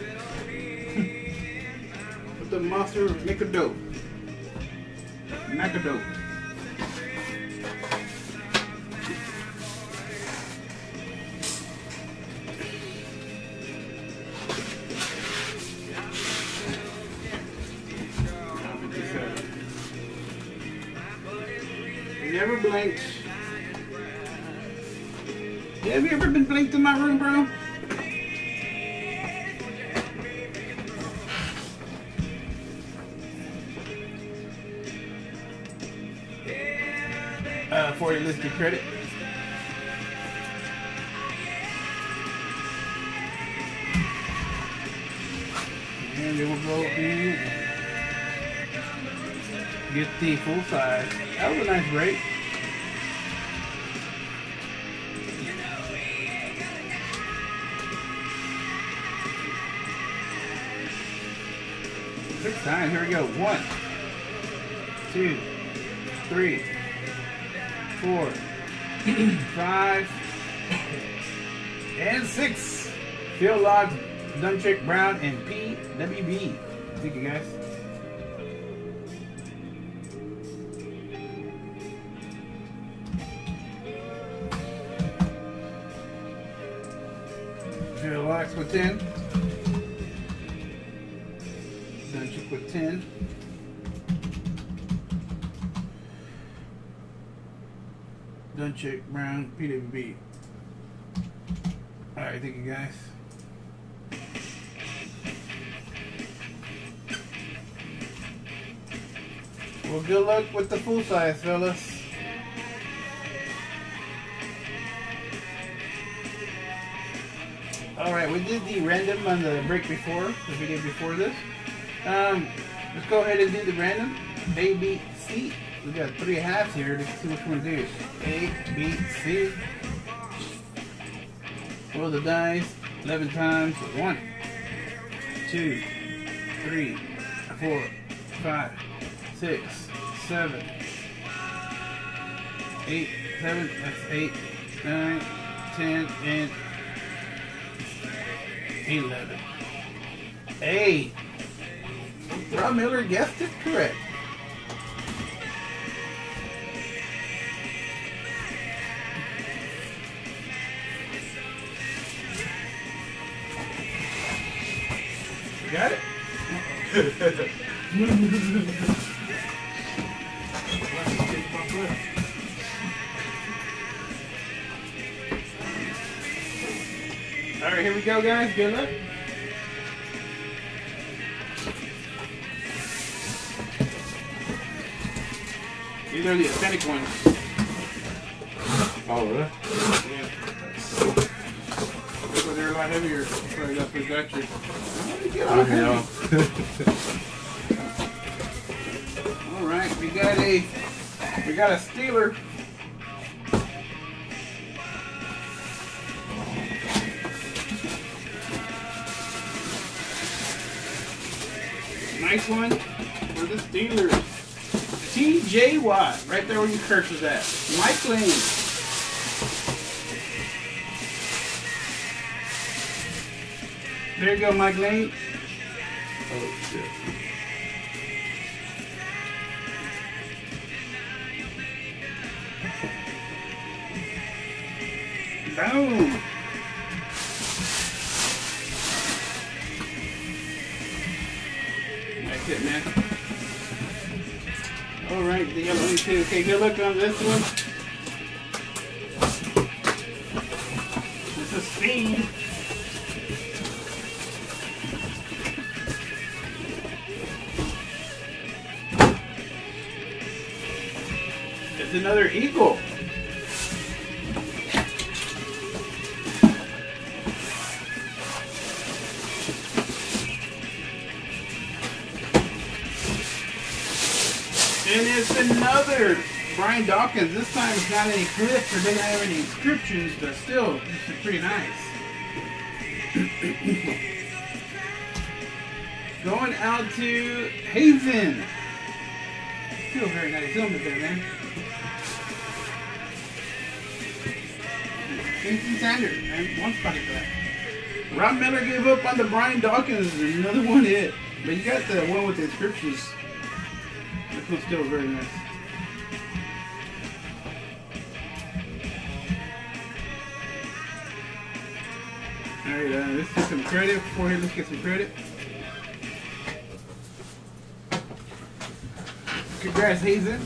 With the monster McAdoo. McAdoo. Brown fifty-seven. Never blinked. Have you ever been blinked in my room, bro? Uh, for your listed credit. And it will go in. Get the full size. That was a nice break. Six times. Here we go. One, two, three, four, five, and six. Phil Locks, Dunchick, Brown, and P W B. Thank you, guys. Phil Locks with ten. Dunchick with ten. Dunchick, Brown, P W B. Alright, thank you guys. Well, good luck with the full size, fellas. Alright, we did the random on the break before, the video before this. Um, let's go ahead and do the random. A, B, C. We got three halves here. Let's see which one to do. A, B, C. Roll the dice eleven times. One, two, three, four, five, six, seven, eight, seven, that's eight, nine, ten, and eleven. A. Rob Miller guessed it correct. You got it? Alright, here we go, guys. Good luck. These are the authentic ones. Oh, really? Yeah. So they're a lot heavier. So that's what got you. How did you get all heavy? Alright, we got a we got a Steeler. Nice one for the Steelers. T J Watt, right there where your cursor's at. Mike Lane. There you go, Mike Lane. Oh, shit. Boom. That's it, man. All right, the yellow one too. Okay, good luck on this one. This is Speed. It's another Eagle. And it's another Brian Dawkins. This time it's not any clips or doesn't have any inscriptions, but still, this is pretty nice. Going out to Hazen. Still very nice helmet there, man. Vincent Sanders, man. One spot for that. Rob Miller gave up on the Brian Dawkins. Another one hit. But you got the one with the inscriptions. This one's still very nice. Alright, uh, let's get some credit. Before here, let's get some credit. Congrats, Hazen.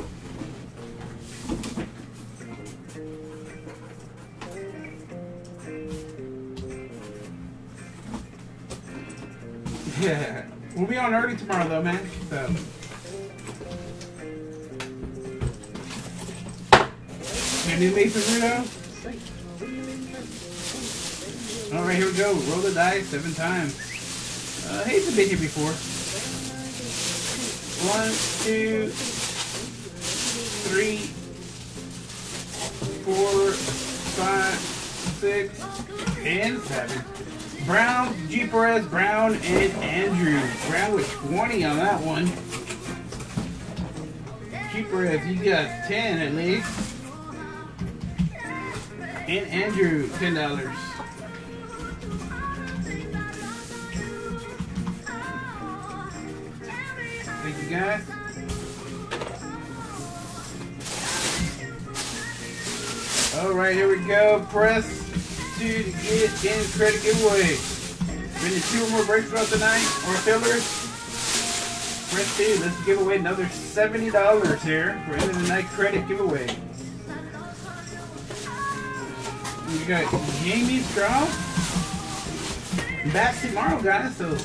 Yeah. We'll be on early tomorrow, though, man. So. Any Mason Reno? Alright, here we go. Roll the dice seven times. Uh, Hazen's been here before. One, two, three, four, five, six, and seven. Brown, G. Perez, Brown, and Andrew. Brown with twenty on that one. G. Perez, you got ten at least. And Andrew, ten dollars. Thank you, guys. All right, here we go. Press two to get in credit giveaway. Been two or more breaks throughout the night or fillers. Press two. Let's give away another seventy dollars here for end of the night credit giveaway. We got Jamie Straw. Back tomorrow, guys. So.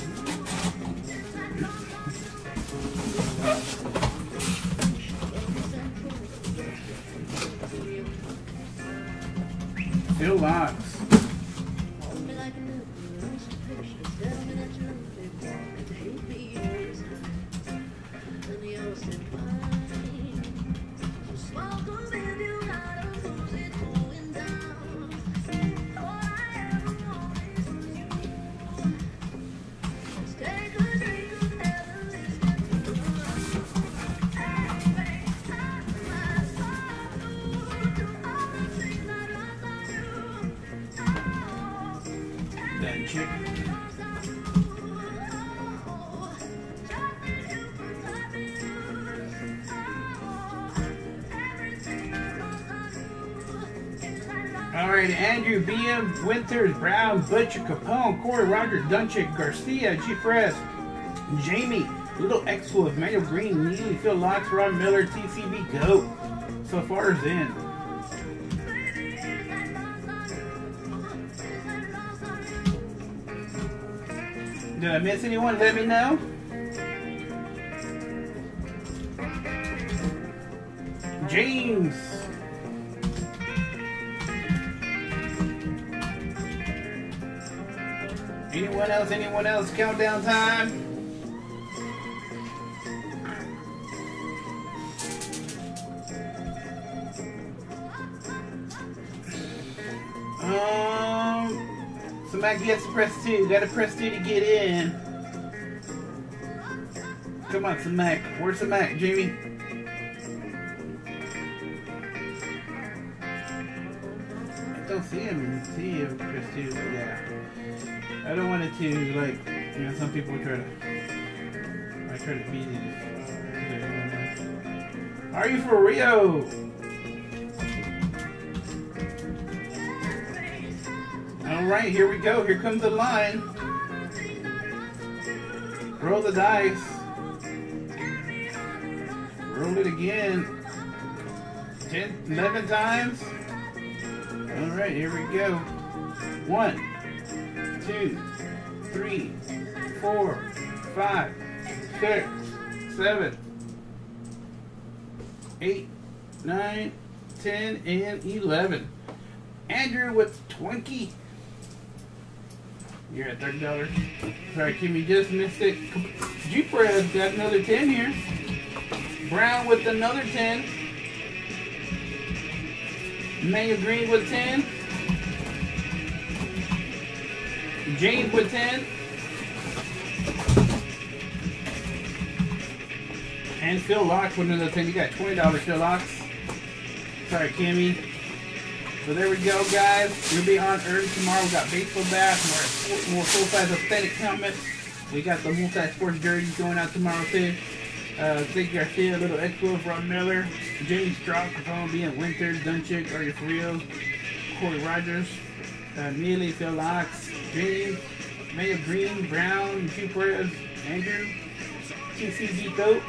Phil Locks. Done chick. Alright, Andrew, B M, Winters, Brown, Butcher, Capone, Corey, Roger, Dunchick, Garcia, G. Press, Jamie, Little X-Wolf, Manuel Green, Neely, Phil Locks, Ron Miller, T C B, Goat. So far as in. Did I miss anyone? Let me know. James. Anyone else? Anyone else? Countdown time. Um, so Mac gets to press two. Gotta press two to get in. Come on, Samac. Where's Samac, Jamie? I don't see him. See him press two, but yeah. I don't want it to, like, you know, some people try to, I try to beat it. Are you for Rio? Alright, here we go. Here comes the line. Roll the dice. Roll it again. ten, eleven times. Alright, here we go. One, two, three, four, five, six, seven, eight, nine, ten, and eleven. Andrew with twenty. You're at thirty dollars. Sorry, Kimmy, just missed it. G-Press got another ten here. Brown with another ten. Manuel Green with ten. James with ten. And Phil Locks with another ten. You got twenty dollars, Phil Locks. Sorry, Kimmy. So there we go, guys. We'll be on early tomorrow. We got baseball bats, more, more full-size aesthetic helmets. We got the multi-sports jerseys going out tomorrow too. Uh, Zig Garcia, Little X-Wolf, Ron Miller, Jamie Straub, Capone, B M Winters, Dunchick, Are You For Real, Corey Rogers, uh, Neely, Phil Locks, James, Manuel Green, Brown, G. Perez, Andrew, T C B Goat.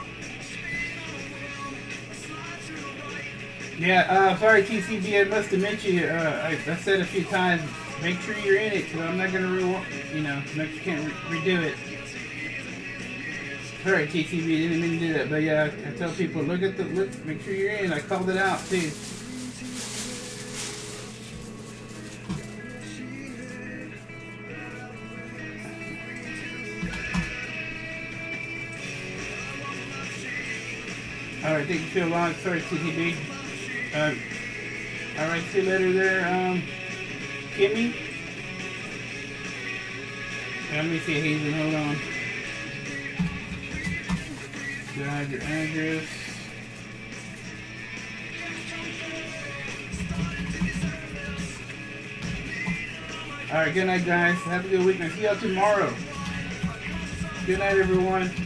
Yeah, uh, sorry T C B, I must have mentioned you. Uh, I, I said a few times, make sure you're in it, because I'm not going to, re you know, make you can't re redo it. Sorry T C B, didn't mean to do that, but yeah, I tell people, look at the, look, make sure you're in. I called it out too. Alright, thank you, Phil Long. Sorry, T C B. Uh, Alright, see you later there, um, Kimmy. Let me see, Hazen, hold on. Got your address. Alright, good night, guys. Have a good week. I'll see y'all tomorrow. Good night, everyone.